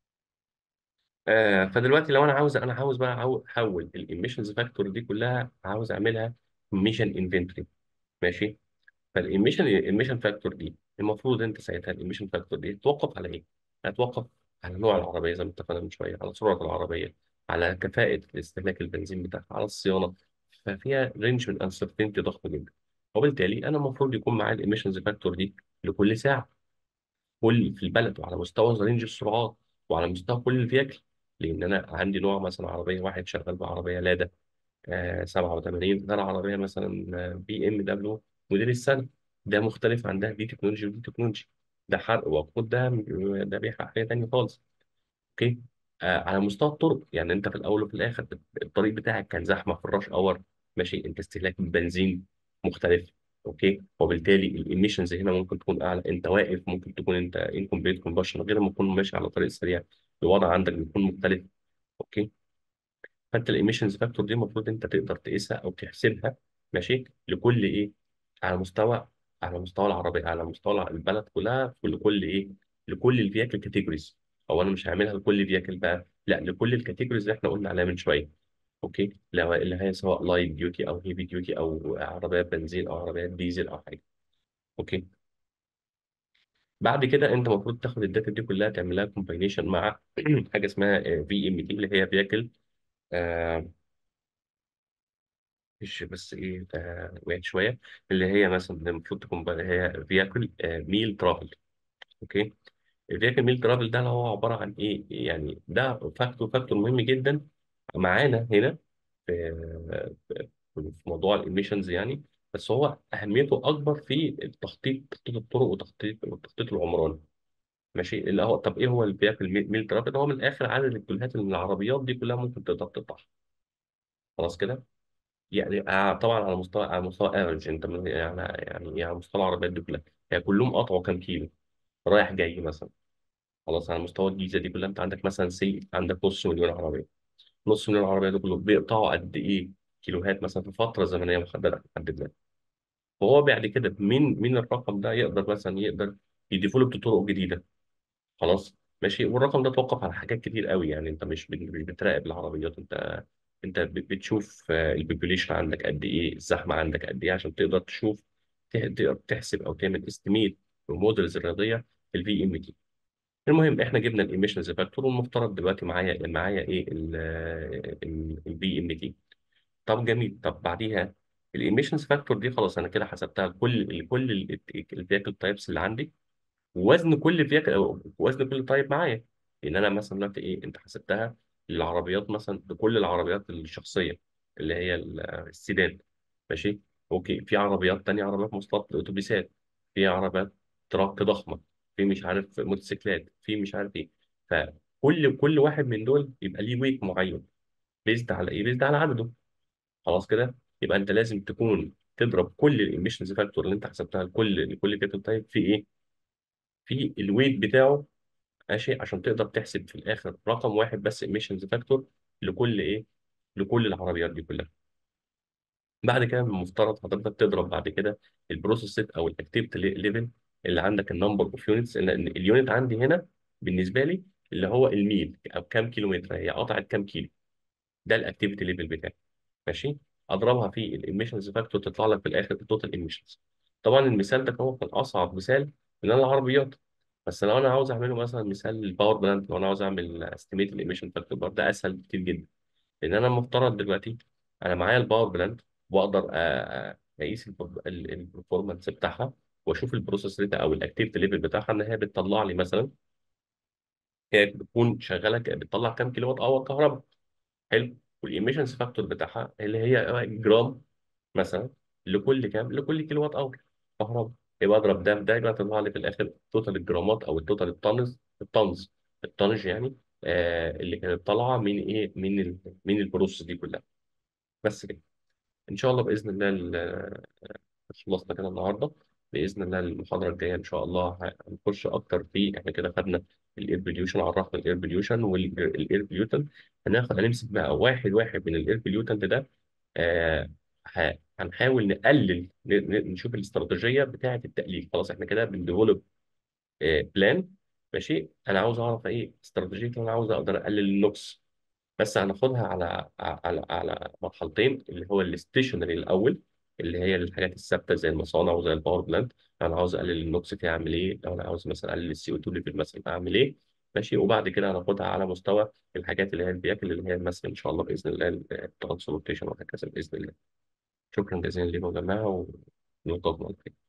فدلوقتي لو انا عاوز بقى احول الاميشنز فاكتور دي كلها، عاوز اعملها ايميشن انفنتوري. ماشي. فالإيميشن فاكتور دي المفروض انت ساعتها الإيميشن فاكتور دي توقف على ايه؟ هتوقف على نوع العربيه زي ما اتفقنا من شويه، على سرعه العربيه، على كفاءه استهلاك البنزين بتاعها، على الصيانه. ففيها رينج من انسرتينتي ضخم جدا. وبالتالي انا المفروض يكون معايا الإيميشنز فاكتور دي لكل ساعه، كل في البلد، وعلى مستوى رينج السرعات، وعلى مستوى كل الفيكل. لان انا عندي نوع مثلا عربيه، واحد شغال بعربيه لادا 87، غير عربية مثلا بي ام دبليو موديل السنة. ده مختلف عن ده، دي تكنولوجي ودي تكنولوجي. ده حرق وقود، ده بيحرق حاجة تانية خالص. اوكي. على مستوى الطرق، يعني انت في الاول وفي الاخر الطريق بتاعك كان زحمة في الراش اور. ماشي. انت استهلاك البنزين مختلف. اوكي. وبالتالي الاميشنز هنا ممكن تكون اعلى. انت واقف، ممكن تكون انت انكمبليت كومبشن، غير ما تكون ماشي على طريق سريع. الوضع عندك بيكون مختلف. اوكي. فانت الايميشنز فاكتور دي المفروض انت تقدر تقيسها او تحسبها. ماشي. لكل ايه، على مستوى، على مستوى العربيه، على مستوى البلد كلها، لكل ايه، لكل الفياكل كاتيجوريز. او انا مش هعملها لكل فياكل بقى، لا، لكل الكاتيجوريز اللي احنا قلنا عليها من شويه. اوكي. لو اللي هي سواء لايت ديوتي او هيفي ديوتي، او عربيه بنزين او عربيه ديزل او حاجه. اوكي. بعد كده انت المفروض تاخد الداتا دي كلها تعملها كومباينيشن مع حاجه اسمها في ام تي، اللي هي فياكل، مش بس ايه، وقعت شويه. اللي هي مثلا المفروض تكون بقى هي فياكل ميل ترافل. اوكي. الفياكل ميل ترافل ده اللي هو عباره عن ايه يعني؟ ده فاكتور مهم جدا معانا هنا في في موضوع الاميشنز يعني. بس هو اهميته اكبر في تخطيط الطرق، والتخطيط العمراني. ماشي. اللي هو طب ايه هو الفياكل ميل ترافل؟ هو من الاخر عدد الكيلوهات اللي من العربيات دي كلها ممكن تقدر تقطعها. خلاص كده. يعني طبعا على مستوى افريج، انت يعني على مستوى العربيات دي كلها، يعني كلهم قطعوا كام كيلو رايح جاي مثلا. خلاص. على مستوى الجيزه دي كلها، انت عندك مثلا عندك نص مليون عربيه. نص مليون عربيه دول كلهم بيقطعوا قد ايه كيلوهات مثلا في فتره زمنيه محدده محدده. فهو بعد كده مين الرقم ده يقدر مثلا يديفلوب طرق جديده. خلاص. ماشي. والرقم ده توقف على حاجات كتير قوي. يعني انت مش بتراقب العربيات، انت بتشوف البوبوليشن عندك قد ايه، الزحمه عندك قد ايه، عشان تقدر تشوف، تقدر تحسب او تعمل استيميت بمودلز الرياضيه في الفي ام تي. المهم احنا جبنا الايميشنز فاكتور، والمفترض دلوقتي معايا ايه الفي ام تي. طب جميل. طب بعديها الايميشنز فاكتور دي خلاص انا كده حسبتها كل الفيكل تايبس اللي عندي، وزن كل فيك أو وزن كل طيب معايا. ان انا مثلا دلوقتي ايه، انت حسبتها للعربيات مثلا، لكل العربيات الشخصيه اللي هي السيدان. ماشي. اوكي. في عربيات تانية، عربيات مواصلات، اتوبيسات، في عربيات تراك ضخمه، في مش عارف موتوسيكلات، في مش عارف ايه. فكل واحد من دول يبقى ليه ويت معين، بيزد على ايه، بيزد على عدده. خلاص كده. يبقى انت لازم تكون تضرب كل الاميشنز فاكتور اللي انت حسبتها لكل فيكل تايب في ايه، في الويت بتاعه. ماشي. عشان تقدر تحسب في الاخر رقم واحد بس emissions فاكتور لكل ايه، لكل العربيات دي كلها. بعد كده المفترض حضرتك تضرب بعد كده البروسيس سيت او الاكتيفيتي ليفل اللي عندك، النمبر اوف يونتس. لان اليونت عندي هنا بالنسبه لي اللي هو الميل، او كام كيلومتر هي قطعت كام كيلو. ده الاكتيفيتي ليفل بتاعي. ماشي. اضربها في الاميشنز فاكتور تطلع لك في الاخر التوتال ايميشنز. طبعا المثال ده هو كان اصعب مثال من العربيات. بس لو انا عاوز اعمله مثلا مثال الباور بلانت، لو انا عاوز اعمل استيميت الايميشن فاكتور برضه، ده اسهل بكتير جدا. لان انا المفترض دلوقتي انا معايا الباور بلانت، واقدر اقيس البرفورمانس بتاعها. واشوف البروسيس ريت او الاكتيفيتي ليفل بتاعها ان هي بتطلع لي مثلا، هي بتكون شغاله بتطلع كام كيلو وات اور كهرباء. حلو. والايميشنز فاكتور بتاعها اللي هي جرام مثلا لكل كام، لكل كيلو وات اور كهرباء. يبقى اضرب ده في ده، يبقى تطلع لي في الاخر توتال الجرامات او التوتال الطنز يعني، اللي كانت طالعه من ايه، من البروسيس دي كلها. بس كده. ان شاء الله باذن الله خلصنا كده النهارده. باذن الله المحاضره الجايه ان شاء الله هنخش اكتر في، احنا كده خدنا الاير بوليوشن، عرفنا الاير بوليوشن والاير بوليوتنت. هنمسك بقى واحد واحد من الاير بوليوتنت ده. هنحاول نقلل، نشوف الاستراتيجيه بتاعه التقليل. خلاص احنا كده بنديفلوب بلان. ماشي. انا عاوز اعرف ايه استراتيجيتي، انا عاوز اقدر اقلل النقص. بس هناخدها على مرحلتين، اللي هو الاستيشنري الاول، اللي هي الحاجات الثابته زي المصانع وزي الباور بلانت. لو انا عاوز اقلل النوكس فيها اعمل ايه، لو انا عاوز مثلا اقلل السي او 2 ليفل مثلا اعمل ايه. ماشي. وبعد كده هناخدها على مستوى الحاجات اللي هي البياكل، اللي هي مثلا ان شاء الله باذن الله الترانسبورتيشن وهكذا باذن الله. شكرا جزيلا لكم يا جماعه، ونلقاكم على خير.